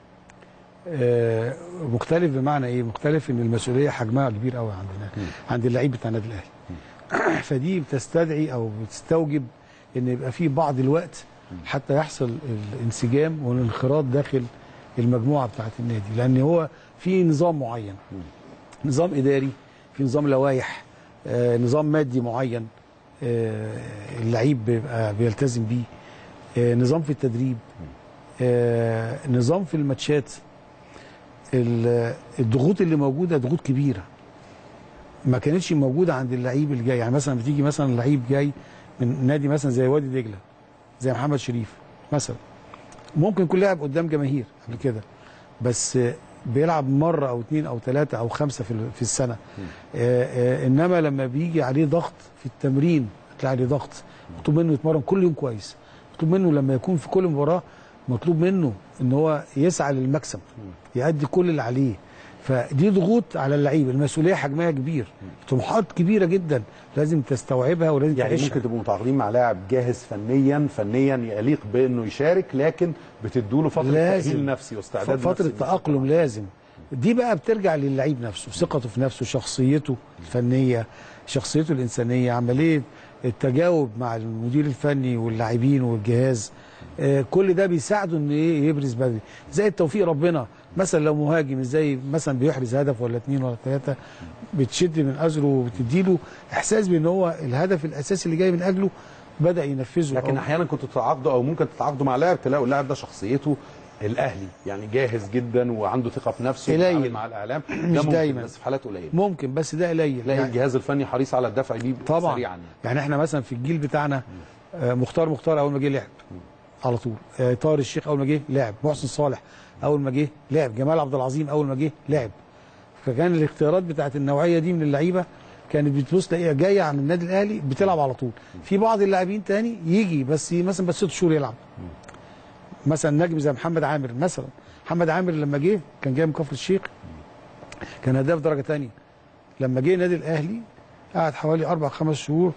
آه مختلف بمعنى ايه؟ مختلف ان المسؤولية حجمها كبير قوي عندنا عند اللعيب بتاع النادي الأهلي. فدي بتستدعي او بتستوجب ان يبقى في بعض الوقت حتى يحصل الانسجام والانخراط داخل المجموعة بتاعت النادي، لأن هو في نظام معين، نظام إداري، في نظام لوائح، آه، نظام مادي معين، آه، اللعيب بيبقى بيلتزم بيه، آه، نظام في التدريب، آه، نظام في الماتشات. الضغوط اللي موجودة ضغوط كبيرة ما كانتش موجودة عند اللعيب اللي جاي. يعني مثلا بتيجي مثلا لعيب جاي من نادي مثلا زي وادي دجلة زي محمد شريف مثلا، ممكن يكون لاعب قدام جماهير قبل كده بس بيلعب مره او اثنين او ثلاثه او خمسه في في السنه. آآ آآ انما لما بيجي عليه ضغط في التمرين، تلاقي عليه ضغط مطلوب منه يتمرن كل يوم كويس، مطلوب منه لما يكون في كل مباراه مطلوب منه ان هو يسعى للمكسب، يؤدي كل اللي عليه. فدي ضغوط على اللعيب، المسؤوليه حجمها كبير، طموحات كبيره جدا لازم تستوعبها ولازم يعني تعيشها. ممكن تبقوا متعاقدين مع لاعب جاهز فنيا فنيا يليق بانه يشارك، لكن بتدوا له فتره تاهيل نفسي واستعداد فتره نفسي تاقلم لازم. دي بقى بترجع للعيب نفسه، ثقته في نفسه، شخصيته الفنيه، شخصيته الانسانيه، عمليه التجاوب مع المدير الفني واللاعبين والجهاز. آه كل ده بيساعده ان ايه يبرز بدري، زي التوفيق ربنا. مثلا لو مهاجم ازاي مثلا بيحرز هدف ولا اثنين ولا ثلاثه، بتشد من ازره وبتديله احساس بان هو الهدف الاساسي اللي جاي من اجله بدا ينفذه. لكن احيانا كنتوا تتعاقدوا او ممكن تتعاقدوا مع لاعب تلاقوا اللاعب ده شخصيته الاهلي، يعني جاهز جدا وعنده ثقه في نفسه وبيتعامل مع الاعلام. ده مش ممكن دايما، بس في حالات قليله ممكن، بس ده قليل. تلاقي يعني الجهاز الفني حريص على الدفع بيه طبعا سريعا. يعني. يعني احنا مثلا في الجيل بتاعنا آه مختار مختار اول ما جه لعب على طول، آه طاهر الشيخ اول ما جه لعب، محسن صالح اول ما جه لعب، جمال عبد العظيم اول ما جه لعب. فكان الاختيارات بتاعت النوعيه دي من اللعيبه كانت بتبص تلاقيها جايه عن النادي الاهلي بتلعب على طول. في بعض اللاعبين تاني يجي بس مثلا بس ست شهور يلعب. مثلا نجم زي محمد عامر مثلا، محمد عامر لما جه كان جاي من كفر الشيخ، كان هداف درجه ثانيه. لما جه النادي الاهلي قعد حوالي اربع خمس شهور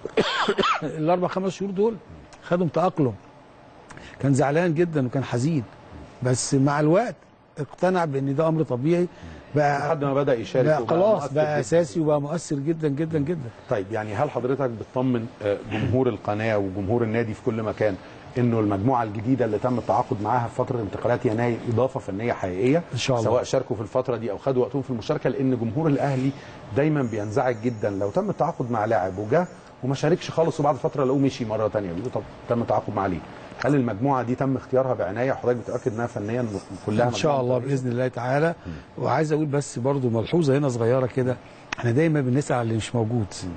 الاربع خمس شهور دول خدهم تاقلم، كان زعلان جدا وكان حزين، بس مع الوقت اقتنع بان ده امر طبيعي. بقى لحد ما بدا يشارك بقى خلاص بقى اساسي وبقى مؤثر جدا جدا جدا. طيب يعني هل حضرتك بتطمن جمهور القناه وجمهور النادي في كل مكان انه المجموعه الجديده اللي تم التعاقد معاها في فتره انتقالات يناير اضافه فنيه حقيقيه ان شاء الله، سواء شاركوا في الفتره دي او خدوا وقتهم في المشاركه؟ لان جمهور الاهلي دايما بينزعج جدا لو تم التعاقد مع لاعب وجه وما شاركش خالص وبعد فتره لقوه مشي مره ثانيه، بيقولوا طب تم التعاقد معاه ليه؟ هل المجموعه دي تم اختيارها بعنايه وحضرتك متاكد انها فنيا كلها ان شاء الله باذن الله تعالى؟ م. وعايز اقول بس برضو ملحوظه هنا صغيره كده، احنا دايما بنسال على اللي مش موجود. م.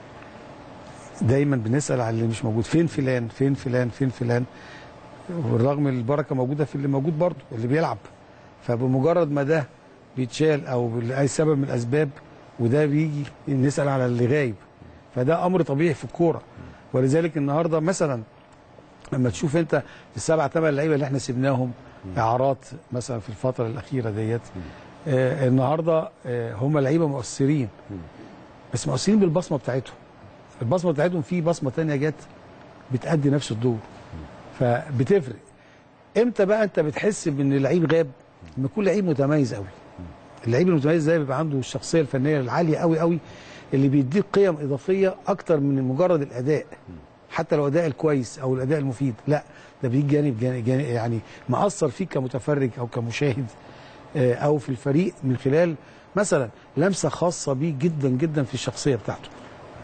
دايما بنسال على اللي مش موجود، فين فلان فين فلان فين فلان، والرغم البركه موجوده في اللي موجود برضو اللي بيلعب. فبمجرد ما ده بيتشال او لاي سبب من الاسباب وده بيجي نسال على اللي غايب، فده امر طبيعي في الكوره. ولذلك النهارده مثلا لما تشوف انت السبع ثمان لعيبه اللي احنا سيبناهم اعارات مثلا في الفتره الاخيره ديت، آه النهارده آه هم لعيبه مؤثرين، بس مؤثرين بالبصمه بتاعتهم. البصمه بتاعتهم في بصمه ثانيه جت بتأدي نفس الدور، فبتفرق. امتى بقى انت بتحس بان اللعيب غاب؟ لما يكون لعيب متميز قوي. اللعيب المتميز ده بيبقى عنده الشخصيه الفنيه العاليه قوي قوي اللي بيديك قيم اضافيه اكتر من مجرد الاداء، حتى لو اداء الكويس او الاداء المفيد، لا ده بيجي جانب, جانب, جانب يعني مأثر فيك كمتفرج او كمشاهد او في الفريق من خلال مثلا لمسه خاصه بيه جدا جدا في الشخصيه بتاعته.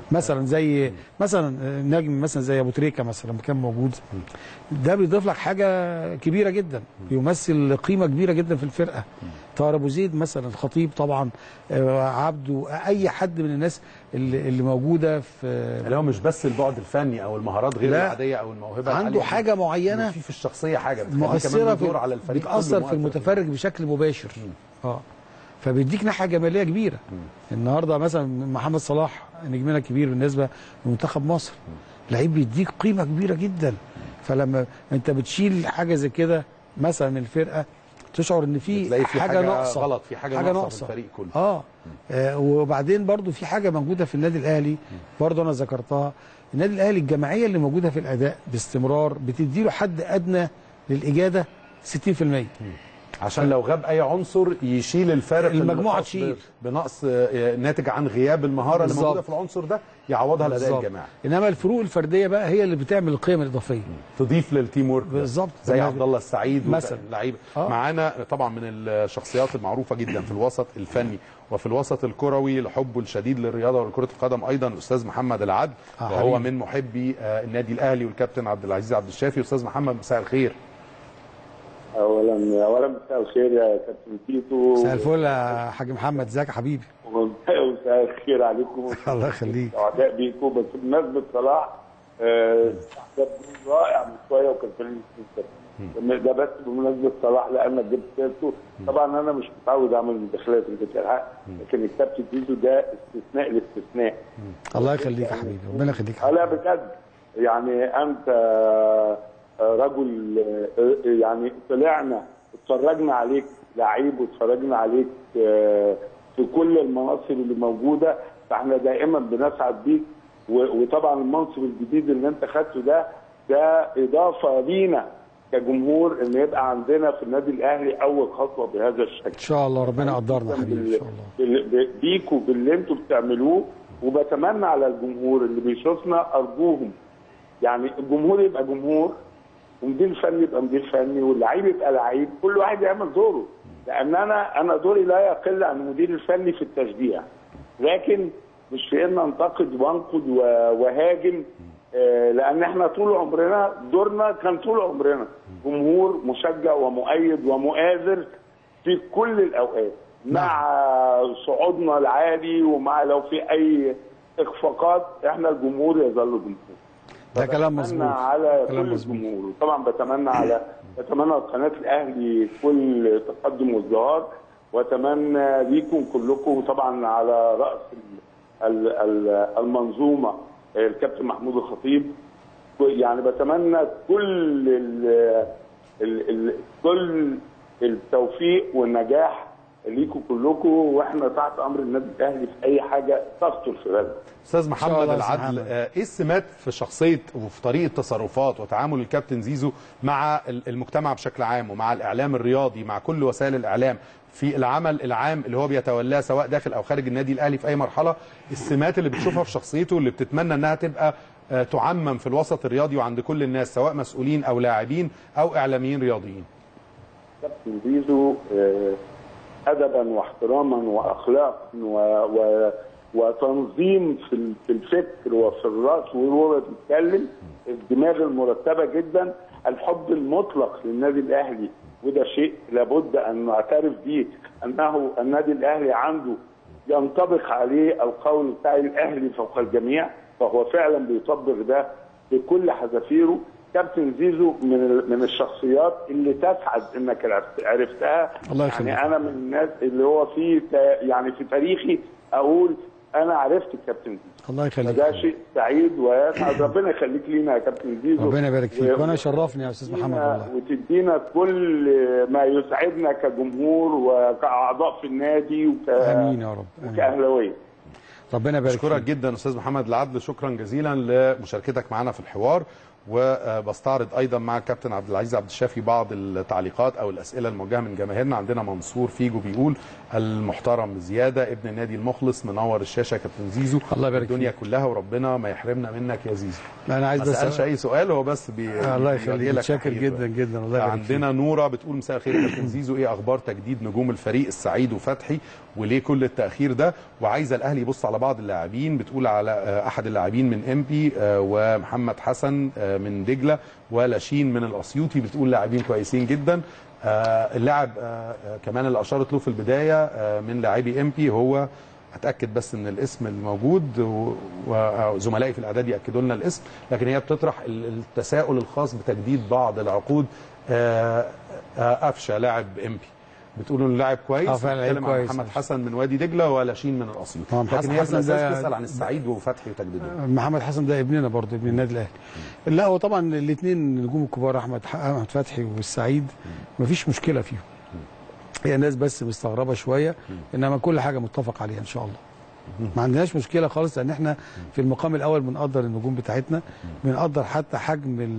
مثلا زي مثلا نجم مثلا زي ابو تريكه مثلا لما كان موجود، ده بيضيف لك حاجه كبيره جدا، بيمثل قيمه كبيره جدا في الفرقه. طاهر ابو زيد مثلا، الخطيب طبعا، عبده، اي حد من الناس اللي, اللي موجوده في اللي هو مش بس البعد الفني او المهارات غير العاديه او الموهبه، عنده حاجه معينه في في الشخصيه، حاجه مؤثره في على الفريق، بتاثر في المتفرج بشكل مباشر. اه فبيديك ناحيه جماليه كبيره. مم. النهارده مثلا محمد صلاح نجمنا الكبير بالنسبه لمنتخب مصر، لعيب بيديك قيمه كبيره جدا. فلما انت بتشيل حاجه زي كده مثلا من الفرقه، تشعر ان في حاجه, حاجة ناقصه، غلط، في حاجه, حاجة ناقصه في الفريق كله. آه. اه وبعدين برضو في حاجه موجوده في النادي الاهلي، برضو انا ذكرتها، النادي الاهلي الجماعيه اللي موجوده في الاداء باستمرار بتدي له حد ادنى للاجاده ستين في المية، عشان لو غاب اي عنصر يشيل الفارق، المجموعه تشيل بنقص ناتج عن غياب المهاره اللي موجوده في العنصر ده، يعوضها الاداء الجماعي. انما الفروق الفرديه بقى هي اللي بتعمل القيم الاضافيه، تضيف للتيم ورك بالظبط، زي عبد الله السعيد مثلا لعيبه. آه. معانا طبعا من الشخصيات المعروفه جدا في الوسط الفني وفي الوسط الكروي لحبه الشديد للرياضه ولكره القدم ايضا، الاستاذ محمد العدل، آه وهو حبيب. من محبي النادي الاهلي والكابتن عبد العزيز عبد الشافي. استاذ محمد مساء الخير. اولا اولا مساء الخير يا كابتن تيتو. مساء الفل يا حاج محمد، ازيك يا حبيبي؟ مساء الخير عليكم. الله يخليك. سعداء بيكم. بس بمناسبه صلاح استحدث جول رائع من شويه وكان في ده، بس بمناسبه صلاح لانك جبت سيرته. طبعا انا مش متعود اعمل مداخلات الحق، لكن الكابتن تيتو ده استثناء الاستثناء. الله يخليك يا حبيبي، ربنا يخليك. لا بجد يعني انت رجل، يعني طلعنا اتفرجنا عليك لعيب واتفرجنا عليك في كل المناصب اللي موجوده، فاحنا دائما بنسعد بيك. وطبعا المنصب الجديد اللي انت خدته ده ده اضافه لينا كجمهور ان يبقى عندنا في النادي الاهلي اول خطوه بهذا الشكل. ان شاء الله ربنا يقدرنا يا حبيبي ان شاء الله بيكوا باللي انتوا بتعملوه. وبتمنى على الجمهور اللي بيشوفنا، ارجوهم يعني الجمهور يبقى جمهور، ومدير فني يبقى مدير فني، واللعيب يبقى لعيب، كل واحد يعمل دوره. لان انا انا دوري لا يقل عن المدير الفني في التشجيع، لكن مش في ان انتقد وانقد وهاجم، لان احنا طول عمرنا دورنا كان طول عمرنا جمهور مشجع ومؤيد ومؤازر في كل الاوقات، مع صعودنا العالي ومع لو في اي اخفاقات احنا الجمهور يظل جمهور. ده كلام مظبوط على كل الجمهور. طبعا بتمنى على بتمنى قناه الاهلي كل تقدم وازدهار، واتمنى ليكم كلكم طبعا على راس المنظومه الكابتن محمود الخطيب. يعني بتمنى كل ال ال ال كل التوفيق والنجاح ليكم كلكم، واحنا تحت امر النادي الاهلي في اي حاجه تخطر في بالنا. استاذ محمد العدل، ايه السمات في شخصيه وفي طريقه تصرفات وتعامل الكابتن زيزو مع المجتمع بشكل عام ومع الاعلام الرياضي، مع كل وسائل الاعلام في العمل العام اللي هو بيتولاه سواء داخل او خارج النادي الاهلي في اي مرحله؟ السمات اللي بتشوفها في شخصيته اللي بتتمنى انها تبقى تعمم في الوسط الرياضي وعند كل الناس سواء مسؤولين او لاعبين او اعلاميين رياضيين. كابتن زيزو ادبا واحتراما واخلاقا و... و... وتنظيم في في الفكر وفي الراس وهو بيتكلم، الدماغ المرتبه جدا، الحب المطلق للنادي الاهلي، وده شيء لابد ان نعترف به، انه النادي الاهلي عنده ينطبق عليه القول بتاع الاهلي فوق الجميع، فهو فعلا بيطبق ده بكل حذافيره. كابتن زيزو من من الشخصيات اللي تسعد انك عرفتها. الله يخليك. يعني انا من الناس اللي هو في يعني في تاريخي اقول انا عرفت الكابتن زيزو. الله يخليك. ده شيء سعيد ويسعد. ربنا يخليك لينا يا كابتن زيزو. ربنا يبارك فيك، وانا شرفني يا استاذ محمد والله. وتدينا كل ما يسعدنا كجمهور وكاعضاء في النادي وك امين يا رب وكاهلاويه. ربنا يبارك فيك. اشكرك جدا استاذ محمد العدل، شكرا جزيلا لمشاركتك معنا في الحوار. وبستعرض ايضا مع الكابتن عبد العزيز عبد الشافي بعض التعليقات او الاسئله الموجهه من جماهيرنا. عندنا منصور فيجو بيقول المحترم بزياده، ابن النادي المخلص، منور الشاشه كابتن زيزو، الله يبارك الدنيا كلها وربنا ما يحرمنا منك يا زيزو. لا انا عايز بس ما سالش اي سؤال، هو بس بي الله يخليك، شاكر جدا جدا. الله يبارك فيك. عندنا نوره بتقول مساء الخير يا كابتن زيزو، ايه اخبار تجديد نجوم الفريق السعيد وفتحي وليه كل التاخير ده؟ وعايزه الاهلي يبص على بعض اللاعبين، بتقول على احد اللاعبين من امبي ومحمد حسن من دجله ولاشين من الاسيوطي، بتقول لاعبين كويسين جدا. اللاعب كمان اللي اشارت له في البدايه من لاعبي امبي هو، اتاكد بس من الاسم الموجود وزملائي في الاعداد ياكدوا لنا الاسم، لكن هي بتطرح التساؤل الخاص بتجديد بعض العقود. قفشه لاعب امبي بتقولوا انه لاعب كويس، اه فعلا لاعب كويس. محمد حسن من وادي دجله ولاشين من الاسيوط، لكن هي حسن ده بتسال عن السعيد وفتحي وتجديده. محمد حسن ده ابننا برضه، ابن النادي الاهلي. لا هو طبعا الاثنين النجوم الكبار، احمد احمد فتحي والسعيد مفيش مشكله فيهم. هي الناس بس مستغربه شويه، انما كل حاجه متفق عليها ان شاء الله. ما عندناش مشكله خالص، لان احنا في المقام الاول بنقدر النجوم بتاعتنا، بنقدر حتى حجم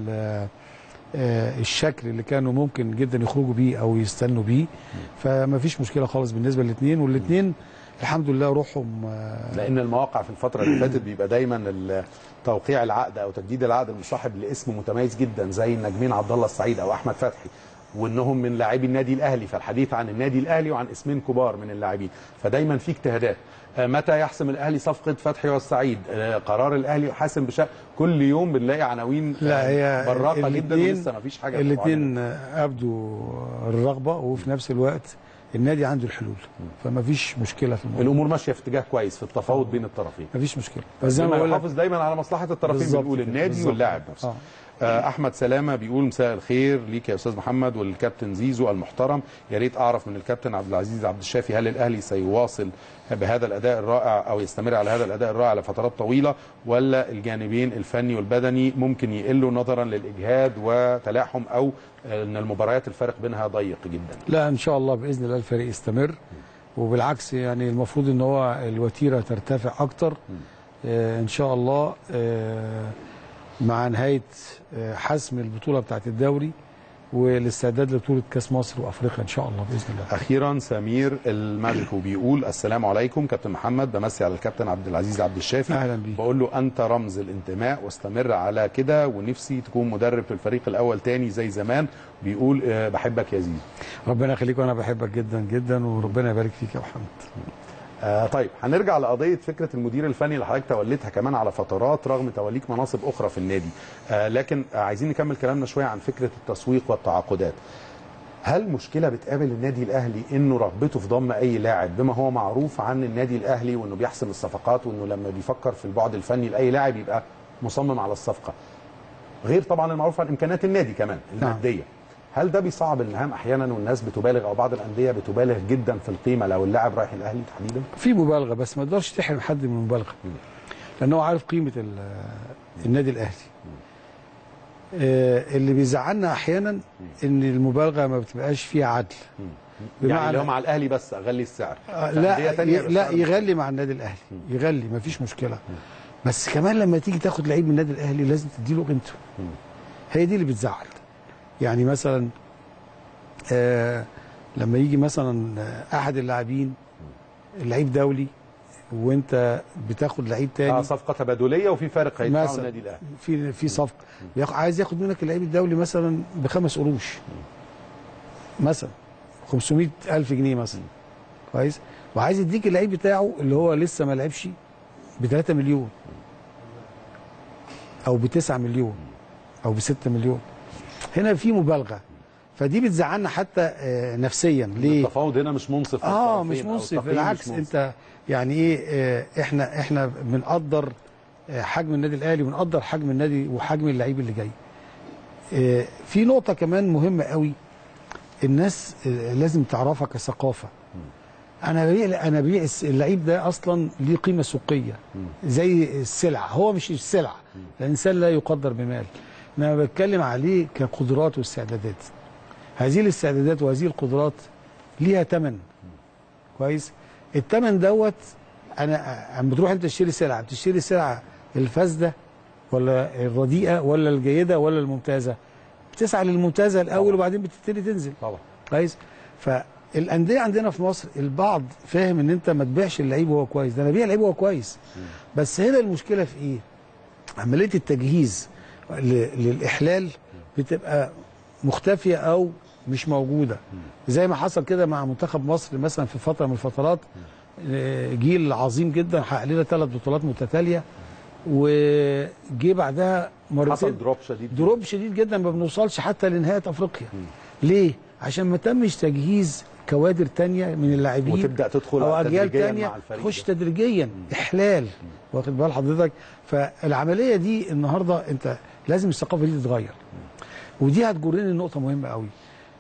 الشكل اللي كانوا ممكن جدا يخرجوا بيه او يستنوا بيه، فما فيش مشكله خالص بالنسبه للاثنين، والاثنين الحمد لله روحهم. لان المواقع في الفتره اللي فاتت بيبقى دايما توقيع العقد او تجديد العقد المصاحب لاسم متميز جدا زي النجمين عبد الله السعيد او احمد فتحي، وانهم من لاعبي النادي الاهلي، فالحديث عن النادي الاهلي وعن اسمين كبار من اللاعبين، فدايما في اجتهادات. متى يحسم الاهلي صفقه فتحي والسعيد؟ قرار الاهلي يحاسم بشكل، كل يوم بنلاقي عناوين براقه جدا ولسه ما فيش حاجه. الاثنين ابدوا الرغبه، وفي نفس الوقت النادي عنده الحلول، فما فيش مشكله في الموضوع. الامور ماشيه في اتجاه كويس في التفاوض بين الطرفين، ما فيش مشكله، بس زي ما نحافظ دايما على مصلحه الطرفين، بنقول النادي واللاعب نفسه. آه. احمد سلامه بيقول مساء الخير ليك يا استاذ محمد والكابتن زيزو المحترم، يا ريت اعرف من الكابتن عبد العزيز عبد الشافي هل الاهلي سيواصل بهذا الاداء الرائع او يستمر على هذا الاداء الرائع لفترات طويله، ولا الجانبين الفني والبدني ممكن يقلوا نظرا للاجهاد وتلاحم، او ان المباريات الفارق بينها ضيق جدا؟ لا ان شاء الله باذن الله الفريق يستمر، وبالعكس يعني المفروض ان هو الوتيره ترتفع اكتر آه ان شاء الله آه مع نهايه حسم البطوله بتاعت الدوري والاستعداد لبطوله كاس مصر وافريقيا ان شاء الله باذن الله. اخيرا سمير الملكو بيقول السلام عليكم كابتن محمد، بمسي على الكابتن عبد العزيز عبد الشافي، اهلا بيك، بقول له انت رمز الانتماء واستمر على كده، ونفسي تكون مدرب في الفريق الاول تاني زي زمان. بيقول بحبك يا زيزو. ربنا يخليك، وانا بحبك جدا جدا، وربنا يبارك فيك يا محمد. آه طيب هنرجع لقضيه فكره المدير الفني اللي حضرتك توليتها كمان على فترات رغم توليك مناصب اخرى في النادي، آه لكن آه عايزين نكمل كلامنا شويه عن فكره التسويق والتعاقدات. هل مشكله بتقابل النادي الاهلي انه رغبته في ضم اي لاعب، بما هو معروف عن النادي الاهلي وانه بيحسم الصفقات، وانه لما بيفكر في البعد الفني لاي لاعب يبقى مصمم على الصفقه، غير طبعا المعروف عن امكانيات النادي كمان الماديه؟ نعم. هل ده بيصعب المهام احيانا والناس بتبالغ، او بعض الانديه بتبالغ جدا في القيمه لو اللاعب رايح الاهلي تحديدا؟ في مبالغه، بس ما تقدرش تحرم حد من المبالغه، لان هو عارف قيمه النادي الاهلي. آه اللي بيزعلنا احيانا ان المبالغه ما بتبقاش فيها عدل، يعني اللي هو مع الاهلي بس اغلي السعر، آه لا لا يغلي مع النادي الاهلي، يغلي ما فيش مشكله، بس كمان لما تيجي تاخد لعيب من النادي الاهلي لازم تديله قيمته. هي دي اللي بتزعل. يعني مثلا آه لما يجي مثلا احد اللاعبين لعيب دولي وانت بتاخد لعيب تاني، اه صفقه تبادليه وفي فارق هيدفعه النادي الاهلي، في في صفقه عايز ياخد منك اللعيب الدولي مثلا بخمس قروش مثلا خمسمائة ألف جنيه مثلا، كويس، وعايز يديك اللعيب بتاعه اللي هو لسه ما لعبش ب ثلاثة مليون او ب تسعة مليون او ب ستة مليون. هنا في مبالغه، فدي بتزعلنا حتى نفسيا. ليه؟ التفاوض هنا مش منصف، اه مش منصف، بالعكس انت يعني ايه، احنا احنا بنقدر حجم النادي الاهلي ونقدر حجم النادي وحجم اللعيب اللي جاي. في نقطه كمان مهمه قوي الناس لازم تعرفها كثقافه. انا ببيع انا ببيع اللعيب ده اصلا ليه قيمه سوقيه زي السلعه، هو مش السلعه، الانسان لا يقدر بمال، انا بتكلم عليه كقدرات واستعدادات. هذه الاستعدادات وهذه القدرات ليها ثمن، كويس. الثمن دوت انا اما بتروح انت تشتري سلعه، بتشتري سلعه الفاسده ولا الرديئه ولا الجيده ولا الممتازه؟ بتسعى للممتازه الاول طبعا. وبعدين بتبتدي تنزل طبعا كويس. فالانديه عندنا في مصر البعض فاهم ان انت ما تبيعش اللعيب وهو كويس، ده انا بيع اللعيب وهو كويس. م. بس هنا المشكله في ايه؟ عمليه التجهيز للاحلال بتبقى مختفيه او مش موجوده، زي ما حصل كده مع منتخب مصر مثلا في فتره من الفترات. جيل عظيم جدا حقق لنا ثلاث بطولات متتاليه، وجي بعدها مرتين حصل دروب شديد دروب شديد جدا، ما بنوصلش حتى لنهايه افريقيا. م. ليه؟ عشان ما تمش تجهيز كوادر تانية من اللاعبين وتبدا تدخل او اجيال تانية تخش تدريجيا. م. احلال م. واخد بال حضرتك؟ فالعمليه دي النهارده انت لازم الثقافه دي تتغير، ودي هتجرني لنقطه مهمه قوي.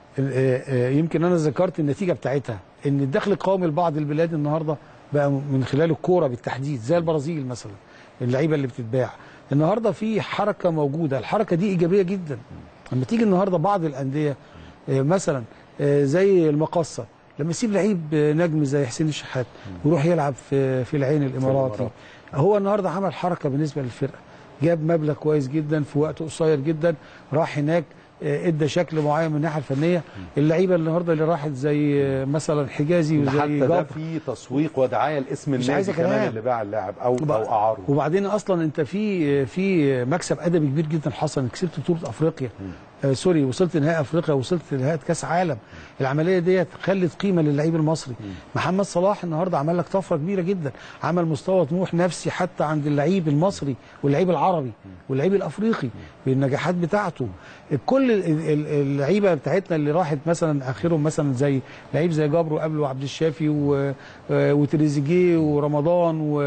يمكن انا ذكرت النتيجه بتاعتها، ان الدخل القومي لبعض البلاد النهارده بقى من خلال الكوره بالتحديد، زي البرازيل مثلا، اللعيبه اللي بتتباع النهارده في حركه موجوده، الحركه دي ايجابيه جدا. لما تيجي النهارده بعض الانديه مثلا زي المقصه، لما يسيب لعيب نجم زي حسين الشحات ويروح يلعب في في العين الاماراتي، هو النهارده عمل حركه بالنسبه للفرقه، جاب مبلغ كويس جدا في وقت قصير جدا، راح هناك ادى شكل معين من الناحيه الفنيه. اللعيبه النهارده اللي راحت زي مثلا حجازي وزي حتى ده في تسويق ودعايه لاسم النادي كمان اللي باع اللاعب او او اعاره. وبعدين اصلا انت في في مكسب ادبي كبير جدا حصل، انك كسبت بطوله افريقيا، آه سوري وصلت نهائي افريقيا، وصلت نهائي كاس عالم. العمليه ديت خلت قيمه للعيب المصري. م. محمد صلاح النهارده عمل لك طفره كبيره جدا، عمل مستوى طموح نفسي حتى عند اللعيب المصري واللعيب العربي واللعيب الافريقي بالنجاحات بتاعته. كل اللعيبه بتاعتنا اللي راحت مثلا اخرهم مثلا زي لعيب زي جابر وقبله عبد الشافي وتريزيجيه ورمضان و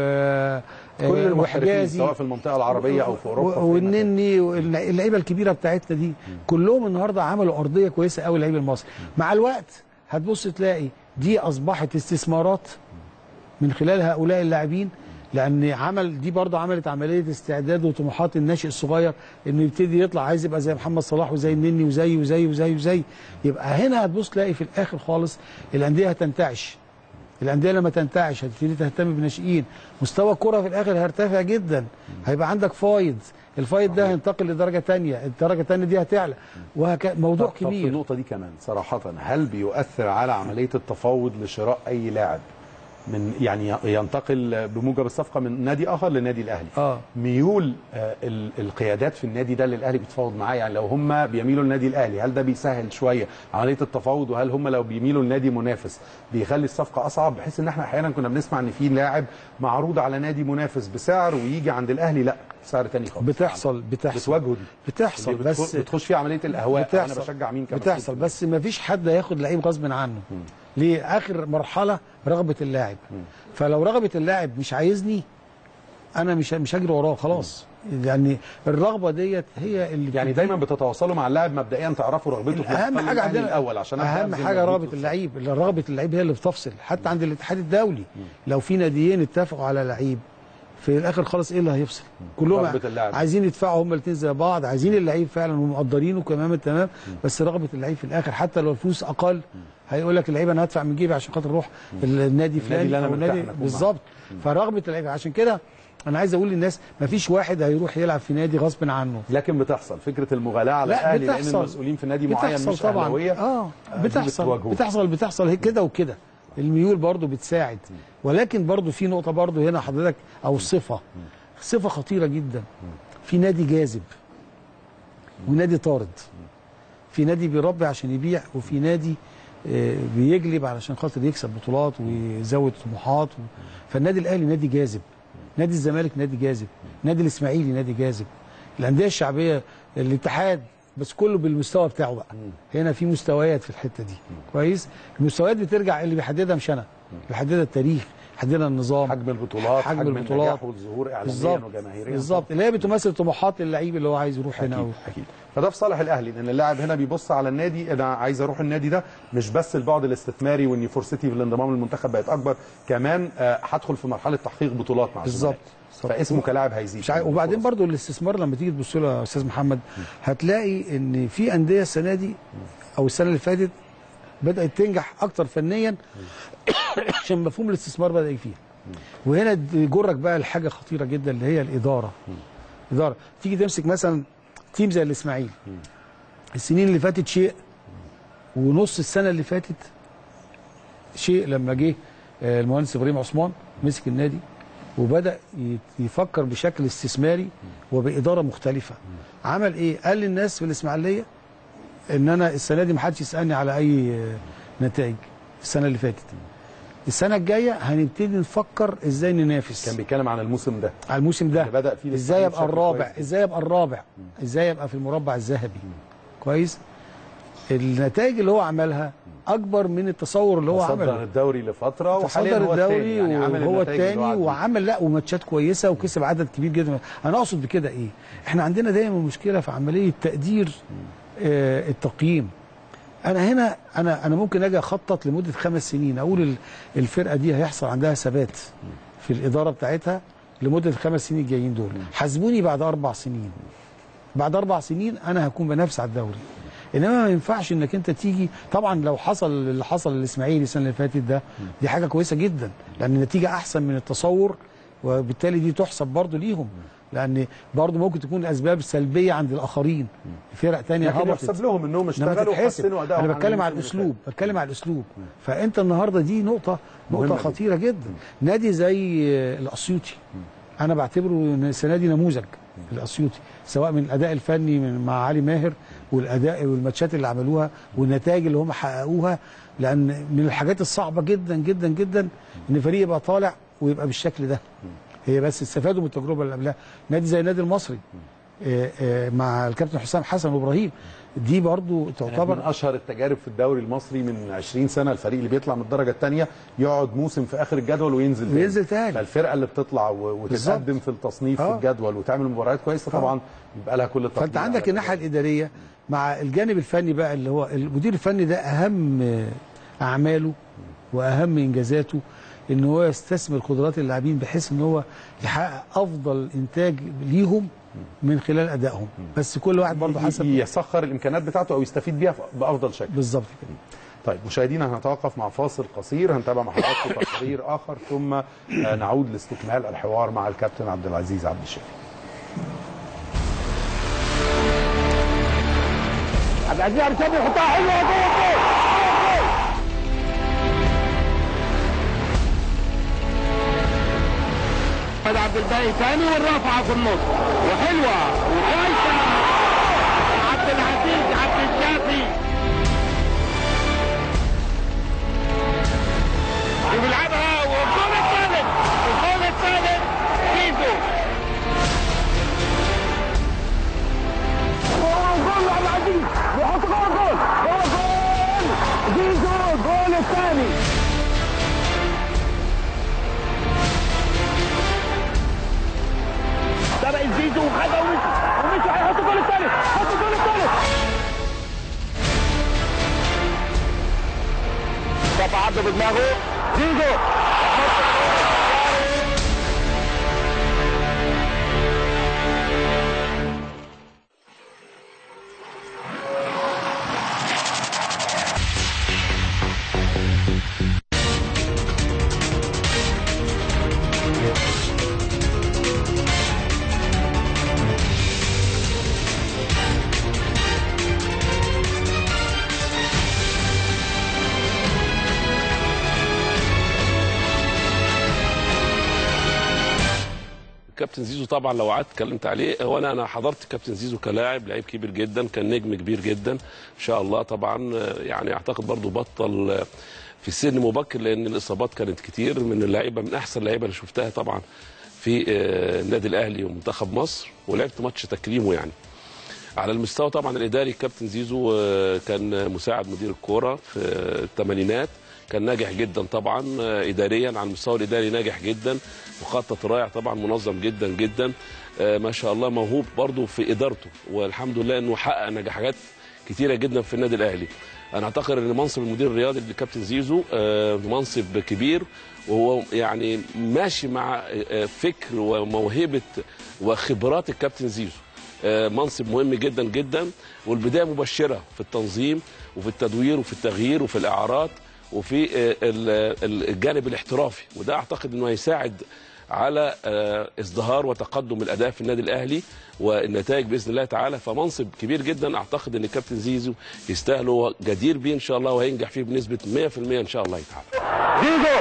كل المحترفين سواء في المنطقه العربيه او في اوروبا والنني واللعيبه الكبيره بتاعتنا دي كلهم النهارده عملوا ارضيه كويسه قوي اللعيب المصري. مع الوقت هتبص تلاقي دي اصبحت استثمارات من خلال هؤلاء اللاعبين، لان عمل دي برضه عملت عمليه استعداد وطموحات الناشئ الصغير انه يبتدي يطلع عايز يبقى زي محمد صلاح وزي النني وزي وزي وزي وزي. يبقى هنا هتبص تلاقي في الاخر خالص الانديه هتنتعش. الانديه لما تنتعش هتبتدي تهتم بالناشئين، مستوى الكره في الاخر هيرتفع جدا، هيبقى عندك فايض، الفايض ده هينتقل لدرجه ثانيه، الدرجه الثانيه دي هتعلى، وهكذا. موضوع طب كبير. في النقطه دي كمان صراحه، هل بيؤثر على عمليه التفاوض لشراء اي لاعب من يعني ينتقل بموجب الصفقه من نادي اخر لنادي الاهلي؟ اه ميول آه القيادات في النادي ده للاهلي بتفاوض معاه، يعني لو هم بيميلوا للنادي الاهلي هل ده بيسهل شويه عمليه التفاوض؟ وهل هم لو بيميلوا لنادي منافس بيخلي الصفقه اصعب؟ بحيث ان احنا احيانا كنا بنسمع ان في لاعب معروض على نادي منافس بسعر ويجي عند الاهلي لا سعر ثاني خالص. بتحصل بتحصل بتواجهوا دي بتحصل بس بتخش فيه عمليه الاهواء. بتحصل انا بشجع مين كمان بتحصل بس ما فيش حد هياخد لعيب غصب عنه. م. ليه؟ اخر مرحله رغبه اللاعب. م. فلو رغبه اللاعب مش عايزني انا مش مش هجري وراه خلاص. م. يعني الرغبه ديت هي اللي يعني دايما بتتواصلوا مع اللاعب مبدئيا تعرفوا رغبته في اهم حاجه عندنا الاول عشان اهم حاجه رغبه اللعيب، رغبه اللعيب هي اللي بتفصل. حتى عند الاتحاد الدولي م. لو في ناديين اتفقوا على لعيب في الاخر خالص ايه اللي هيفصل؟ كلهم عايزين يدفعوا هم الاثنين زي بعض، عايزين اللعيب فعلا ومقدرينه تمام التمام، بس رغبه اللعيب في الاخر حتى لو الفلوس اقل هيقول لك اللعيب انا هدفع من جيبي عشان خاطر اروح النادي فلاني او النادي بالظبط. فرغبه اللعيب عشان كده انا عايز اقول للناس ما فيش واحد هيروح يلعب في نادي غصب عنه. لكن بتحصل فكره المغالاه على الاهلي لان المسؤولين في نادي معين مش طبعا اهلاويه. اه بتحصل بتحصل بتحصل هيك كده وكده. الميول برضو بتساعد، ولكن برضو في نقطه برضو هنا حضرتك او صفه صفه خطيره جدا. في نادي جاذب ونادي طارد، في نادي بيربي عشان يبيع، وفي نادي بيجلب علشان خاطر يكسب بطولات ويزود طموحات. فالنادي الاهلي نادي جاذب، نادي الزمالك نادي جاذب، نادي الاسماعيلي نادي جاذب، الانديه الشعبيه الاتحاد بس كله بالمستوى بتاعه بقى. هنا في مستويات في الحته دي كويس. المستويات بترجع اللي بيحددها مش انا، بيحددها التاريخ، بيحددها النظام، حجم البطولات، حجم, حجم البطولات والظهور اعلاميا وجماهيريا بالظبط، اللي هي بتمثل طموحات اللعيب اللي هو عايز يروح هنا. اكيد اكيد. فده في صالح الاهلي لان اللاعب هنا بيبص على النادي، انا عايز اروح النادي ده مش بس البعد الاستثماري وان فرصتي في الانضمام للمنتخب بقت اكبر، كمان هدخل في مرحله تحقيق بطولات مع بالظبط، فاسمه كلاعب هيزيد. وبعدين برضو الاستثمار لما تيجي تبص له يا استاذ محمد هتلاقي ان في انديه السنه دي او السنه اللي فاتت بدات تنجح اكتر فنيا عشان مفهوم الاستثمار بدا فيها. وهنا يجرك بقى الحاجه خطيره جدا اللي هي الاداره. اداره. تيجي تمسك مثلا تيم زي الاسماعيلي السنين اللي فاتت شيء، ونص السنه اللي فاتت شيء، لما جه المهندس ابراهيم عثمان مسك النادي وبدا يفكر بشكل استثماري وباداره مختلفه. عمل ايه؟ قال للناس في الاسماعيليه ان انا السنه دي ما حدش يسالني على اي نتائج السنه اللي فاتت، السنه الجايه هنبتدي نفكر ازاي ننافس. كان بيتكلم عن الموسم ده، على الموسم ده بدأ فيه ازاي يبقى الرابع، ازاي يبقى الرابع، ازاي يبقى في المربع الذهبي. كويس. النتائج اللي هو عملها اكبر من التصور اللي هو عمله. تصدر الدوري لفتره وحاليا هو الدوري يعني وهو الثاني وعمل لا وماتشات كويسه وكسب عدد كبير جدا. انا اقصد بكده ايه؟ احنا عندنا دايما مشكله في عمليه تقدير آه التقييم. انا هنا انا انا ممكن اجي اخطط لمده خمس سنين، اقول الفرقه دي هيحصل عندها ثبات في الاداره بتاعتها لمده الخمس سنين الجايين دول. حاسبوني بعد اربع سنين. بعد اربع سنين انا هكون بنافس على الدوري. انما ما ينفعش انك انت تيجي، طبعا لو حصل اللي حصل للاسماعيلي السنه اللي فاتت ده دي حاجه كويسه جدا، لان النتيجه احسن من التصور، وبالتالي دي تحسب برضه ليهم، لان برضه ممكن تكون اسباب سلبيه عند الاخرين، فرق ثانيه هبطت، لكن يحسب لهم انهم اشتغلوا وحسنوا ادائهم. انا بتكلم على الاسلوب، بتكلم على الاسلوب. فانت النهارده دي نقطه نقطه خطيره جدا. نادي زي الاسيوطي انا بعتبره السنه دي نموذج الاسيوطي، سواء من الاداء الفني من مع علي ماهر والاداء والماتشات اللي عملوها والنتائج اللي هم حققوها، لان من الحاجات الصعبه جدا جدا جدا ان فريق يبقى طالع ويبقى بالشكل ده. هي بس استفادوا من التجربه اللي قبلها. نادي زي النادي المصري مع الكابتن حسام حسن وابراهيم، دي برضو تعتبر من اشهر التجارب في الدوري المصري من عشرين سنه. الفريق اللي بيطلع من الدرجه الثانيه يقعد موسم في اخر الجدول وينزل وينزل تاني. فالفرقه اللي بتطلع وتتقدم في التصنيف آه. في الجدول وتعمل مباريات كويسه طبعا بيبقى لها كل التقدير. فانت عندك الناحيه الاداريه مع الجانب الفني بقى، اللي هو المدير الفني ده اهم اعماله واهم انجازاته ان هو يستثمر قدرات اللاعبين بحيث ان هو يحقق افضل انتاج ليهم من خلال ادائهم، بس كل واحد برضه حسب يسخر الامكانيات بتاعته او يستفيد بيها بافضل شكل. بالظبط كده. طيب مشاهدينا هنتوقف مع فاصل قصير، هنتابع مع حضراتكم تقرير اخر ثم نعود لاستكمال الحوار مع الكابتن عبد العزيز عبد الشافي. عبد العزيز عبد الشافي يحطها حلوه جوه عبد الباقي ثاني والرافعه في النص وحلوه وكويسه. عبد العزيز عبد الشافي وبيلعبها والجول الثالث، الجول الثالث زيزو. جول عبد العزيز بيحط جول جول جول جول زيزو الجول الثاني. سبق زيزو وخدها ومشي ومشي هيحط الجول الثالث، حط الجول الثالث. صفى عبده بدماغه زيزو. كابتن زيزو طبعا لو قعدت اتكلمت عليه، هو انا انا حضرت كابتن زيزو كلاعب، لعيب كبير جدا، كان نجم كبير جدا ان شاء الله. طبعا يعني اعتقد برضو بطل في سن مبكر لان الاصابات كانت كتير. من اللعيبه من احسن اللعيبه اللي شفتها طبعا في النادي الاهلي ومنتخب مصر، ولعبت ماتش تكريمه يعني. على المستوى طبعا الاداري كابتن زيزو كان مساعد مدير الكوره في الثمانينات، كان ناجح جدا طبعا اداريا، على المستوى الاداري ناجح جدا، مخطط رائع طبعا، منظم جدا جدا ما شاء الله، موهوب برضه في ادارته، والحمد لله انه حقق نجاحات كتيره جدا في النادي الاهلي. انا اعتقد ان منصب المدير الرياضي لكابتن زيزو منصب كبير، وهو يعني ماشي مع فكر وموهبه وخبرات الكابتن زيزو. منصب مهم جدا جدا، والبدايه مبشره في التنظيم وفي التدوير وفي التغيير وفي الاعارات وفي الجانب الاحترافي، وده اعتقد انه هيساعد على ازدهار وتقدم الاداء في النادي الاهلي والنتائج باذن الله تعالى. فمنصب كبير جدا اعتقد ان الكابتن زيزو يستاهله جدير بيه ان شاء الله، وهينجح فيه بنسبه مية في المية ان شاء الله تعالى. زيزو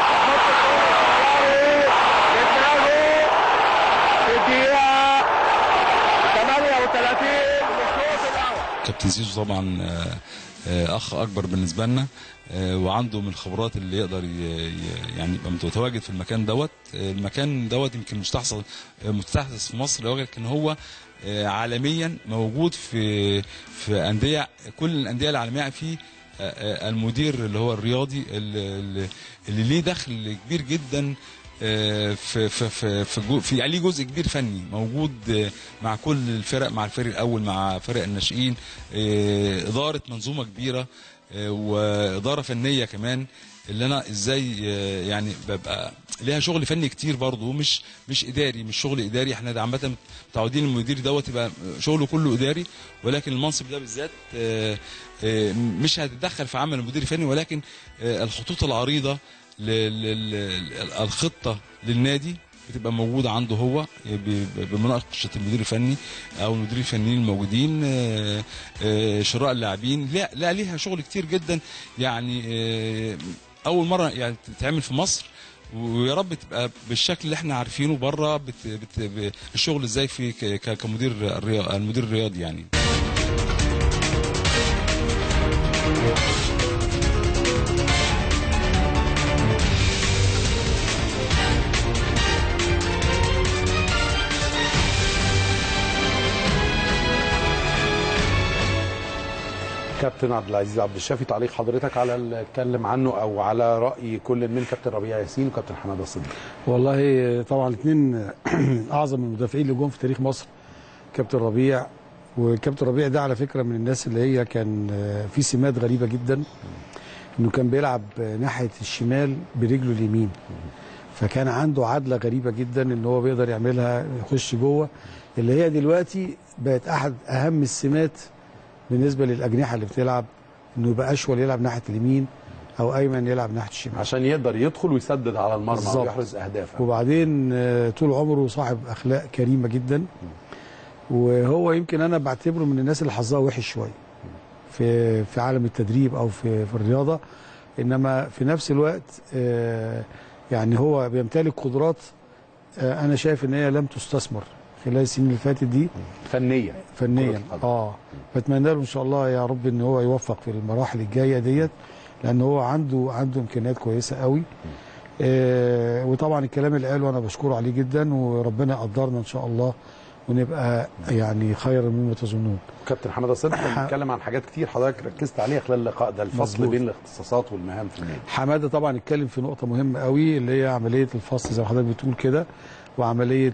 الدقيقة ثمانية وثلاثين للشوط الأول. كابتن زيزو طبعا اخ اكبر بالنسبه لنا، وعنده من الخبرات اللي يقدر يعني يبقى متواجد في المكان دوت. المكان دوت يمكن مستحصل مستحدث في مصر، ولكن هو عالميا موجود في في انديه، كل الانديه العالميه فيه المدير اللي هو الرياضي اللي, اللي ليه دخل كبير جدا في في في في, في عليه جزء كبير فني موجود مع كل الفرق، مع الفريق الاول، مع فرق الناشئين، اداره منظومه كبيره واداره فنيه كمان، اللي انا ازاي يعني ببقى ليها شغل فني كتير برضه، مش مش اداري، مش شغل اداري. احنا عامه متعودين المدير دوت يبقى شغله كله اداري، ولكن المنصب ده بالذات مش هتتدخل في عمل المدير الفني، ولكن الخطوط العريضه الخطه للنادي بتبقى موجوده عنده هو بمناقشه المدير الفني او المديرين الفنيين الموجودين، شراء اللاعبين، لا لا ليها شغل كتير جدا. يعني اول مره يعني تتعمل في مصر، ويا رب تبقى بالشكل اللي احنا عارفينه بره، الشغل ازاي في كمدير المدير الرياضي يعني. كابتن عبد العزيز عبد الشافي، تعليق حضرتك على اللي اتكلم عنه او على راي كل من كابتن ربيع ياسين وكابتن حماده الصديق؟ والله طبعا الاثنين اعظم المدافعين اللي جم في تاريخ مصر، كابتن ربيع. وكابتن ربيع ده على فكره من الناس اللي هي كان في سمات غريبه جدا، انه كان بيلعب ناحيه الشمال برجله اليمين، فكان عنده عدله غريبه جدا ان هو بيقدر يعملها يخش جوه، اللي هي دلوقتي بقت احد اهم السمات بالنسبه للاجنحه اللي بتلعب، انه يبقى اشول يلعب ناحيه اليمين او ايمن يلعب ناحيه الشمال عشان يقدر يدخل ويسدد على المرمى ويحرز اهداف. وبعدين طول عمره صاحب اخلاق كريمه جدا، وهو يمكن انا بعتبره من الناس اللي حظها وحش شويه في في عالم التدريب او في في الرياضه، انما في نفس الوقت يعني هو بيمتلك قدرات انا شايف ان هي لم تستثمر خلال السنين اللي فاتت دي فنيا فنيا اه بتمنى له ان شاء الله يا رب ان هو يوفق في المراحل الجايه ديت، لان هو عنده عنده امكانيات كويسه قوي. آه وطبعا الكلام اللي قاله انا بشكره عليه جدا، وربنا يقدرنا ان شاء الله ونبقى يعني خيرا مما تظنون. كابتن حماده صدق بنتكلم عن حاجات كتير حضرتك ركزت عليها خلال اللقاء ده، الفصل مزبوط بين الاختصاصات والمهام في النادي. حماده طبعا اتكلم في نقطه مهمه قوي اللي هي عمليه الفصل زي ما حضرتك بتقول كده، وعمليه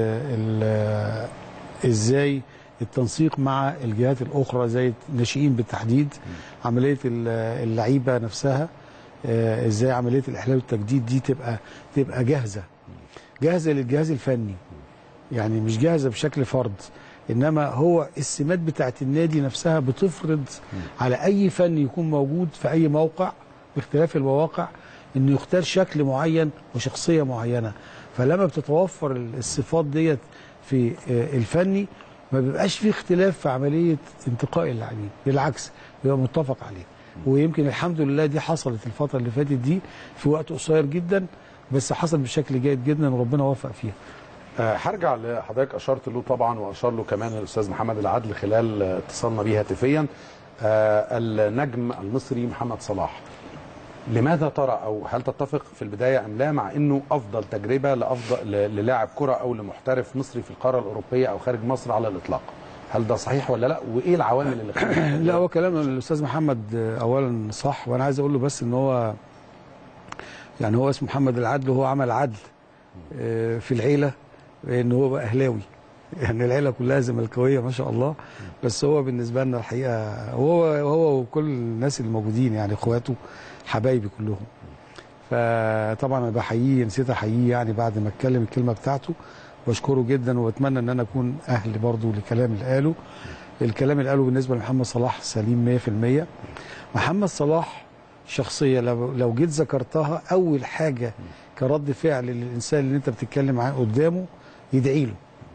ازاي التنسيق مع الجهات الاخرى زي الناشئين بالتحديد، عمليه اللعيبه نفسها ازاي عمليه الاحلال والتجديد دي تبقى تبقى جاهزه جاهزه للجهاز الفني، يعني مش جاهزه بشكل فرد، انما هو السمات بتاعت النادي نفسها بتفرض على اي فني يكون موجود في اي موقع باختلاف المواقع انه يختار شكل معين وشخصيه معينه. فلما بتتوفر الصفات ديت في الفني ما بيبقاش في اختلاف في عمليه انتقاء اللاعبين، بالعكس بيبقى متفق عليه. ويمكن الحمد لله دي حصلت الفتره اللي فاتت دي في وقت قصير جدا، بس حصل بشكل جيد جدا وربنا وفق فيها. هرجع لحضرتك اشرت له طبعا واشار له كمان الاستاذ محمد العدل خلال اتصالنا بيه هاتفيا، النجم المصري محمد صلاح. لماذا ترى او هل تتفق في البدايه ام لا مع انه افضل تجربه لافضل للاعب كره او لمحترف مصري في القاره الاوروبيه او خارج مصر على الاطلاق؟ هل ده صحيح ولا لا؟ وايه العوامل اللي خلت؟ لا هو كلام الاستاذ محمد اولا صح، وانا عايز اقول له بس ان هو يعني هو اسمه محمد العدل وهو عمل عدل في العيله، ان هو بقى اهلاوي، يعني العيله كلها زملكاويه ما شاء الله، بس هو بالنسبه لنا الحقيقه هو هو وكل الناس اللي موجودين يعني اخواته حبايبي كلهم. فطبعا انا بحييه، نسيت احييه يعني بعد ما اتكلم الكلمه بتاعته، بشكره جدا واتمنى ان انا اكون اهل برضه للكلام اللي قاله. الكلام اللي قاله بالنسبه لمحمد صلاح سليم مية في المية. محمد صلاح شخصيه لو لو جيت ذكرتها اول حاجه كرد فعل للانسان اللي انت بتتكلم معاه قدامه يدعي له.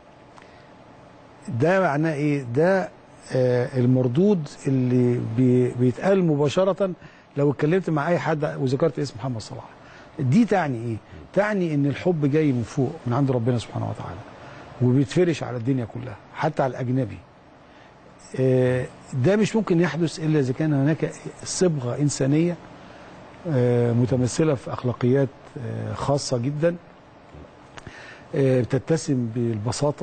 ده معناه ايه؟ ده آه المردود اللي بي بيتقال مباشره لو اتكلمت مع اي حد وذكرت اسم محمد صلاح. دي تعني ايه؟ تعني ان الحب جاي من فوق من عند ربنا سبحانه وتعالى وبيتفرش على الدنيا كلها حتى على الاجنبي. آه ده مش ممكن يحدث الا اذا كان هناك صبغه انسانيه آه متمثله في اخلاقيات آه خاصه جدا آه بتتسم بالبساطه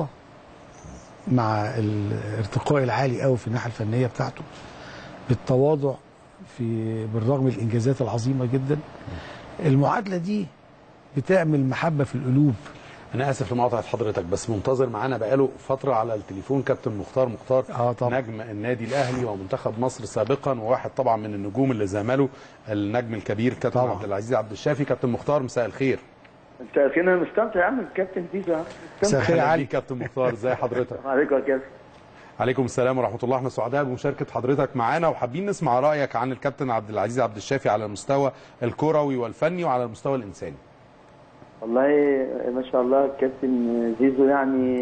مع الارتقاء العالي قوي في الناحيه الفنيه بتاعته، بالتواضع في بالرغم من الانجازات العظيمه جدا. المعادله دي بتعمل محبه في القلوب. انا اسف لمقاطعه حضرتك، بس منتظر معانا بقاله فتره على التليفون كابتن مختار مختار آه طبعا. نجم النادي الاهلي ومنتخب مصر سابقا، وواحد طبعا من النجوم اللي زامله النجم الكبير كابتن عبد العزيز عبد الشافي. كابتن مختار مساء الخير. مساء الخير. انا مستمتع يا عم الكابتن زيزو. مساء الخير علي. كابتن مختار ازي حضرتك؟ عليكم يا كابتن. عليكم السلام ورحمه الله. احنا سعداء بمشاركه حضرتك معانا وحابين نسمع رايك عن الكابتن عبد العزيز عبد الشافي على المستوى الكروي والفني وعلى المستوى الانساني. والله ما شاء الله الكابتن زيزو يعني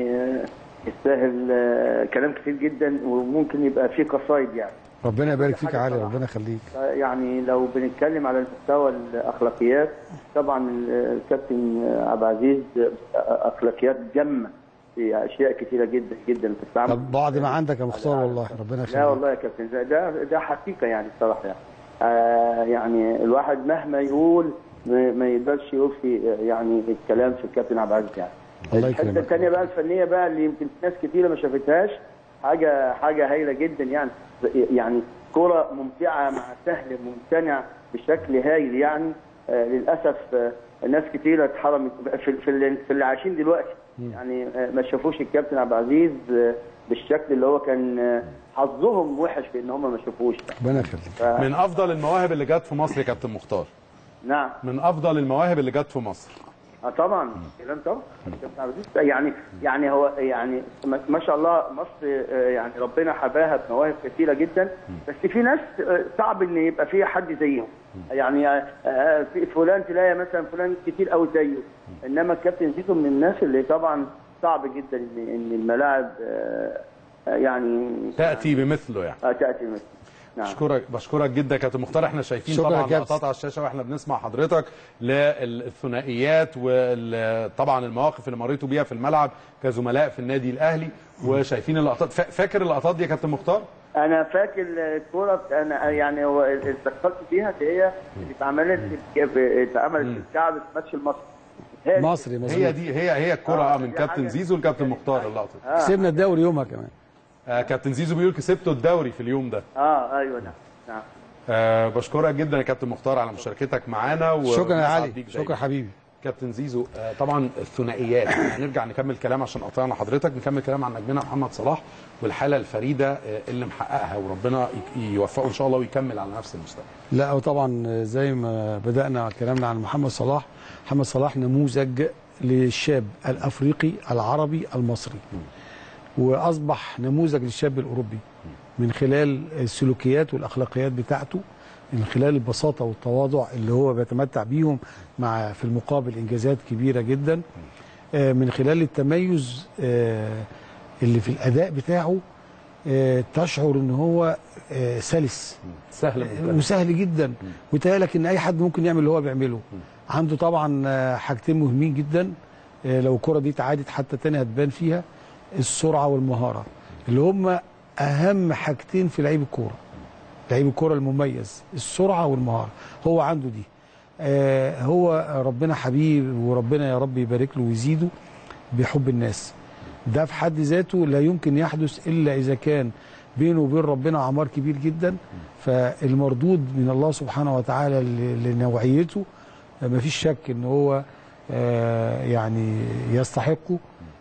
يستاهل كلام كتير جدا وممكن يبقى فيه قصايد يعني. ربنا يبارك فيك يا علي، ربنا يخليك. يعني لو بنتكلم على مستوى الاخلاقيات طبعا الكابتن عبد العزيز اخلاقيات جمه في اشياء كثيره جدا جدا في التعامل. طب بعد ما عندك يا مختار والله ربنا يخليك. لا والله يا كابتن ده ده حقيقه يعني الصراحه يعني. آه يعني الواحد مهما يقول ما يقدرش يوفي يعني الكلام في الكابتن عبد العزيز يعني. الله يكرمك. الحته الثانيه بقى الفنيه بقى اللي يمكن ناس كثيره ما شافتهاش، حاجه حاجه هايله جدا يعني. يعني كرة ممتعه مع سهل ممتنع بشكل هايل يعني. آه للاسف آه ناس كثيره اتحرمت في في, في اللي عايشين دلوقتي يعني آه ما شافوش الكابتن عبد العزيز آه بالشكل اللي هو كان آه حظهم وحش في ان هم ما شافوش. ربنا يخليك. ف... من افضل المواهب اللي جت في مصر يا كابتن مختار. نعم. من افضل المواهب اللي جت في مصر. اه طبعا كلام طبعا. يعني يعني هو يعني ما شاء الله مصر يعني ربنا حباها بمواهب كثيره جدا، بس في ناس صعب ان يبقى فيها حد زيهم. يعني في فلان تلاقي مثلا فلان كتير قوي زيه، انما الكابتن زيزو من الناس اللي طبعا صعب جدا ان ان الملاعب يعني تاتي بمثله يعني. اه تاتي بمثله. نعم. بشكرك بشكرك جدا يا كابتن مختار. احنا شايفين طبعا لقطات على الشاشه واحنا بنسمع حضرتك للثنائيات وطبعا المواقف اللي مريتوا بيها في الملعب كزملاء في النادي الاهلي، وشايفين اللقطات. فاكر اللقطات دي يا كابتن مختار؟ انا فاكر الكوره انا يعني هو استقبلت فيها اللي هي اللي اتعملت اتعملت في الكعب في ماتش المصري. مصري مصري هي دي هي هي الكوره آه من كابتن زيزو لكابتن مختار اللقطه. آه. كسبنا الدوري يومها كمان. آه كابتن زيزو بيقول كسبتوا الدوري في اليوم ده. اه ايوه نعم نعم. آه بشكرك جدا يا كابتن مختار على مشاركتك معانا. شكرا يا علي. شكرا حبيبي. كابتن زيزو آه طبعا الثنائيات هنرجع نكمل كلام عشان قطعنا حضرتك، نكمل كلام عن نجمنا محمد صلاح والحاله الفريده آه اللي محققها وربنا يوفقه ان شاء الله ويكمل على نفس المستوى. لا وطبعا زي ما بدانا كلامنا عن محمد صلاح، محمد صلاح نموذج للشاب الافريقي العربي المصري. م. واصبح نموذج للشاب الاوروبي من خلال السلوكيات والاخلاقيات بتاعته، من خلال البساطه والتواضع اللي هو بيتمتع بيهم مع في المقابل انجازات كبيره جدا، من خلال التميز اللي في الاداء بتاعه تشعر ان هو سلس سهل وسهل جدا، وتهيألك ان اي حد ممكن يعمل اللي هو بيعمله. عنده طبعا حاجتين مهمين جدا لو الكره دي اتعادت حتى تاني هتبان فيها، السرعه والمهاره اللي هم اهم حاجتين في لعيب الكوره. لعيب الكوره المميز السرعه والمهاره، هو عنده دي. آه هو ربنا حبيب وربنا يا رب يبارك له ويزيده بحب الناس. ده في حد ذاته لا يمكن يحدث الا اذا كان بينه وبين ربنا عمار كبير جدا، فالمردود من الله سبحانه وتعالى لنوعيته مفيش شك ان هو آه يعني يستحقه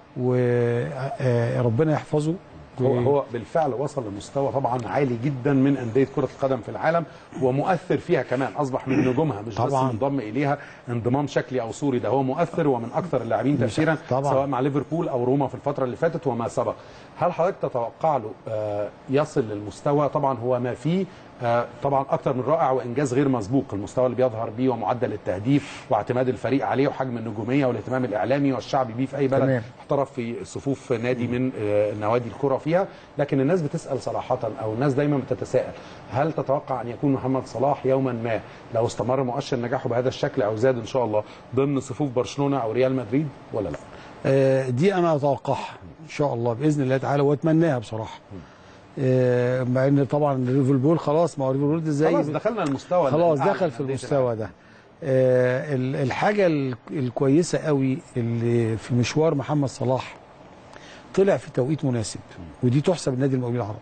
وربنا يحفظه. هو هو بالفعل وصل لمستوى طبعا عالي جدا من انديه كره القدم في العالم، ومؤثر فيها كمان، اصبح من نجومها مش طبعاً. بس منضم اليها انضمام شكلي او صوري، ده هو مؤثر ومن اكثر اللاعبين تاثيرا سواء مع ليفربول او روما في الفتره اللي فاتت وما سبق. هل حضرتك تتوقع له يصل للمستوى؟ طبعا هو ما فيه آه طبعا اكتر من رائع وانجاز غير مسبوق، المستوى اللي بيظهر بيه ومعدل التهديف واعتماد الفريق عليه وحجم النجوميه والاهتمام الاعلامي والشعبي بيه في اي بلد تمام. احترف في صفوف نادي من آه نوادي الكره فيها. لكن الناس بتسال صراحه او الناس دايما بتتساءل، هل تتوقع ان يكون محمد صلاح يوما ما لو استمر مؤشر نجاحه بهذا الشكل او زاد ان شاء الله ضمن صفوف برشلونه او ريال مدريد ولا لا؟ آه دي انا اتوقعها ان شاء الله باذن الله تعالى واتمناها بصراحه. آه مع ان طبعا ليفربول خلاص، ما هو ليفربول ده زي خلاص دخلنا المستوى، خلاص دخل في المستوى ده. آه الحاجه الكويسه قوي اللي في مشوار محمد صلاح طلع في توقيت مناسب، ودي تحسب النادي المقاولين العرب.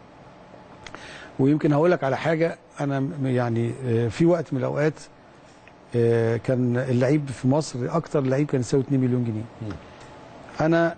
ويمكن هقول لك على حاجه، انا يعني في وقت من الاوقات كان اللعيب في مصر اكتر لعيب كان يساوي اتنين مليون جنيه. انا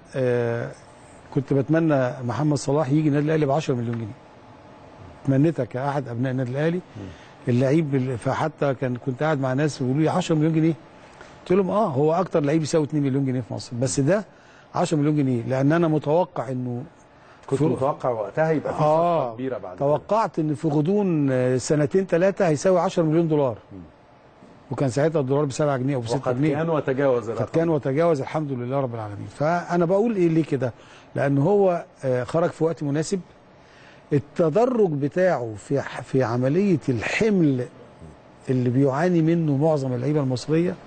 كنت بتمنى محمد صلاح يجي النادي الاهلي ب عشرة مليون جنيه. تمنيتها كاحد ابناء النادي الاهلي اللعيب، فحتى كان كنت قاعد مع ناس بيقولوا لي عشرة مليون جنيه، قلت لهم اه هو اكتر لعيب يساوي اتنين مليون جنيه في مصر، بس ده عشرة مليون جنيه لان انا متوقع انه كنت متوقع وقتها يبقى في صفقه كبيره بعد توقعت ان في غضون سنتين ثلاثه هيساوي عشرة مليون دولار. م. وكان ساعتها الدولار ب سبعة جنيه او ب ستة جنيه، كان وتجاوز قد كان وتجاوز الحمد لله رب العالمين. فانا بقول ايه ليه كده؟ لان هو خرج في وقت مناسب. التدرج بتاعه في في عمليه الحمل اللي بيعاني منه معظم اللعيبه المصريه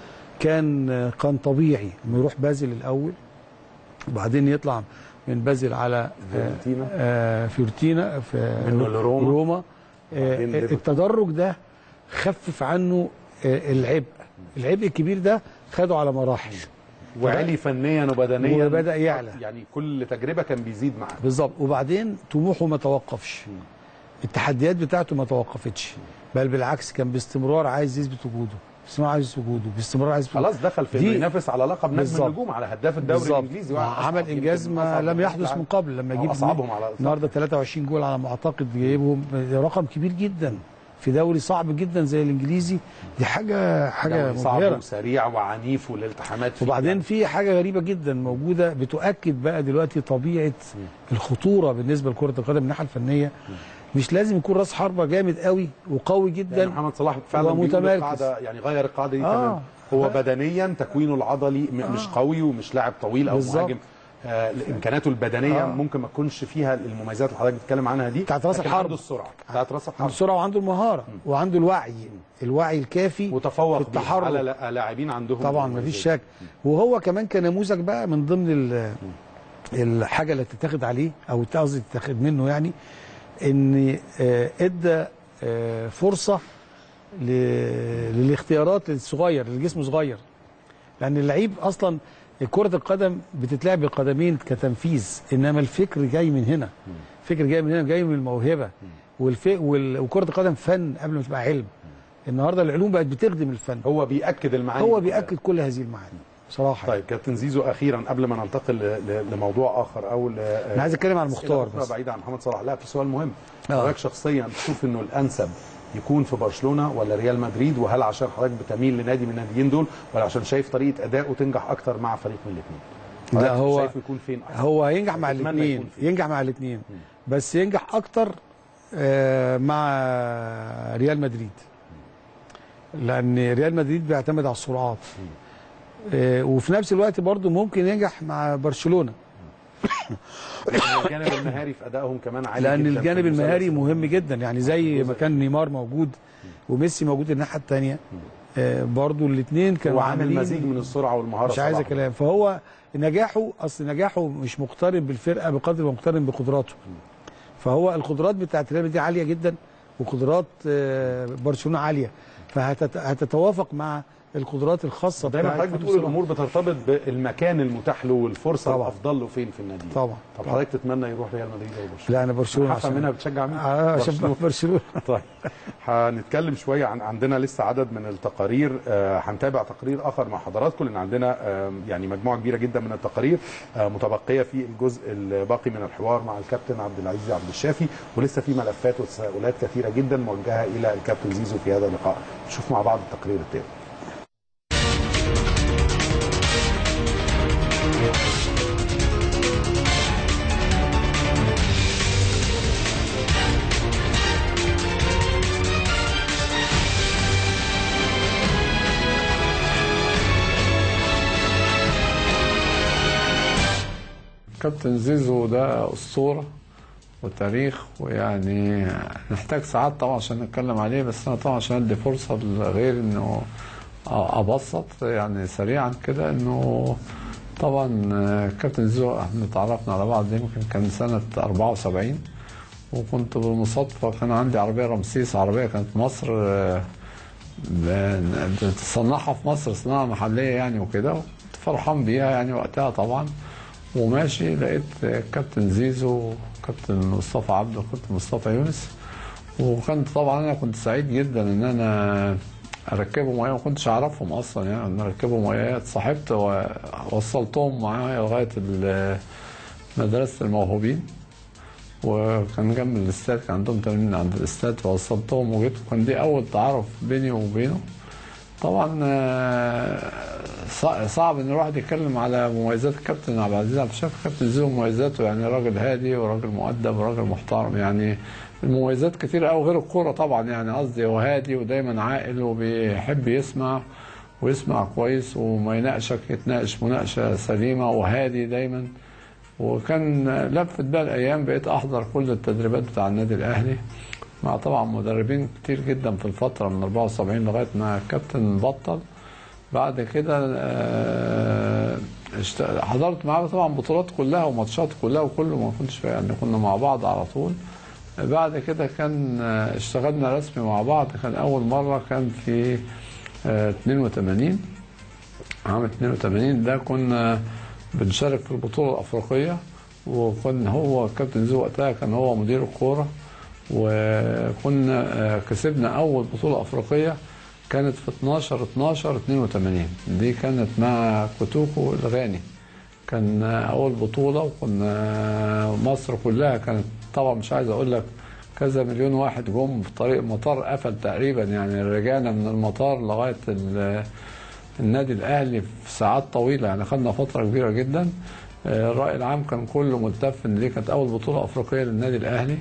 كان كان طبيعي انه يروح بازل الاول وبعدين يطلع من بازل على فيورنتينا آه فيورنتينا في منه لروما روما. آه التدرج ده خفف عنه آه العبء العبء الكبير ده خده على مراحل وعلي فنيا وبدنيا وبدا يعلى، يعني كل تجربه كان بيزيد معاه بالظبط. وبعدين طموحه ما توقفش، التحديات بتاعته ما توقفتش، بل بالعكس كان باستمرار عايز يثبت وجوده، باستمرار عايز يثبت وجوده، باستمرار عايز يثبت خلاص دخل في ينافس على لقب نجم النجوم على هداف الدوري الانجليزي، عمل انجاز ما لم يحدث من قبل لما يجيب اصعبهم على النهارده ثلاثة وعشرين جول على ما اعتقد، جايبهم رقم كبير جدا في دوري صعب جدا زي الانجليزي. دي حاجه حاجه صعب وسريع وعنيف والالتحامات فيه. وبعدين يعني في حاجه غريبه جدا موجوده بتؤكد بقى دلوقتي طبيعه م. الخطوره بالنسبه لكره القدم من الناحيه الفنيه. مش لازم يكون راس حربه جامد قوي وقوي جدا، يعني محمد صلاح فعلا متمركز، يعني غير القاعده دي تماما. آه. هو بدنيا تكوينه العضلي آه. مش قوي ومش لاعب طويل او بالزبط. مهاجم آه امكاناته البدنيه آه. ممكن ما تكونش فيها المميزات اللي حضرتك بتتكلم عنها دي بتاعت راس الحرب، عنده السرعه بتاعت راس الحرب، عنده السرعه وعنده المهاره م. وعنده الوعي م. الوعي الكافي وتفوق التحرك على لاعبين عندهم طبعا ما فيش شك. وهو كمان كنموذج بقى من ضمن الحاجه اللي تتاخد عليه او قصدي تتاخد منه، يعني ان ادى فرصه للاختيارات الصغير اللي جسمه صغير، لان اللعيب اصلا كره القدم بتتلعب بالقدمين كتنفيذ، انما الفكر جاي من هنا، الفكر جاي من هنا، جاي من الموهبه، وكره القدم فن قبل ما تبقى علم. النهارده العلوم بقت بتخدم الفن، هو بياكد المعاني، هو بياكد كل هذه المعاني بصراحه. طيب كابتن زيزو اخيرا قبل ما ننتقل لموضوع اخر او انا عايز اتكلم عن المختار بس بعيد عن محمد صلاح. لا في سؤال مهم، حضرتك شخصيا تشوف انه الانسب يكون في برشلونه ولا ريال مدريد؟ وهل عشان حضرتك بتميل لنادي من الناديين دول ولا عشان شايف طريقه اداؤه تنجح اكتر مع فريق من الاثنين؟ لا هو شايف يكون فين أحسن؟ هو هينجح مع الاثنين، ينجح مع الاثنين، بس ينجح اكتر مع ريال مدريد، لان ريال مدريد بيعتمد على السرعات، وفي نفس الوقت برضه ممكن ينجح مع برشلونه. الجانب المهاري في ادائهم كمان عالي، لان الجانب المهاري مهم جدا، يعني زي ما كان نيمار موجود وميسي موجود الناحيه الثانيه، برضه الاثنين كانوا عامل مزيج من السرعه والمهاره، مش عايز كلام. فهو نجاحه اصل نجاحه مش مقترن بالفرقه بقدر ما مقترن بقدراته، فهو القدرات بتاعت ريال مدريد عاليه جدا وقدرات برشلونه عاليه، فهتتوافق مع القدرات الخاصه. دايما حضرتك بتقول الامور بترتبط بالمكان المتاح له والفرصه طبعا. الافضل له فين في النادي طبعا. طب حضرتك تتمنى يروح ريال مدريد او برشلونه؟ لا انا برشلونه. عشان منها بتشجع مين؟ اه عشان برشلونه. طيب هنتكلم شويه عن عندنا لسه عدد من التقارير، هنتابع آه تقرير اخر مع حضراتكم لان عندنا آه يعني مجموعه كبيره جدا من التقارير آه متبقيه في الجزء الباقي من الحوار مع الكابتن عبد العزيز عبد الشافي، ولسه في ملفات وتساؤلات كثيره جدا موجهه الى الكابتن زيزو في هذا اللقاء. نشوف مع بعض التقرير التالي. كابتن زيزو ده اسطوره وتاريخ، ويعني نحتاج ساعات طبعا عشان نتكلم عليه، بس انا طبعا عشان ادي فرصه لغير انه ابسط يعني سريعا كده انه طبعا كابتن زيزو احنا تعرفنا على بعض يمكن كان سنه أربعة وسبعين، وكنت بالمصادفه كان عندي عربيه رمسيس، عربيه كانت مصر تصنعها في مصر صناعه محليه يعني وكده، كنت فرحان بيها يعني وقتها طبعا، وماشي لقيت كابتن زيزو كابتن مصطفى عبده وكابتن مصطفى يونس، وكنت طبعا انا كنت سعيد جدا ان انا اركبهم معايا، ما كنتش اعرفهم اصلا يعني ان اركبهم معايا، اتصاحبت ووصلتهم معايا لغايه مدرسه الموهوبين، وكان جنب الاستاد، كان عندهم تمرين عند الاستاد، فوصلتهم وجيت، وكان دي اول تعارف بيني وبينه. طبعا صعب ان الواحد يتكلم على مميزات الكابتن عبد العزيز عبد الشافي. كابتن زيزو مميزاته يعني راجل هادي وراجل مؤدب وراجل محترم، يعني المميزات كتير قوي غير الكوره طبعا، يعني قصدي هو هادي ودايما عاقل وبيحب يسمع ويسمع كويس وما يناقشك، يتناقش مناقشه سليمه وهادي دايما. وكان لفت بقى الايام بقيت احضر كل التدريبات بتاع النادي الاهلي مع طبعا مدربين كتير جدا في الفتره من أربعة وسبعين لغايه ما الكابتن بطل. بعد كده حضرت معاه طبعا بطولات كلها وماتشات كلها وكله، ما كنتش يعني كنا مع بعض على طول. بعد كده كان اشتغلنا رسمي مع بعض، كان اول مره كان في اثنين وثمانين، عام اثنين وثمانين ده كنا بنشارك في البطوله الافريقيه، وكان هو كابتن زيزو وقتها كان هو مدير الكوره، وكنا كسبنا اول بطوله افريقيه كانت في اتناشر اتناشر اثنين وثمانين، دي كانت مع كوتوكو الغاني، كان اول بطوله، وكنا مصر كلها كانت طبعا مش عايز اقول لك كذا مليون واحد جم في طريق المطار قفل تقريبا، يعني رجعنا من المطار لغايه النادي الاهلي في ساعات طويله، يعني خدنا فتره كبيره جدا. الراي العام كان كله متفق ان دي كانت اول بطوله افريقيه للنادي الاهلي،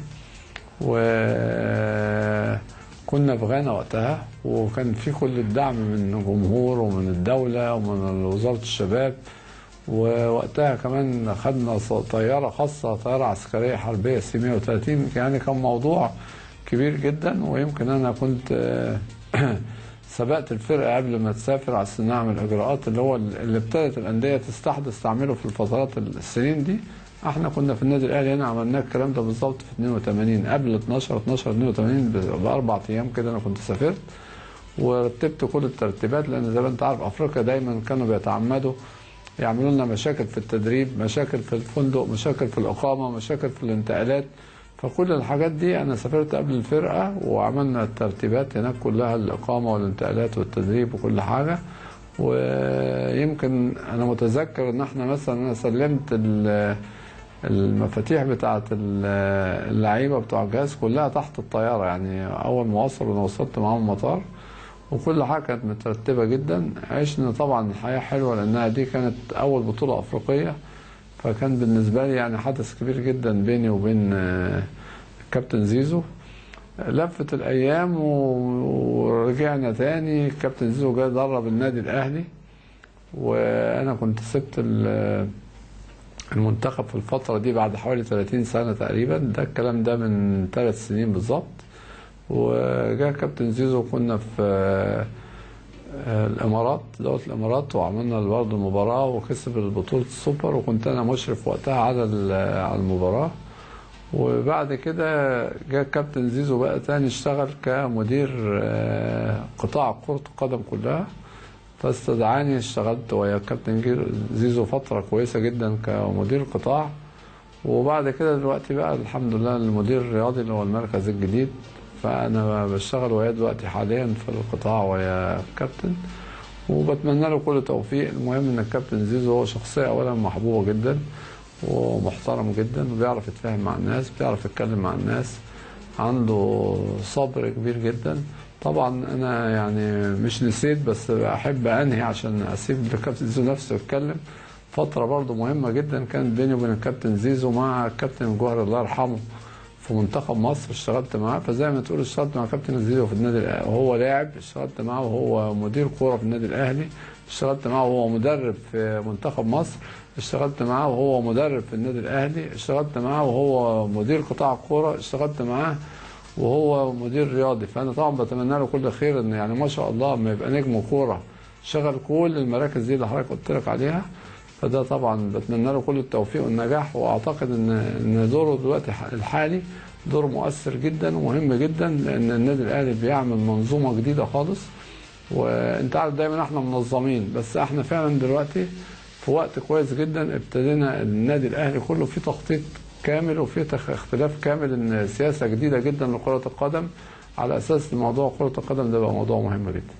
وكنا في غانا وقتها، وكان في كل الدعم من الجمهور ومن الدوله ومن وزاره الشباب، ووقتها كمان خدنا طياره خاصه، طياره عسكريه حربيه سي مية وثلاثين، يعني كان موضوع كبير جدا. ويمكن انا كنت سبقت الفرقه قبل ما تسافر على نعمل الاجراءات اللي هو اللي ابتدت الانديه تستحدث تعمله في الفترات السنين دي. احنا كنا في النادي الاهلي هنا عملنا الكلام ده بالظبط في اثنين وثمانين، قبل اتناشر اتناشر اثنين وثمانين باربع ايام كده انا كنت سافرت ورتبت كل الترتيبات، لان زي ما انت عارف افريقيا دايما كانوا بيتعمدوا يعملوا لنا مشاكل في التدريب، مشاكل في الفندق، مشاكل في الاقامه، مشاكل في الانتقالات، فكل الحاجات دي انا سافرت قبل الفرقه وعملنا الترتيبات هناك كلها، الاقامه والانتقالات والتدريب وكل حاجه. ويمكن انا متذكر ان احنا مثلا انا سلمت المفاتيح بتاعه اللعيبه بتوع الجهاز كلها تحت الطياره، يعني اول ما وصلوا انا وصلت معاهم المطار وكل حاجه كانت مترتبه جدا. عشنا طبعا حياه حلوه لانها دي كانت اول بطوله افريقيه، فكان بالنسبه لي يعني حدث كبير جدا بيني وبين الكابتن زيزو. لفت الايام ورجعنا تاني، الكابتن زيزو جاي درب النادي الاهلي، وانا كنت سبت المنتخب في الفتره دي بعد حوالي ثلاثين سنه تقريبا، ده الكلام ده من ثلاث سنين بالظبط. وجاء كابتن زيزو كنا في الامارات، دوله الامارات، وعملنا برضه المباراه وكسب البطوله السوبر، وكنت انا مشرف وقتها على على المباراه. وبعد كده جاء كابتن زيزو بقى تاني اشتغل كمدير قطاع كرة القدم كلها، فاستدعاني اشتغلت ويا كابتن زيزو فترة كويسة جدا كمدير قطاع. وبعد كده دلوقتي بقى الحمد لله المدير الرياضي اللي هو المركز الجديد، فأنا بشتغل وياه دلوقتي حاليا في القطاع ويا الكابتن، وبتمنى له كل توفيق. المهم ان الكابتن زيزو هو شخصية اولا محبوبة جدا ومحترم جدا، وبيعرف يتفاهم مع الناس، بيعرف يتكلم مع الناس، عنده صبر كبير جدا. طبعا انا يعني مش نسيت، بس احب انهي عشان اسيب الكابتن زيزو نفسه يتكلم. فتره برضو مهمه جدا كانت بيني وبين الكابتن زيزو مع الكابتن جوهر الله يرحمه في منتخب مصر، اشتغلت معاه. فزي ما تقول اشتغلت مع كابتن زيزو في النادي الاهلي وهو لاعب، اشتغلت معاه وهو مدير كوره في النادي الاهلي، اشتغلت معاه وهو مدرب في منتخب مصر، اشتغلت معاه وهو مدرب في النادي الاهلي، اشتغلت معاه وهو مدير قطاع الكوره، اشتغلت معاه وهو مدير رياضي. فانا طبعا بتمنى له كل خير، ان يعني ما شاء الله ما يبقى نجم كوره شغل كل المراكز دي اللي حضرتك قلت لك عليها. فده طبعا بتمنى له كل التوفيق والنجاح، واعتقد ان ان دوره دلوقتي الحالي دور مؤثر جدا ومهم جدا، لان النادي الاهلي بيعمل منظومه جديده خالص. وانت عارف دايما احنا منظمين، بس احنا فعلا دلوقتي في وقت كويس جدا ابتدينا النادي الاهلي كله في تخطيط كامل وفي اختلاف كامل، ان سياسه جديده جدا لكره القدم، على اساس موضوع كره القدم ده بقى موضوع مهم جدا.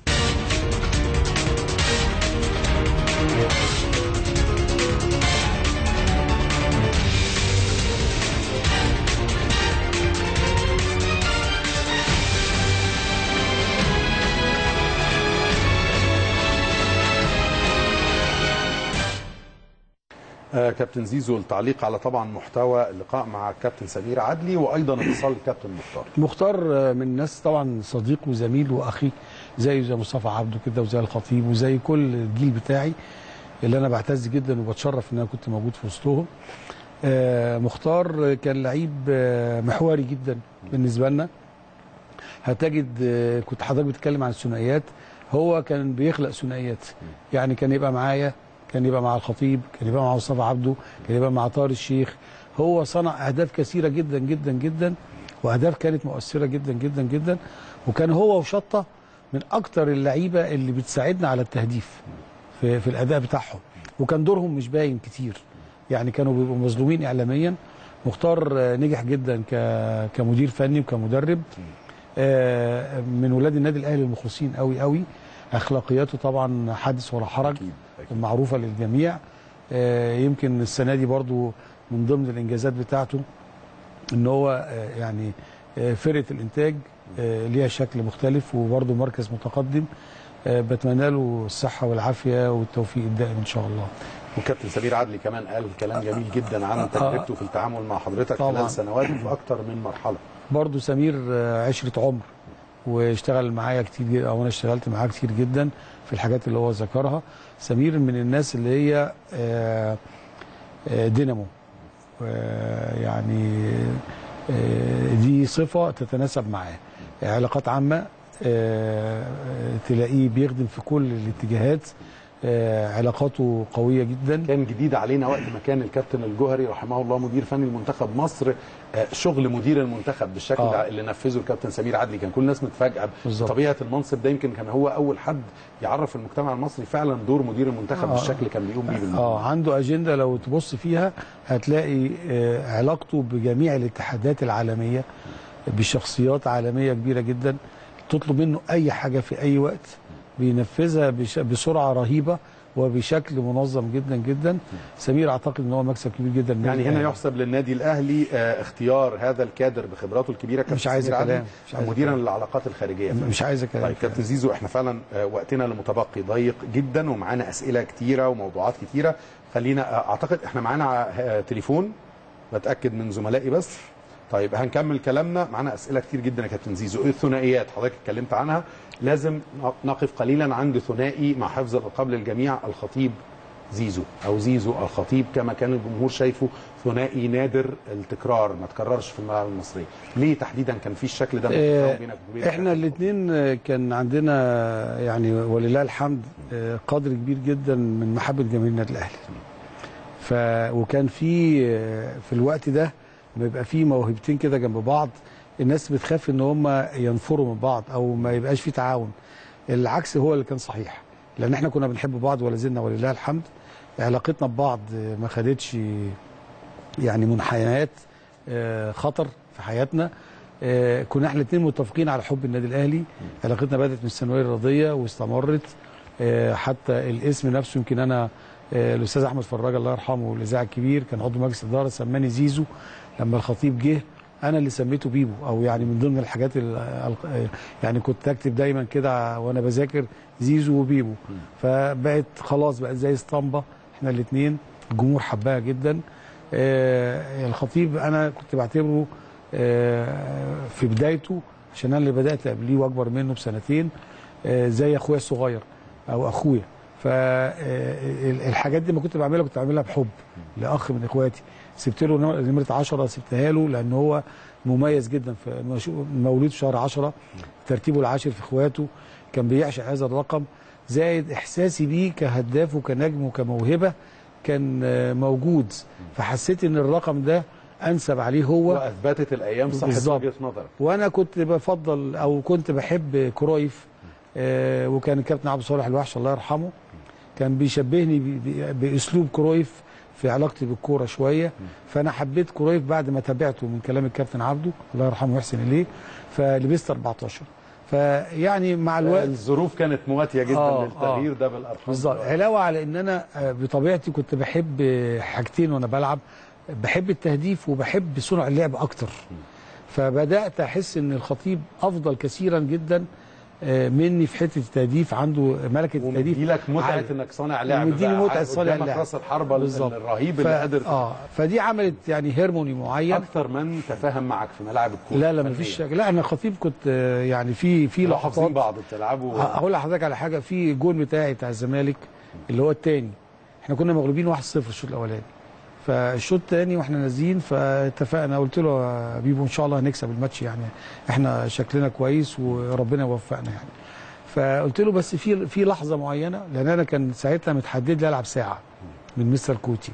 آه كابتن زيزو، التعليق على طبعا محتوى اللقاء مع الكابتن سمير عدلي، وايضا اتصال الكابتن مختار. مختار من الناس طبعا صديق وزميل واخي، زيه زي مصطفى عبده كده، وزي الخطيب، وزي كل الجيل بتاعي اللي انا بعتز جدا وبتشرف ان انا كنت موجود في وسطهم. آه مختار كان لعيب آه محوري جدا بالنسبه لنا. هتجد آه كنت حضرتك بتتكلم عن الثنائيات، هو كان بيخلق ثنائيات. يعني كان يبقى معايا، كان يبقى مع الخطيب، كان يبقى مع مصطفى عبده، كان يبقى مع طاهر الشيخ. هو صنع اهداف كثيره جدا جدا جدا، واهداف كانت مؤثره جدا جدا جدا. وكان هو وشطه من اكتر اللعيبه اللي بتساعدنا على التهديف في, في الاداء بتاعهم، وكان دورهم مش باين كتير، يعني كانوا بيبقوا مظلومين اعلاميا. مختار نجح جدا كمدير فني وكمدرب، من ولاد النادي الاهلي المخلصين قوي قوي. اخلاقياته طبعا حدث ولا حرج، معروفه للجميع. يمكن السنه دي برضو من ضمن الانجازات بتاعته ان هو يعني فرقه الانتاج ليها شكل مختلف، وبرضو مركز متقدم. بتمنى له الصحه والعافيه والتوفيق الدائم ان شاء الله. وكابتن سمير عدلي كمان قال كلام جميل جدا عن تجربته في التعامل مع حضرتك خلال سنوات في اكتر من مرحله. برضو سمير عشره عمر، واشتغل معايا كتير، او انا اشتغلت معاه كتير جدا في الحاجات اللي هو ذكرها. سمير من الناس اللي هي دينامو، يعني دي صفه تتناسب معاه. علاقات عامه، تلاقيه بيخدم في كل الاتجاهات، علاقاته قويه جدا. كان جديد علينا وقت ما كان الكابتن الجوهري رحمه الله مدير فني لمنتخب مصر، شغل مدير المنتخب بالشكل آه. اللي نفذه الكابتن سمير عدلي. كان كل الناس متفاجئه بطبيعه المنصب ده. يمكن كان هو اول حد يعرف المجتمع المصري فعلا دور مدير المنتخب آه. بالشكل اللي كان بيقوم بيه بالمنتخب. اه عنده اجنده، لو تبص فيها هتلاقي آه علاقته بجميع الاتحادات العالميه بشخصيات عالميه كبيره جدا. تطلب منه اي حاجه في اي وقت بينفذها بسرعه رهيبه وبشكل منظم جدا جدا. سمير اعتقد ان هو مكسب كبير جدا. يعني هنا يحسب للنادي الاهلي اه اختيار هذا الكادر بخبراته الكبيره كابتن مش عايز كلام مديرا للعلاقات الخارجيه. مش عايز كلام. طيب كابتن زيزو، احنا فعلا اه وقتنا المتبقي ضيق جدا، ومعانا اسئله كتيره وموضوعات كتيره. خلينا اه اعتقد احنا معانا اه تليفون، بتاكد من زملائي بس. طيب هنكمل كلامنا، معانا اسئله كتير جدا يا كابتن زيزو. الثنائيات حضرتك اتكلمت عنها، لازم نقف قليلا عند ثنائي مع حفظ الالقاب للجميع، الخطيب زيزو او زيزو الخطيب، كما كان الجمهور شايفه ثنائي نادر التكرار، ما تكررش في الملاعب المصريه. ليه تحديدا كان في الشكل ده اه بينك وبين؟ احنا الاثنين كان عندنا يعني ولله الحمد قدر كبير جدا من محبه جماهير النادي الاهلي. ف وكان في في الوقت ده بيبقى في موهبتين كده جنب بعض، الناس بتخاف ان هم ينفروا من بعض او ما يبقاش في تعاون. العكس هو اللي كان صحيح، لان احنا كنا بنحب بعض ولا زلنا ولله الحمد. علاقتنا ببعض ما خدتش يعني منحنيات خطر في حياتنا. كنا احنا الاثنين متفقين على حب النادي الاهلي. علاقتنا بدات من الثانويه الرياضيه واستمرت حتى الاسم نفسه. يمكن انا الاستاذ احمد فراج الله يرحمه الاذاعي الكبير كان عضو مجلس اداره، سماني زيزو. لما الخطيب جه انا اللي سميته بيبو، او يعني من ضمن الحاجات يعني كنت اكتب دايما كده وانا بذاكر زيزو وبيبو. فبقت خلاص بقت زي اسطمبه احنا الاثنين. الجمهور حبها جدا. آه الخطيب انا كنت بعتبره آه في بدايته، عشان انا اللي بدات قبليه واكبر منه بسنتين، آه زي اخويا الصغير او اخويا. فالحاجات دي ما كنت بعملها كنت بعملها بحب لاخ من اخواتي. سبت له نمره عشرة، سبتها له لان هو مميز جدا، في مولود في شهر عشرة، ترتيبه العاشر في اخواته، كان بيعشق هذا الرقم، زائد احساسي بيه كهداف وكنجم وكموهبه كان موجود، فحسيت ان الرقم ده انسب عليه هو، واثبتت الايام صحت وجهه نظرك. وانا كنت بفضل او كنت بحب كرويف، آه وكان الكابتن عبد الصالح الوحش الله يرحمه كان بيشبهني باسلوب كرويف في علاقتي بالكوره شويه، فانا حبيت كرويف بعد ما تابعته من كلام الكابتن عبده الله يرحمه ويحسن اليه، فلبست أربعتاشر. فيعني مع الوقت الظروف كانت مواتيه جدا آه للتغيير آه ده بالارقام بالظبط. علاوه على ان انا بطبيعتي كنت بحب حاجتين وانا بلعب، بحب التهديف وبحب صنع اللعب اكتر، فبدات احس ان الخطيب افضل كثيرا جدا مني في حته التهديف، عنده ملكه التهديف، ومديلك متعه انك صانع لعب، ومديني متعه صانع لعب، راس الحربه الرهيب ف... اللي قادر اه فدي عملت يعني هيرموني معين اكتر من تفاهم معك في ملعب الكوره. لا لا مفيش، لا انا خطيب كنت يعني في في لحظات حافظين بعض بتلعبوا. هقول لحضرتك على حاجه، في جول بتاعي بتاع الزمالك اللي هو الثاني، احنا كنا مغلوبين واحد صفر الشوط الاولاني، فالشوط الثاني واحنا نازلين فاتفقنا، قلت له يا بيبو ان شاء الله هنكسب الماتش، يعني احنا شكلنا كويس وربنا يوفقنا يعني. فقلت له بس في في لحظه معينه، لان انا كان ساعتها متحدد لي العب ساعه من مستر كوتي،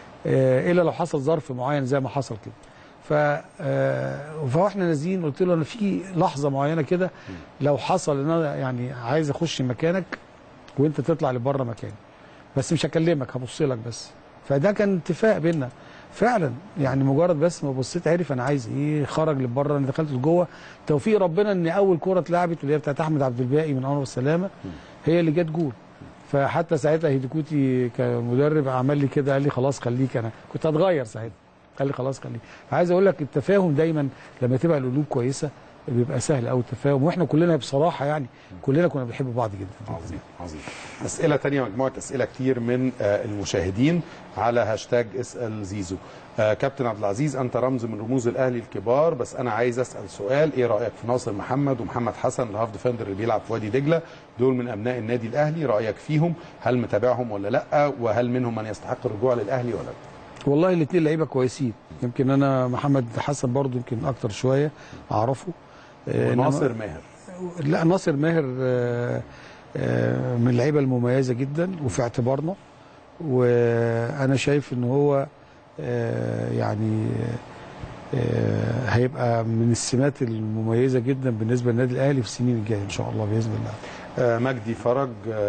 آه الا لو حصل ظرف معين زي ما حصل كده. ف آه فاحنا نازلين قلت له انا في لحظه معينه كده لو حصل ان انا يعني عايز اخش مكانك وانت تطلع لبره مكاني، بس مش هكلمك هبص لك بس. فده كان اتفاق بينا فعلا، يعني مجرد بس ما بصيت عرف انا عايز ايه، خرج لبره، انا دخلت لجوه، توفيق ربنا ان اول كوره اتلعبت اللي هي بتاعت احمد عبد الباقي من انور والسلامه هي اللي جت جول. فحتى ساعتها هيديكوتي كمدرب عمل لي كده، قال لي خلاص خليك، انا كنت هتغير ساعتها، قال لي خلاص خليك. عايز اقول لك التفاهم دايما لما تبقى القلوب كويسه بيبقى سهل قوي التفاهم، واحنا كلنا بصراحه يعني كلنا كنا بنحب بعض جدا. عظيم عظيم. اسئله ثانيه، مجموعه اسئله كتير من المشاهدين على هاشتاج اسال زيزو. كابتن عبد العزيز، انت رمز من رموز الاهلي الكبار، بس انا عايز اسال سؤال، ايه رايك في ناصر محمد ومحمد حسن الهاف ديفندر اللي بيلعب في وادي دجله؟ دول من ابناء النادي الاهلي، رايك فيهم؟ هل متابعهم ولا لا؟ وهل منهم من يستحق الرجوع للاهلي ولا لا؟ والله الاثنين لعيبه كويسين، يمكن انا محمد حسن برضو يمكن اكتر شويه اعرفه. وناصر ماهر؟ لا ناصر ماهر من اللعيبه المميزه جدا وفي اعتبارنا، وانا شايف ان هو يعني هيبقى من السمات المميزه جدا بالنسبه للنادي الاهلي في السنين الجايه ان شاء الله باذن الله. مجدي فرج،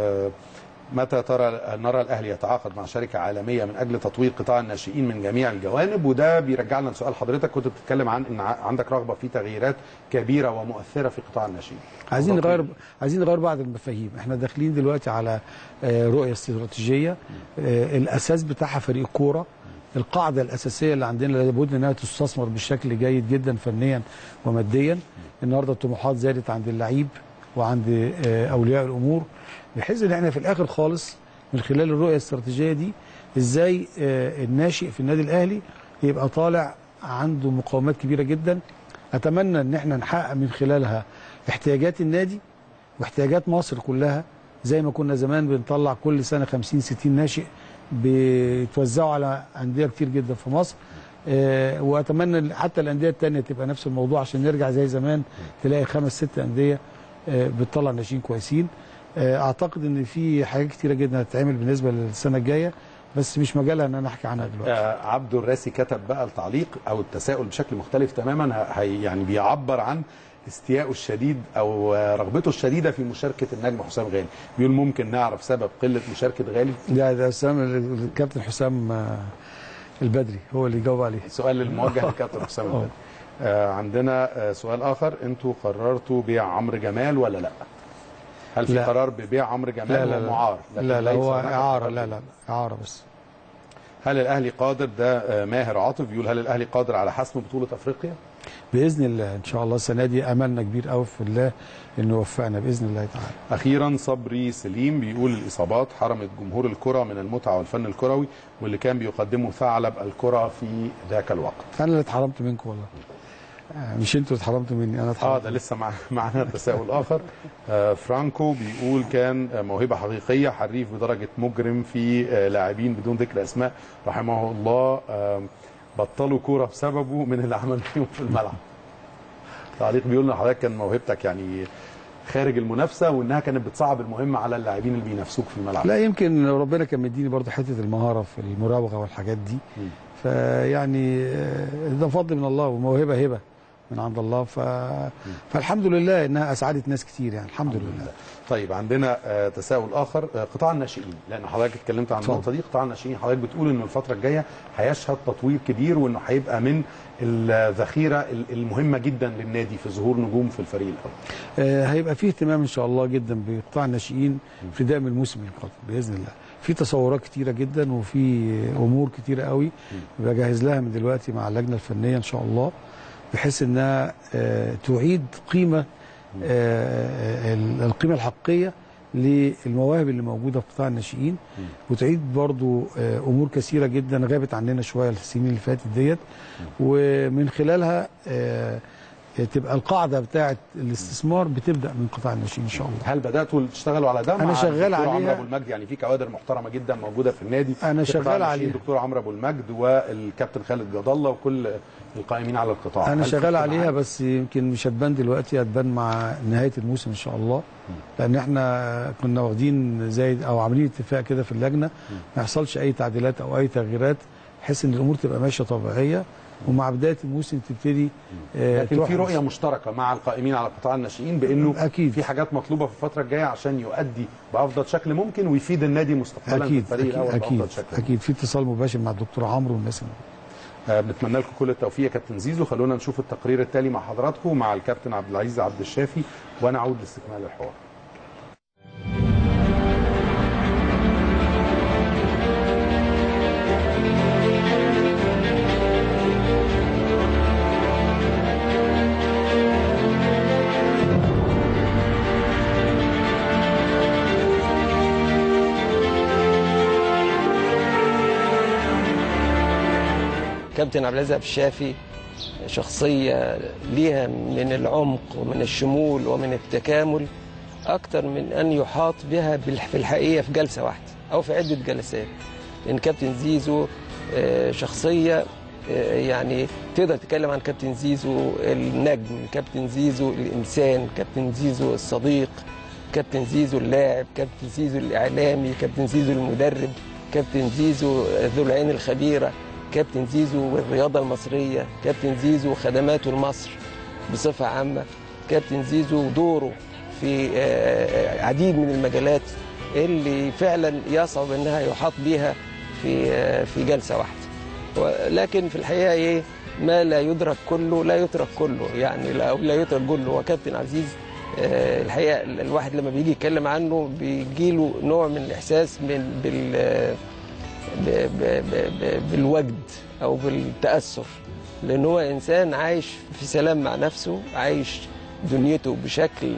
متى ترى نرى الاهلي يتعاقد مع شركه عالميه من اجل تطوير قطاع الناشئين من جميع الجوانب؟ وده بيرجعنا لسؤال حضرتك، كنت بتتكلم عن ان عندك رغبه في تغييرات كبيره ومؤثره في قطاع الناشئين. عايزين نغير عايزين نغير بعض المفاهيم، احنا داخلين دلوقتي على رؤيه استراتيجيه، الاساس بتاعها فريق الكوره، القاعده الاساسيه اللي عندنا لابد انها تستثمر بشكل جيد جدا فنيا وماديا. النهارده الطموحات زادت عند اللعيب وعند اولياء الامور، بحيث ان احنا في الاخر خالص من خلال الرؤيه الاستراتيجيه دي ازاي الناشئ في النادي الاهلي يبقى طالع عنده مقاومات كبيره جدا. اتمنى ان احنا نحقق من خلالها احتياجات النادي واحتياجات مصر كلها، زي ما كنا زمان بنطلع كل سنه خمسين ستين ناشئ بيتوزعوا على انديه كتير جدا في مصر. أه واتمنى حتى الانديه الثانيه تبقى نفس الموضوع عشان نرجع زي زمان تلاقي خمس ست انديه أه بتطلع ناشئين كويسين. أه اعتقد ان في حاجات كتيره جدا هتتعمل بالنسبه للسنه الجايه، بس مش مجالها ان انا احكي عنها دلوقتي. آه عبد الراسي كتب بقى التعليق او التساؤل بشكل مختلف تماما، هي يعني بيعبر عن استيائه الشديد او رغبته الشديده في مشاركه النجم حسام غالي، بيقول ممكن نعرف سبب قله مشاركه غالي؟ لا ده حسام الكابتن حسام البدري هو اللي جاوب عليه. سؤال الموجه للكابتن حسام البدري. آه عندنا آه سؤال اخر، انتوا قررتوا بيع عمرو جمال ولا لا؟ هل في لا. قرار ببيع عمرو جمال؟ لا لا لا ومعار؟ لا لا هو اعاره. لا لا اعاره بس. هل الاهلي قادر، ده ماهر عاطف بيقول، هل الاهلي قادر على حسم بطوله افريقيا؟ باذن الله ان شاء الله السنه دي املنا كبير قوي في الله انه يوفقنا باذن الله تعالى. اخيرا صبري سليم بيقول الاصابات حرمت جمهور الكره من المتعه والفن الكروي واللي كان بيقدمه ثعلب الكره في ذاك الوقت. انا اللي اتحرمت منكم والله. مش انتوا اتحرمتوا مني، انا اتحرمت. اه ده لسه مع... معنا تساؤل اخر. آه فرانكو بيقول كان موهبه حقيقيه، حريف بدرجه مجرم في آه لاعبين بدون ذكر اسماء رحمه الله آه بطلوا كوره بسببه من اللي عمل فيهم في الملعب. تعليق بيقول ان حضرتك كان موهبتك يعني خارج المنافسه وانها كانت بتصعب المهمه على اللاعبين اللي بينافسوك في الملعب. لا يمكن ربنا كان مديني برضه حته المهاره في المراوغه والحاجات دي. م. فيعني ده فضل من الله وموهبه هبه من عند الله. ف... فالحمد لله انها اسعدت ناس كتير يعني الحمد لله. طيب عندنا تساؤل اخر، قطاع الناشئين، لان حضرتك اتكلمت عن النقطه دي. قطاع الناشئين حضرتك بتقول ان الفتره الجايه هيشهد تطوير كبير وانه هيبقى من الذخيره المهمه جدا للنادي في ظهور نجوم في الفريق الاول. هيبقى فيه اهتمام ان شاء الله جدا بقطاع الناشئين ابتداء من الموسم القادم باذن الله. في تصورات كتيره جدا وفي امور كتيره قوي بجهز لها من دلوقتي مع اللجنه الفنيه ان شاء الله، بحيث انها تعيد قيمه القيمه الحقيقيه للمواهب اللي موجوده في قطاع الناشئين، وتعيد برضو امور كثيره جدا غابت عننا شويه السنين اللي فاتت ديت، ومن خلالها تبقى القاعده بتاعه الاستثمار بتبدا من قطاع الناشئين ان شاء الله. هل بداتوا تشتغلوا على ده؟ انا شغال عليها. عمرو ابو المجد، يعني في كوادر محترمه جدا موجوده في النادي. انا شغال عليها. الدكتور عمرو ابو المجد والكابتن خالد جد الله وكل القائمين على القطاع. انا شغال عليها بس يمكن مش هتبان دلوقتي، هتبان مع نهايه الموسم ان شاء الله، لان احنا كنا واخدين زي او عاملين اتفاق كده في اللجنه ما يحصلش اي تعديلات او اي تغييرات بحيث ان الامور تبقى ماشيه طبيعيه، ومع بدايه الموسم تبتدي آه لكن في رؤيه مشتركه مع القائمين على قطاع الناشئين بانه أكيد. في حاجات مطلوبه في الفتره الجايه عشان يؤدي بافضل شكل ممكن ويفيد النادي مستقبلا في الفريق الاول بافضل شكل. اكيد في اتصال مباشر مع الدكتور عمرو والناس. آه بنتمنى لكم كل التوفيق يا كابتن زيزو. خلونا نشوف التقرير التالي مع حضراتكم مع الكابتن عبد العزيز عبد الشافي ونعود لاستكمال الحوار. كابتن عبد العزيز عبد الشافي شخصية ليها من العمق ومن الشمول ومن التكامل أكتر من أن يحاط بها في الحقيقة في جلسة واحدة أو في عدة جلسات. لأن كابتن زيزو شخصية يعني تقدر تتكلم عن كابتن زيزو النجم، كابتن زيزو الإنسان، كابتن زيزو الصديق، كابتن زيزو اللاعب، كابتن زيزو الإعلامي، كابتن زيزو المدرب، كابتن زيزو ذو العين الخبيرة، كابتن زيزو والرياضة المصرية، كابتن زيزو خدماته لمصر بصفة عامة، كابتن زيزو دوره في عديد من المجالات اللي فعلا يصعب انها يحاط بيها في في جلسة واحدة. ولكن في الحقيقة ايه ما لا يدرك كله لا يترك كله، يعني لا, لا يترك كله. وكابتن عزيز الحقيقة الواحد لما بيجي يتكلم عنه بيجيله نوع من الإحساس من بال بالوجد أو بالتأثر، لأن هو إنسان عايش في سلام مع نفسه، عايش دنيته بشكل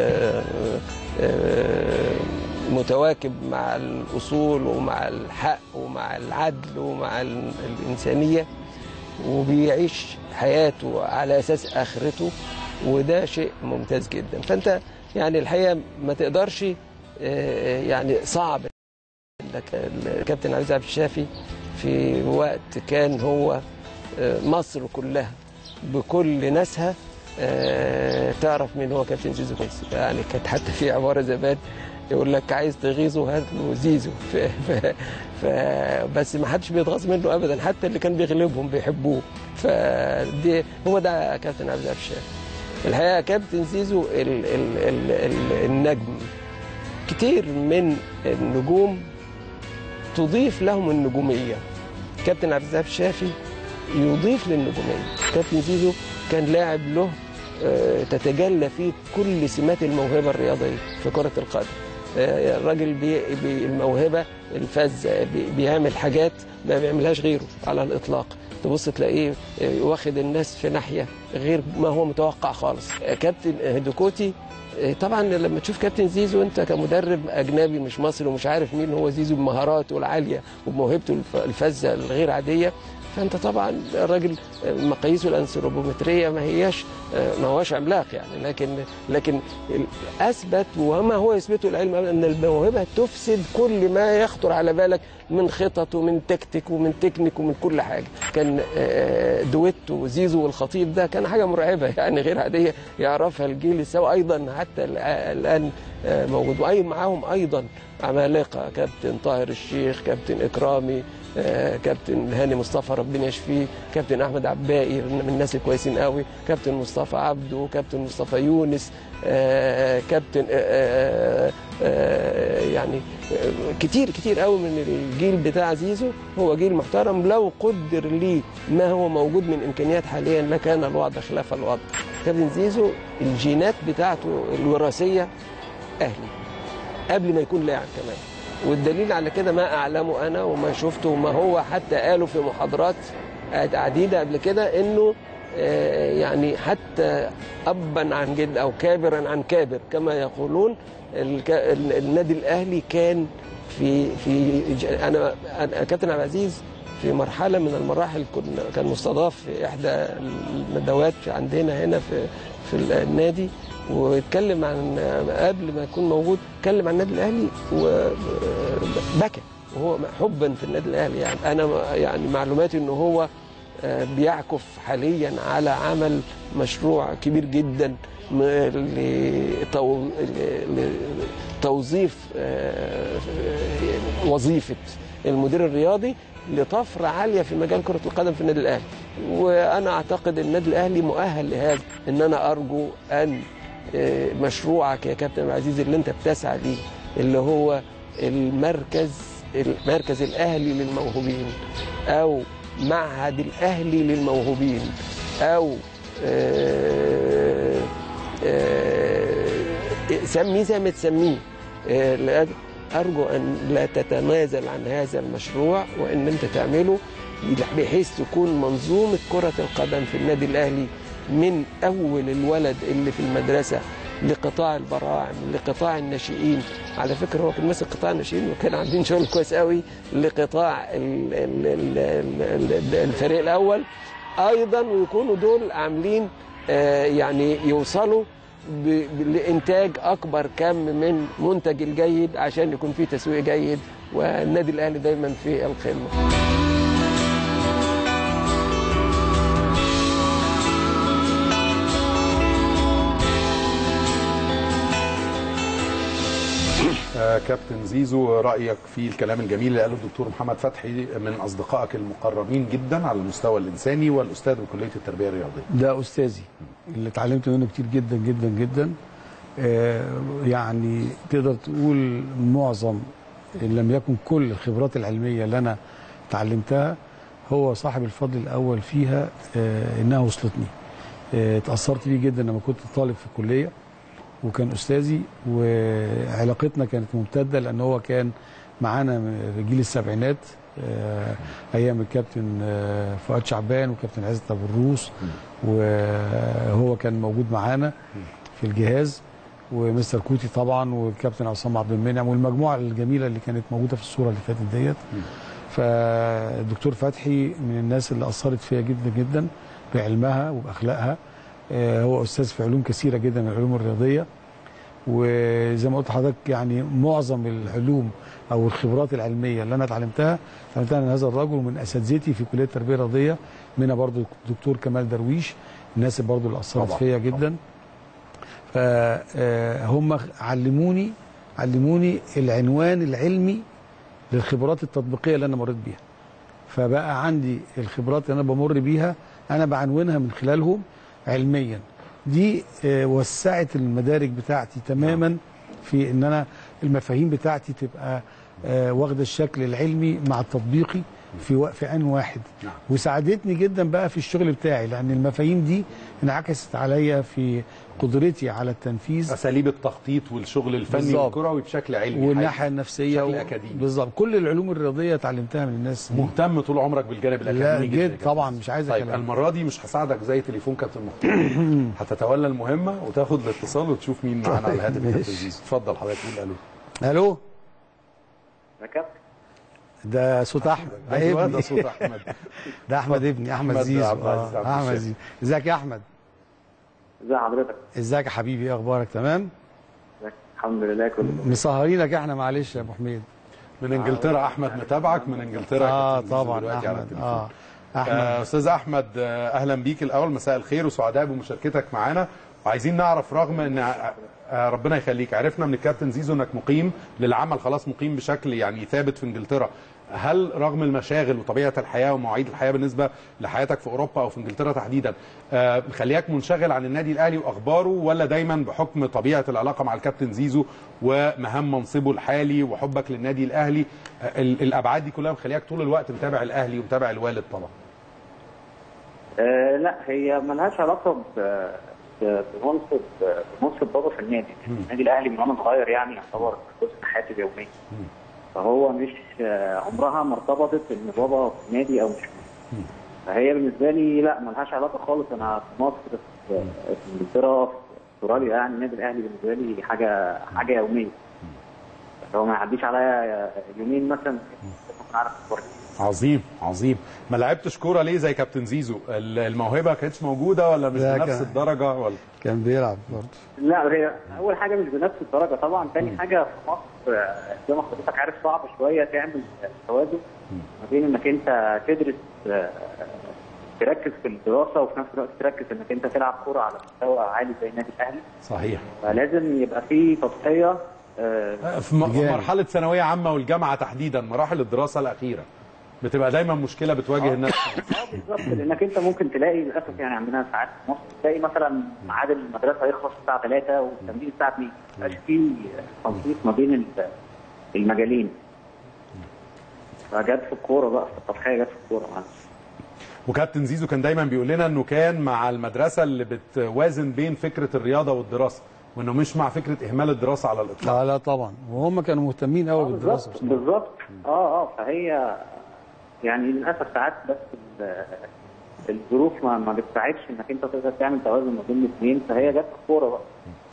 متواكب مع الأصول ومع الحق ومع العدل ومع الإنسانية، وبيعيش حياته على أساس آخرته، وده شيء ممتاز جدا. فأنت يعني الحقيقة ما تقدرش يعني صعب الكابتن عزيز عبد الشافي في وقت كان هو مصر كلها بكل ناسها تعرف مين هو كابتن زيزو كويس. يعني كانت حتى في عباره زمان يقول لك عايز تغيظه هات له زيزو، ف... ف... ف... بس ما حدش بيتغاظ منه ابدا، حتى اللي كان بيغلبهم بيحبوه. فدي هو ده كابتن عبد الشافي. الحقيقه كابتن زيزو ال... ال... ال... ال... النجم. كتير من النجوم تضيف لهم النجوميه، كابتن عبد الشافي يضيف للنجوميه. كابتن زيزو كان لاعب له تتجلى فيه كل سمات الموهبه الرياضيه في كره القدم. الراجل بالموهبه الفذه بيعمل حاجات ما بيعملهاش غيره على الاطلاق. تبص تلاقيه واخد الناس في ناحيه غير ما هو متوقع خالص. كابتن هدوكوتي طبعا لما تشوف كابتن زيزو انت كمدرب اجنبي مش مصري ومش عارف مين هو زيزو بمهاراته العاليه وبموهبته الفذه الغير عاديه، فانت طبعا الراجل مقاييسه الانثروبومتريه ما هياش ما هوش عملاق يعني، لكن لكن اثبت وما هو يثبته العلم ان الموهبه تفسد كل ما يخطر على بالك من خطط ومن تكتيك ومن تكنيك ومن كل حاجه. كان دويتو زيزو والخطيب ده كان حاجه مرعبه يعني غير عاديه يعرفها الجيل السابق ايضا حتى الان موجود. واي معاهم ايضا عمالقه، كابتن طاهر الشيخ، كابتن اكرامي، آه، كابتن هاني مصطفى ربنا يشفيه، كابتن احمد عباقي من الناس الكويسين قوي، كابتن مصطفى عبده، كابتن مصطفى يونس، آه، كابتن آه، آه، يعني كتير كتير قوي من الجيل بتاع زيزو. هو جيل محترم، لو قدر ليه ما هو موجود من امكانيات حاليا لكان الوضع خلاف الوضع. كابتن زيزو الجينات بتاعته الوراثيه اهلي قبل ما يكون لاعب كمان، والدليل على كده ما اعلمه انا وما شفته وما هو حتى قاله في محاضرات عديده قبل كده، انه يعني حتى ابا عن جد او كابرا عن كابر كما يقولون، النادي الاهلي كان في في انا كابتن عبد العزيز في مرحله من المراحل كان مستضاف في احدى الندوات عندنا هنا في في النادي، واتكلم عن قبل ما يكون موجود اتكلم عن النادي الاهلي وبكى وهو حبا في النادي الاهلي. يعني انا يعني معلوماتي ان هو بيعكف حاليا على عمل مشروع كبير جدا لتوظيف وظيفه المدير الرياضي لطفره عاليه في مجال كره القدم في النادي الاهلي. وانا اعتقد النادي الاهلي مؤهل لهذا. ان انا ارجو ان مشروعك يا كابتن عزيز اللي انت بتسعى ليه، اللي هو المركز المركز الاهلي للموهوبين او معهد الاهلي للموهوبين او سميه زي ما تسميه، ارجو ان لا تتنازل عن هذا المشروع وان انت تعمله بحيث تكون منظومه كره القدم في النادي الاهلي من اول الولد اللي في المدرسه لقطاع البراعم لقطاع الناشئين. على فكره هو كان ماسك قطاع الناشئين وكان عاملين شغل كويس قوي لقطاع الفريق الاول ايضا، ويكونوا دول عاملين يعني يوصلوا لانتاج اكبر كم من منتج الجيد عشان يكون فيه تسويق جيد، والنادي الاهلي دايما في القمه. كابتن زيزو، رأيك في الكلام الجميل اللي قاله الدكتور محمد فتحي من أصدقائك المقربين جدا على المستوى الإنساني والأستاذ بكلية التربية الرياضية؟ ده أستاذي اللي اتعلمت منه كتير جدا جدا جدا. آه يعني تقدر تقول معظم إن لم يكن كل الخبرات العلمية اللي أنا اتعلمتها هو صاحب الفضل الأول فيها. آه إنها وصلتني. آه اتأثرت بيه جدا لما كنت طالب في الكلية، وكان أستاذي وعلاقتنا كانت ممتدة لأن هو كان معانا في جيل السبعينات أيام الكابتن فؤاد شعبان وكابتن عزت أبو الروس، وهو كان موجود معانا في الجهاز، ومستر كوتي طبعا والكابتن عصام عبد المنعم والمجموعة الجميلة اللي كانت موجودة في الصورة اللي فاتت ديت. فالدكتور فتحي من الناس اللي أثرت فيها جدا جدا بعلمها وبأخلاقها. هو أستاذ في علوم كثيرة جدا من العلوم الرياضية، وزي ما قلت لحضرتك يعني معظم العلوم أو الخبرات العلمية اللي أنا اتعلمتها اتعلمتها من هذا الرجل ومن أساتذتي في كلية التربية الرياضية، منها برضو الدكتور كمال درويش، الناس برضو اللي أثرت فيا جدا. فهم علموني علموني العنوان العلمي للخبرات التطبيقية اللي أنا مريت بيها. فبقى عندي الخبرات اللي أنا بمر بيها أنا بعنونها من خلالهم علميا. دي وسعت المدارك بتاعتي تماما في ان انا المفاهيم بتاعتي تبقى واخده الشكل العلمي مع التطبيقي في في ان واحد، وساعدتني جدا بقى في الشغل بتاعي لان المفاهيم دي انعكست عليا في قدرتي على التنفيذ، اساليب التخطيط والشغل الفني والكروي بشكل علمي والناحيه النفسيه بشكل اكاديمي. بالظبط، كل العلوم الرياضيه اتعلمتها من الناس. مهتم طول عمرك بالجانب الاكاديمي جدا؟ جد طبعا، مش عايز طيب كلام. المره دي مش هساعدك زي تليفون كابتن مختار هتتولى المهمه وتاخد الاتصال وتشوف مين معانا على الهاتف. كابتن زيزو اتفضل حضرتك، قول الو. الو يا كابتن. ده صوت احمد، ده ايوه ابني. ده صوت احمد. ده احمد ابني، احمد زيزو. آه. احمد زيزو. ازيك يا احمد؟ ازي حضرتك؟ ازيك يا حبيبي؟ ايه اخبارك؟ تمام؟ الحمد لله كله مسهرينك احنا، معلش يا ابو حميد. من انجلترا احمد متابعك من انجلترا. اه طبعا احمد. اه احمد آه استاذ احمد، آه اهلا بيك الاول، مساء الخير وسعداء بمشاركتك معانا. وعايزين نعرف رغم ان آه ربنا يخليك، عرفنا من الكابتن زيزو انك مقيم للعمل، خلاص مقيم بشكل يعني ثابت في انجلترا. هل رغم المشاغل وطبيعه الحياه ومواعيد الحياه بالنسبه لحياتك في اوروبا او في انجلترا تحديدا آه مخلياك منشغل عن النادي الاهلي واخباره، ولا دايما بحكم طبيعه العلاقه مع الكابتن زيزو ومهام منصبه الحالي وحبك للنادي الاهلي آه الابعاد دي كلها مخلياك طول الوقت متابع الاهلي ومتابع الوالد طبعا؟ آه لا، هي ملهاش علاقه بمنصب بمنصب بابا في النادي. النادي الاهلي من وانا صغير يعني يعتبر جزء من حياتي اليوميه. فهو مش عمرها ما ارتبطت ان بابا في النادي او مش في. فهي بالنسبه لي لا، ملهاش علاقه خالص. انا في مصر في انجلترا في استراليا، يعني النادي الاهلي بالنسبه لي حاجه حاجه يوميه. هو ما يعديش عليا يومين مثلا ممكن اعرف اخبار. عظيم عظيم. ما لعبتش كوره ليه زي كابتن زيزو؟ الموهبه ما كانتش موجوده ولا مش بنفس الدرجه ولا؟ كان بيلعب برضه. لا، هي اول حاجه مش بنفس الدرجه طبعا. ثاني حاجه في مصر زي ما حضرتك عارف صعب شويه تعمل توازن ما بين انك انت تدرس تركز في الدراسه وفي نفس الوقت تركز انك انت تلعب كوره على مستوى عالي زي النادي الاهلي. صحيح. فلازم يبقى في تضحيه في مرحله ثانويه عامه والجامعه تحديدا، مراحل الدراسه الاخيره بتبقى دايما مشكله بتواجه الناس. اه بالظبط، لانك انت ممكن تلاقي للاسف يعني عندنا ساعات في مصر تلاقي مثلا ميعاد المدرسه يخلص الساعه ثلاثة والتمرين الساعه اتنين، ما يبقاش في تنسيق ما بين المجالين. فجت في الكوره بقى، في التضحيه جت في الكوره معلش. وكابتن زيزو كان دايما بيقول لنا انه كان مع المدرسه اللي بتوازن بين فكره الرياضه والدراسه، وانه مش مع فكره اهمال الدراسه على الاطلاق. لا لا طبعا، وهم كانوا مهتمين قوي بالدراسه. بالظبط. اه اه فهي يعني للاسف ساعات بس الظروف ما ما بتساعدش انك انت تقدر تعمل توازن ما بين الاثنين، فهي جت الكوره بقى.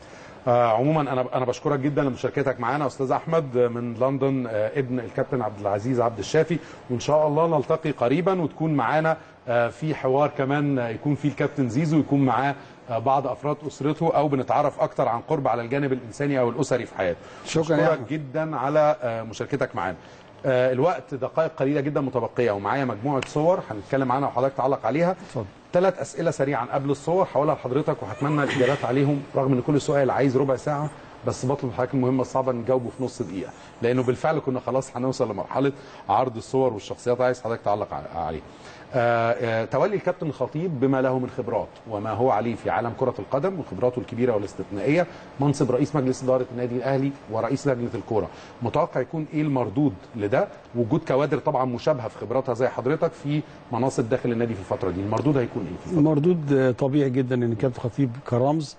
آه عموما انا انا بشكرك جدا لمشاركتك معانا استاذ احمد من لندن، آه ابن الكابتن عبد العزيز عبد الشافي، وان شاء الله نلتقي قريبا وتكون معانا آه في حوار كمان آه يكون فيه الكابتن زيزو، يكون معاه آه بعض افراد اسرته، او بنتعرف اكتر عن قرب على الجانب الانساني او الاسري في حياته. شكرا بشكرك جدا على آه مشاركتك معانا. آه الوقت دقائق قليله جدا متبقيه، ومعايا مجموعه صور هنتكلم عنها وحضرتك تعلق عليها. اتفضل. ثلاث اسئله سريعا قبل الصور هقولها لحضرتك وهتمنى الاجابات عليهم، رغم ان كل سؤال عايز ربع ساعه، بس بطلب حضرتك المهمه الصعبه نجاوبه في نص دقيقه، لانه بالفعل كنا خلاص هنوصل لمرحله عرض الصور والشخصيات، عايز حضرتك تعلق عليه. آه آه تولي الكابتن الخطيب بما له من خبرات وما هو عليه في عالم كرة القدم وخبراته الكبيرة والاستثنائية منصب رئيس مجلس إدارة النادي الأهلي ورئيس لجنة الكرة، متوقع يكون إيه المردود لده؟ وجود كوادر طبعا مشابهة في خبراتها زي حضرتك في مناصب داخل النادي في الفترة دي، المردود هيكون إيه؟ المردود طبيعي جدا إن الكابتن الخطيب كرمز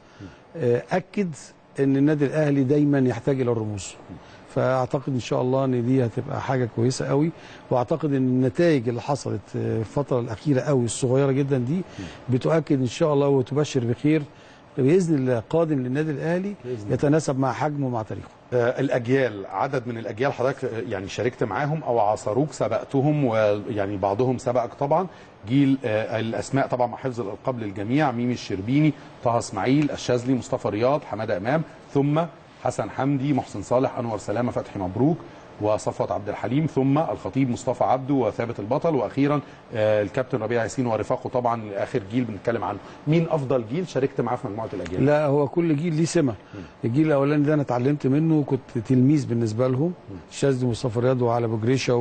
أكد إن النادي الأهلي دايما يحتاج إلى الرموز. فاعتقد ان شاء الله ان دي هتبقى حاجه كويسه قوي، واعتقد ان النتائج اللي حصلت في الفتره الاخيره قوي الصغيره جدا دي بتؤكد ان شاء الله وتبشر بخير باذن الله قادم للنادي الاهلي يتناسب مع حجمه ومع تاريخه. آه الاجيال، عدد من الاجيال حضرتك يعني شاركت معاهم او عاصروك سبقتهم، ويعني بعضهم سبقك طبعا، جيل آه الاسماء طبعا مع حفظ الالقاب للجميع، ميمي الشربيني، طه اسماعيل، الشاذلي، مصطفى رياض، حماده امام، ثم حسن حمدي، محسن صالح، انور سلامه، فتحي مبروك، وصفوت عبد الحليم، ثم الخطيب مصطفى عبده وثابت البطل، واخيرا آه الكابتن ربيع ياسين ورفاقه طبعا اخر جيل بنتكلم عنه. مين افضل جيل شاركت معاه في مجموعه الاجيال؟ لا هو كل جيل ليه سمه. الجيل الاولاني ده انا اتعلمت منه، كنت تلميذ بالنسبه لهم، الشاذلي ومصطفى رياض وعلي ابو جريشه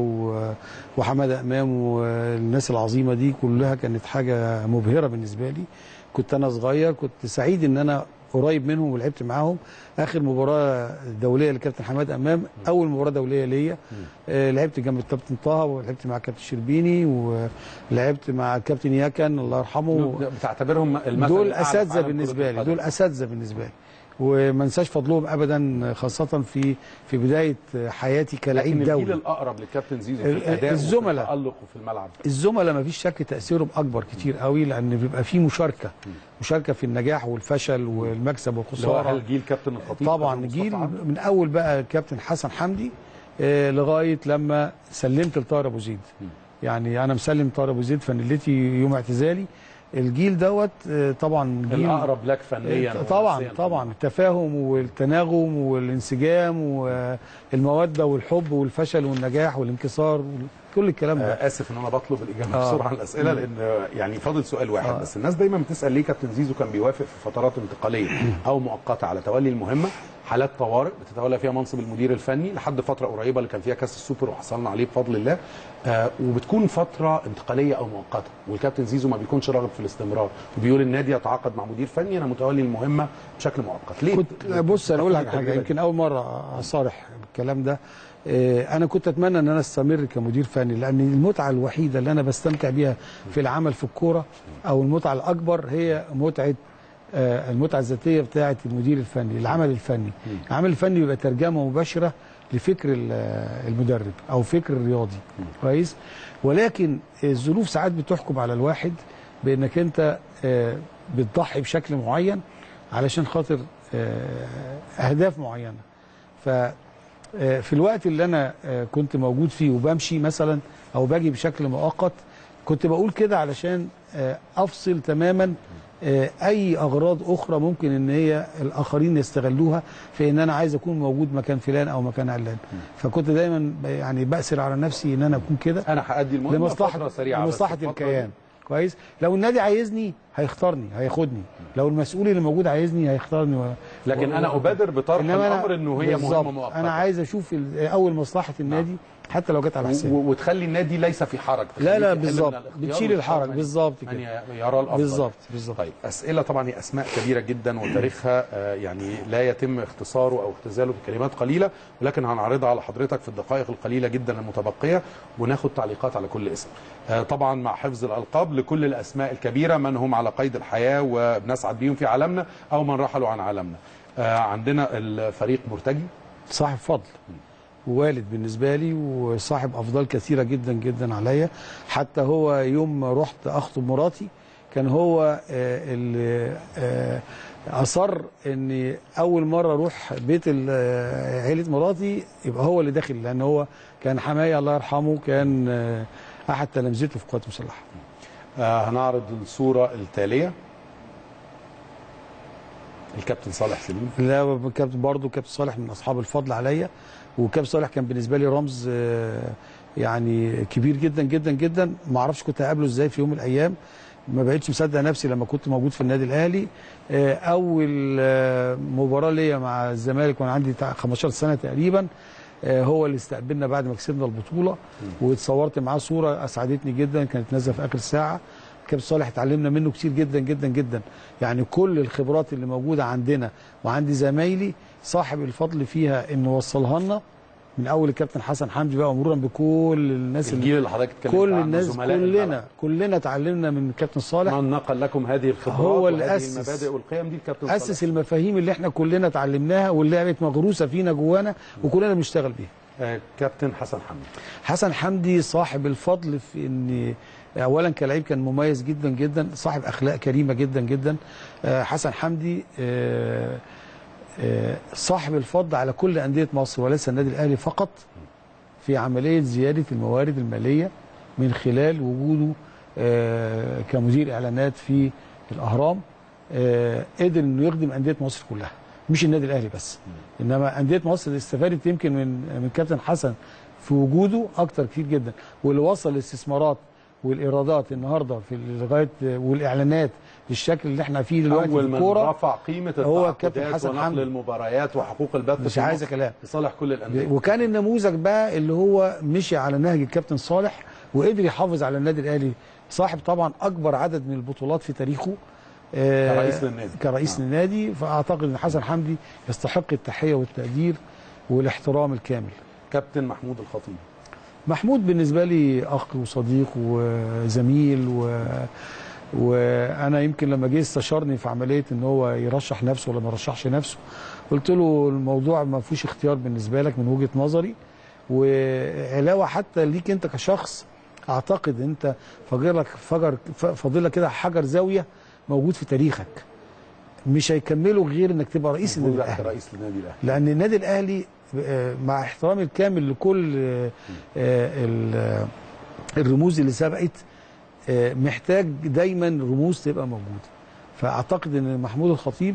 وحماده امام والناس العظيمه دي كلها كانت حاجه مبهره بالنسبه لي. كنت انا صغير كنت سعيد ان انا قريب منهم ولعبت معاهم. اخر مباراه دوليه للكابتن حماد امام اول مباراه دوليه ليا، آه لعبت جنب الكابتن طه ولعبت مع الكابتن شربيني ولعبت مع الكابتن ياكن الله يرحمه. بتعتبرهم المثل دول اساتذه بالنسبه لي، دول اساتذه بالنسبه لي وما انساش فضلهم ابدا، خاصه في في بدايه حياتي كلاعب دولي. الجيل الاقرب للكابتن زيزو في الاداء الزملاء وفي التالق وفي الملعب، الزملاء ما فيش شك تاثيرهم اكبر كتير قوي، لان بيبقى في مشاركه مشاركه في النجاح والفشل والمكسب والخساره. هل جيل كابتن الخطيب طبعا جيل من اول بقى الكابتن حسن حمدي آه لغايه لما سلمت لطاهر ابو زيد. يعني انا مسلم طاهر ابو زيد فنلتي يوم اعتزالي. الجيل دوت آه طبعا جيل الاقرب لك فنيا آه طبعا طبعا التفاهم والتناغم والانسجام والموده والحب والفشل والنجاح والانكسار كل الكلام ده. آه اسف ان انا بطلب الاجابه آه. بسرعه عن الاسئله لان يعني فاضل سؤال واحد آه. بس الناس دايما بتسال ليه كابتن زيزو كان بيوافق في فترات انتقاليه او مؤقته على تولي المهمه، حالات طوارئ بتتولى فيها منصب المدير الفني لحد فتره قريبه اللي كان فيها كاس السوبر وحصلنا عليه بفضل الله، آه وبتكون فتره انتقاليه او مؤقته والكابتن زيزو ما بيكونش راغب في الاستمرار وبيقول النادي يتعاقد مع مدير فني انا متولي المهمه بشكل مؤقت. ليه؟ كنت بص انا اقول لك حاجه يمكن اول مره اصارح بالكلام ده. انا كنت اتمنى ان انا استمر كمدير فني لان المتعه الوحيده اللي انا بستمتع بيها في العمل في الكوره او المتعه الاكبر هي متعه المتعه الذاتيه بتاعه المدير الفني، العمل الفني. العمل الفني بيبقى ترجمه مباشره لفكر المدرب او فكر الرياضي كويس، ولكن الظروف ساعات بتحكم على الواحد بانك انت بتضحي بشكل معين علشان خاطر اهداف معينه. ف في الوقت اللي انا كنت موجود فيه وبمشي مثلا او باجي بشكل مؤقت كنت بقول كده علشان افصل تماما اي اغراض اخرى ممكن ان هي الاخرين يستغلوها في ان انا عايز اكون موجود مكان فلان او مكان علان. فكنت دايما يعني بأسر على نفسي ان انا اكون كده. انا هادي المهمه لمصلحه سريعه لمصلحه الكيان كويس. لو النادي عايزني هيختارني هياخدني، لو المسؤول اللي موجود عايزني هيختارني و... لكن و... انا ابادر بطرح الامر انه هي مهمه مؤقته. انا عايز اشوف اول مصلحه النادي حتى لو جت على حسابي و... وتخلي النادي ليس في حرج. لا لا بالظبط بتشيل الحرج بالظبط كده يعني يرى الافضل بالظبط بالظبط. طيب اسئله طبعا هي اسماء كبيره جدا وتاريخها آه يعني لا يتم اختصاره او اختزاله بكلمات قليله، ولكن هنعرضها على حضرتك في الدقائق القليله جدا المتبقيه وناخد تعليقات على كل اسم. آه طبعا مع حفظ الالقاب لكل الاسماء الكبيره من هم على قيد الحياه وبنسعد بيهم في عالمنا او من رحلوا عن عالمنا. آه عندنا الفريق مرتجي صاحب فضل ووالد بالنسبه لي وصاحب افضال كثيره جدا جدا عليا. حتى هو يوم ما رحت اخطب مراتي كان هو اللي اصر اني اول مره اروح بيت عيله مراتي يبقى هو اللي داخل، لان هو كان حماية الله يرحمه كان احد تلامذته في القوات المسلحه. آه هنعرض الصوره التاليه. الكابتن صالح سليم. لا كابتن برضه كابتن صالح من اصحاب الفضل عليا، وكابتن صالح كان بالنسبه لي رمز يعني كبير جدا جدا جدا. ما اعرفش كنت هقابله ازاي في يوم من الايام، ما بقتش مصدق نفسي لما كنت موجود في النادي الاهلي. اول مباراه ليا مع الزمالك وانا عندي خمستاشر سنه تقريبا هو اللي استقبلنا بعد ما كسبنا البطوله، واتصورت معاه صوره اسعدتني جدا كانت نازله في اخر ساعه. كابتن صالح اتعلمنا منه كتير جدا جدا جدا، يعني كل الخبرات اللي موجوده عندنا وعندي زمايلي صاحب الفضل فيها انه وصلها لنا، من اول الكابتن حسن حمدي بقى ومرورا بكل الناس الجيل اللي حضرتك اتكلمت كل الناس كلنا كلنا اتعلمنا من الكابتن صالح. من نقل لكم هذه الخبرات هو اللي وهذه أسس المبادئ والقيم دي الكابتن صالح. اسس المفاهيم اللي احنا كلنا اتعلمناها واللي بقت مغروسه فينا جوانا وكلنا بنشتغل بيها. آه كابتن حسن حمدي. حسن حمدي صاحب الفضل في ان اولا كلاعب كان مميز جدا جدا، صاحب اخلاق كريمه جدا جدا. آه حسن حمدي آه صاحب الفضل على كل أندية مصر وليس النادي الأهلي فقط في عملية زيادة الموارد المالية من خلال وجوده كمدير إعلانات في الأهرام. قدر إنه يخدم أندية مصر كلها مش النادي الأهلي بس، إنما أندية مصر استفادت يمكن من من كابتن حسن في وجوده أكتر كتير جدا، واللي وصل الاستثمارات والايرادات النهارده في لغايه والاعلانات بالشكل اللي احنا فيه دلوقتي في الكوره. اول من رفع قيمه هو كابتن حسن حمدي المباريات وحقوق البث مش عايز كلام لصالح كل الانديه. وكان النموذج بقى اللي هو مشي على نهج الكابتن صالح وقدر يحافظ على النادي الاهلي، صاحب طبعا اكبر عدد من البطولات في تاريخه كرئيس للنادي كرئيس نعم. للنادي. فاعتقد ان حسن حمدي يستحق التحيه والتقدير والاحترام الكامل. كابتن محمود الخطيب. محمود بالنسبه لي اخ وصديق وزميل و... وانا يمكن لما جه استشارني في عمليه ان هو يرشح نفسه ولا ما يرشحش نفسه قلت له الموضوع ما فيهوش اختيار بالنسبه لك من وجهه نظري، وعلاوه حتى ليك انت كشخص اعتقد انت فاضل لك فجر فاضل لك كده حجر زاويه موجود في تاريخك. مش هيكملوا غير انك تبقى رئيس النادي الاهلي. الاهلي رئيس النادي الاهلي لان النادي الاهلي مع احترامي الكامل لكل الرموز اللي سبقت محتاج دايما رموز تبقى موجوده. فاعتقد ان محمود الخطيب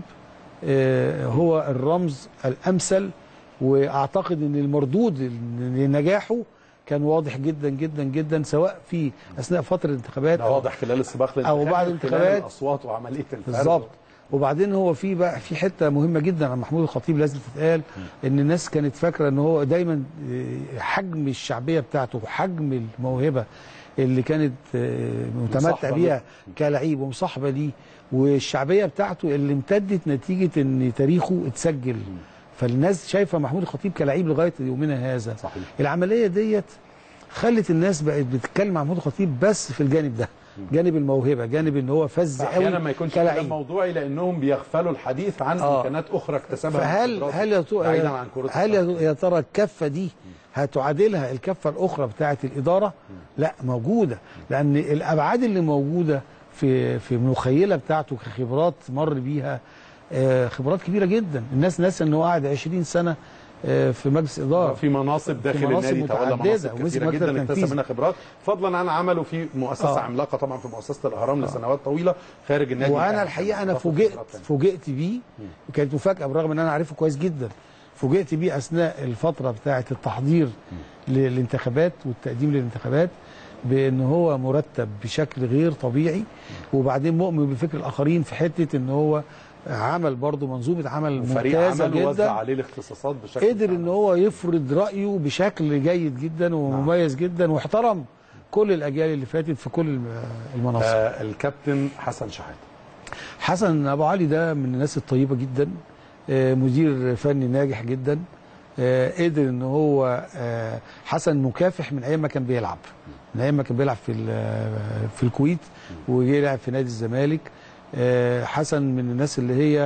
هو الرمز الامثل، واعتقد ان المردود لنجاحه كان واضح جدا جدا جدا سواء في اثناء فتره الانتخابات ده واضح خلال السباق او بعد الانتخابات الاصوات وعمليه الفرق بالظبط. وبعدين هو في بقى في حته مهمه جدا عن محمود الخطيب لازم تتقال، ان الناس كانت فاكره ان هو دايما حجم الشعبيه بتاعته وحجم الموهبه اللي كانت متمتع بيها كلاعب ومصاحبه ليه والشعبيه بتاعته اللي امتدت نتيجه ان تاريخه اتسجل. فالناس شايفه محمود الخطيب كلاعب لغايه يومنا هذا. صحيح. العمليه ديت خلت الناس بقت بتتكلم عن محمود الخطيب بس في الجانب ده، جانب الموهبه، جانب ان هو فز قوي احيانا ما يكونش كلام موضوعي لانهم بيغفلوا الحديث عن آه. امكانات اخرى اكتسبها. فهل هل بعيدا عن كرة هل يا ترى الكفه دي هتعادلها الكفه الاخرى بتاعه الاداره؟ لا، موجوده، لان الابعاد اللي موجوده في في المخيله بتاعته كخبرات مر بيها خبرات كبيره جدا. الناس ناسيه ان هو قاعد عشرين سنه في مجلس اداره في مناصب داخل في مناصب النادي، تولى مناصب كثيره جدا اكتسب منها خبرات، فضلا عن عمله في مؤسسه آه. عملاقه طبعا في مؤسسه الاهرام آه. لسنوات طويله خارج النادي. وانا الحقيقه انا فوجئت فوجئت بيه، كانت مفاجاه برغم ان انا عارفه كويس جدا. فوجئت بيه اثناء الفتره بتاعه التحضير للانتخابات والتقديم للانتخابات بان هو مرتب بشكل غير طبيعي، وبعدين مؤمن بفكر الاخرين في حته ان هو عمل برضه منظومه عمل ممتازه جدا، وزع عليه الاختصاصات بشكل قدر ان هو يفرض رايه بشكل جيد جدا ومميز نعم. جدا، واحترم كل الاجيال اللي فاتت في كل المناصب. آه الكابتن حسن شحاته. حسن ابو علي ده من الناس الطيبه جدا، آه مدير فني ناجح جدا، آه قدر ان هو آه حسن مكافح من ايام ما كان بيلعب، من ايام ما كان بيلعب في في الكويت وجه يلعب في نادي الزمالك. حسن من الناس اللي هي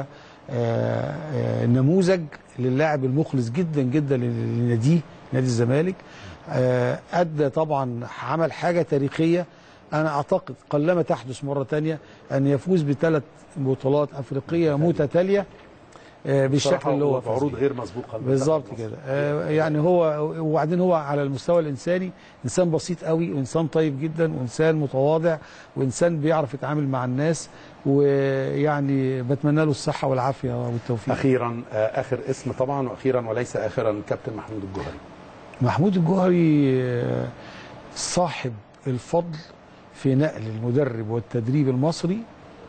نموذج للاعب المخلص جدا جدا لناديه نادي الزمالك. ادى طبعا عمل حاجه تاريخيه، انا اعتقد قلما تحدث مره ثانيه ان يفوز بثلاث بطولات افريقيه متتاليه بالشكل اللي هو عروض غير مسبوقه بالظبط كده. يعني هو وبعدين هو على المستوى الانساني انسان بسيط قوي، وانسان طيب جدا، وانسان متواضع، وانسان بيعرف يتعامل مع الناس، ويعني بتمنى له الصحه والعافيه والتوفيق. اخيرا اخر اسم طبعا واخيرا وليس اخرا كابتن محمود الجوهري. محمود الجوهري صاحب الفضل في نقل المدرب والتدريب المصري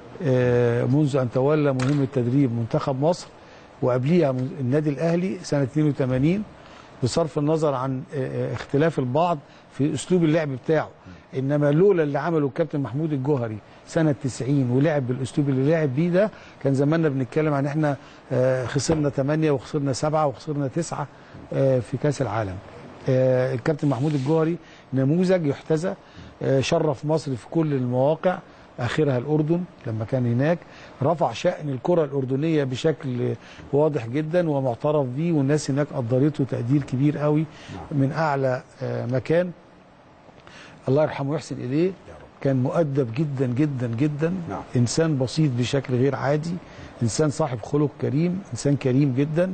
منذ ان تولى مهمه تدريب منتخب مصر وقبليها النادي الاهلي سنه اثنين وثمانين، بصرف النظر عن اختلاف البعض في اسلوب اللعب بتاعه. انما لولا اللي عمله الكابتن محمود الجوهري سنه تسعين ولعب بالاسلوب اللي لعب بيه ده، كان زماننا بنتكلم عن احنا خسرنا ثمانية وخسرنا سبعة وخسرنا تسعة في كاس العالم. الكابتن محمود الجوهري نموذج يحتذى، شرف مصر في كل المواقع، اخرها الاردن لما كان هناك، رفع شأن الكره الاردنيه بشكل واضح جدا ومعترف بيه، والناس هناك قدرته تقدير كبير قوي من اعلى مكان. الله يرحمه ويحسن اليه، كان مؤدب جدا جدا جدا، نعم. انسان بسيط بشكل غير عادي، انسان صاحب خلق كريم، انسان كريم جدا،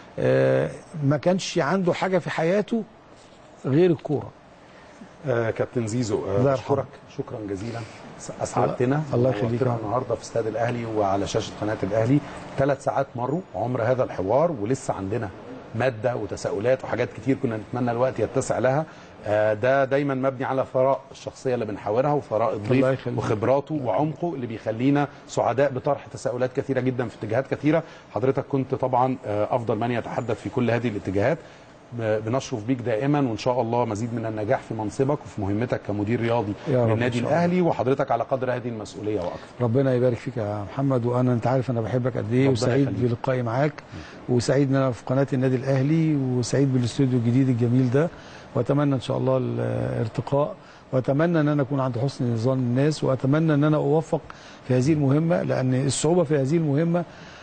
ما كانش عنده حاجه في حياته غير الكوره. آه كابتن زيزو، آه بشكرك شكرا جزيلا، اسعدتنا. الله يخليك. النهارده في استاد الاهلي وعلى شاشه قناه الاهلي. ثلاث ساعات مروا عمر هذا الحوار، ولسه عندنا ماده وتساؤلات وحاجات كتير كنا نتمنى الوقت يتسع لها. آه ده دايما مبني على ثراء الشخصيه اللي بنحاورها وثراء الضيف وخبراته وعمقه اللي بيخلينا سعداء بطرح تساؤلات كثيره جدا في اتجاهات كثيره. حضرتك كنت طبعا آه افضل من يتحدث في كل هذه الاتجاهات. بنشرف بيك دائما، وان شاء الله مزيد من النجاح في منصبك وفي مهمتك كمدير رياضي للنادي الاهلي، وحضرتك على قدر هذه المسؤوليه واكثر. ربنا يبارك فيك يا محمد، وانا انت عارف انا بحبك قد ايه، وسعيد بلقائي معاك، وسعيد ان انا في قناه النادي الاهلي، وسعيد بالاستوديو الجديد الجميل ده، واتمنى ان شاء الله الارتقاء، واتمنى ان انا اكون عند حسن نظام الناس، واتمنى ان انا اوفق في هذه المهمه، لان الصعوبه في هذه المهمه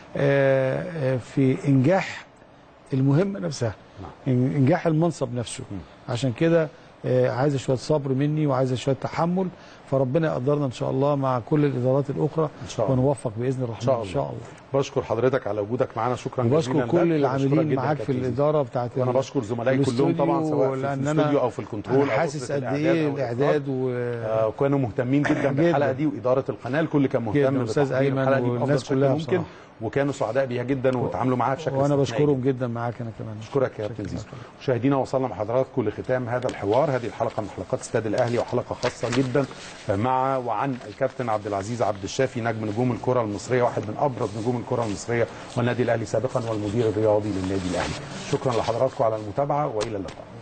في انجاح المهمه نفسها، انجاح المنصب نفسه. عشان كده عايزه شويه صبر مني، وعايزه شويه تحمل، فربنا يقدرنا ان شاء الله مع كل الادارات الاخرى ان شاء الله ونوفق باذن الرحمن. ان شاء الله, إن شاء الله. بشكر حضرتك على وجودك معانا، شكرا جزيلا. وبشكر كل العاملين معاك في الاداره بتاعت وانا بشكر زملائي كلهم طبعا سواء في الاستوديو او في الكنترول. حاسس قد ايه الاعداد وكانوا مهتمين جدا بالحلقه دي، واداره القناه الكل كان مهتم باستاذ ايمن والناس كلها ممكن بصراحة. وكانوا سعداء بيها جدا وتعاملوا معاها بشكل وانا بشكرهم جدا معاك انا كمان. اشكرك يا كابتن زيزو. مشاهدينا وصلنا مع حضراتكم لختام هذا الحوار، هذه الحلقه من حلقات استاد الاهلي وحلقه خاصه جدا مع وعن الكابتن عبد العزيز عبد الشافي نجم نجوم الكره المصريه، واحد من ابرز نجوم الكره المصريه والنادي الاهلي سابقا والمدير الرياضي للنادي الاهلي. شكرا لحضراتكم على المتابعه والى اللقاء.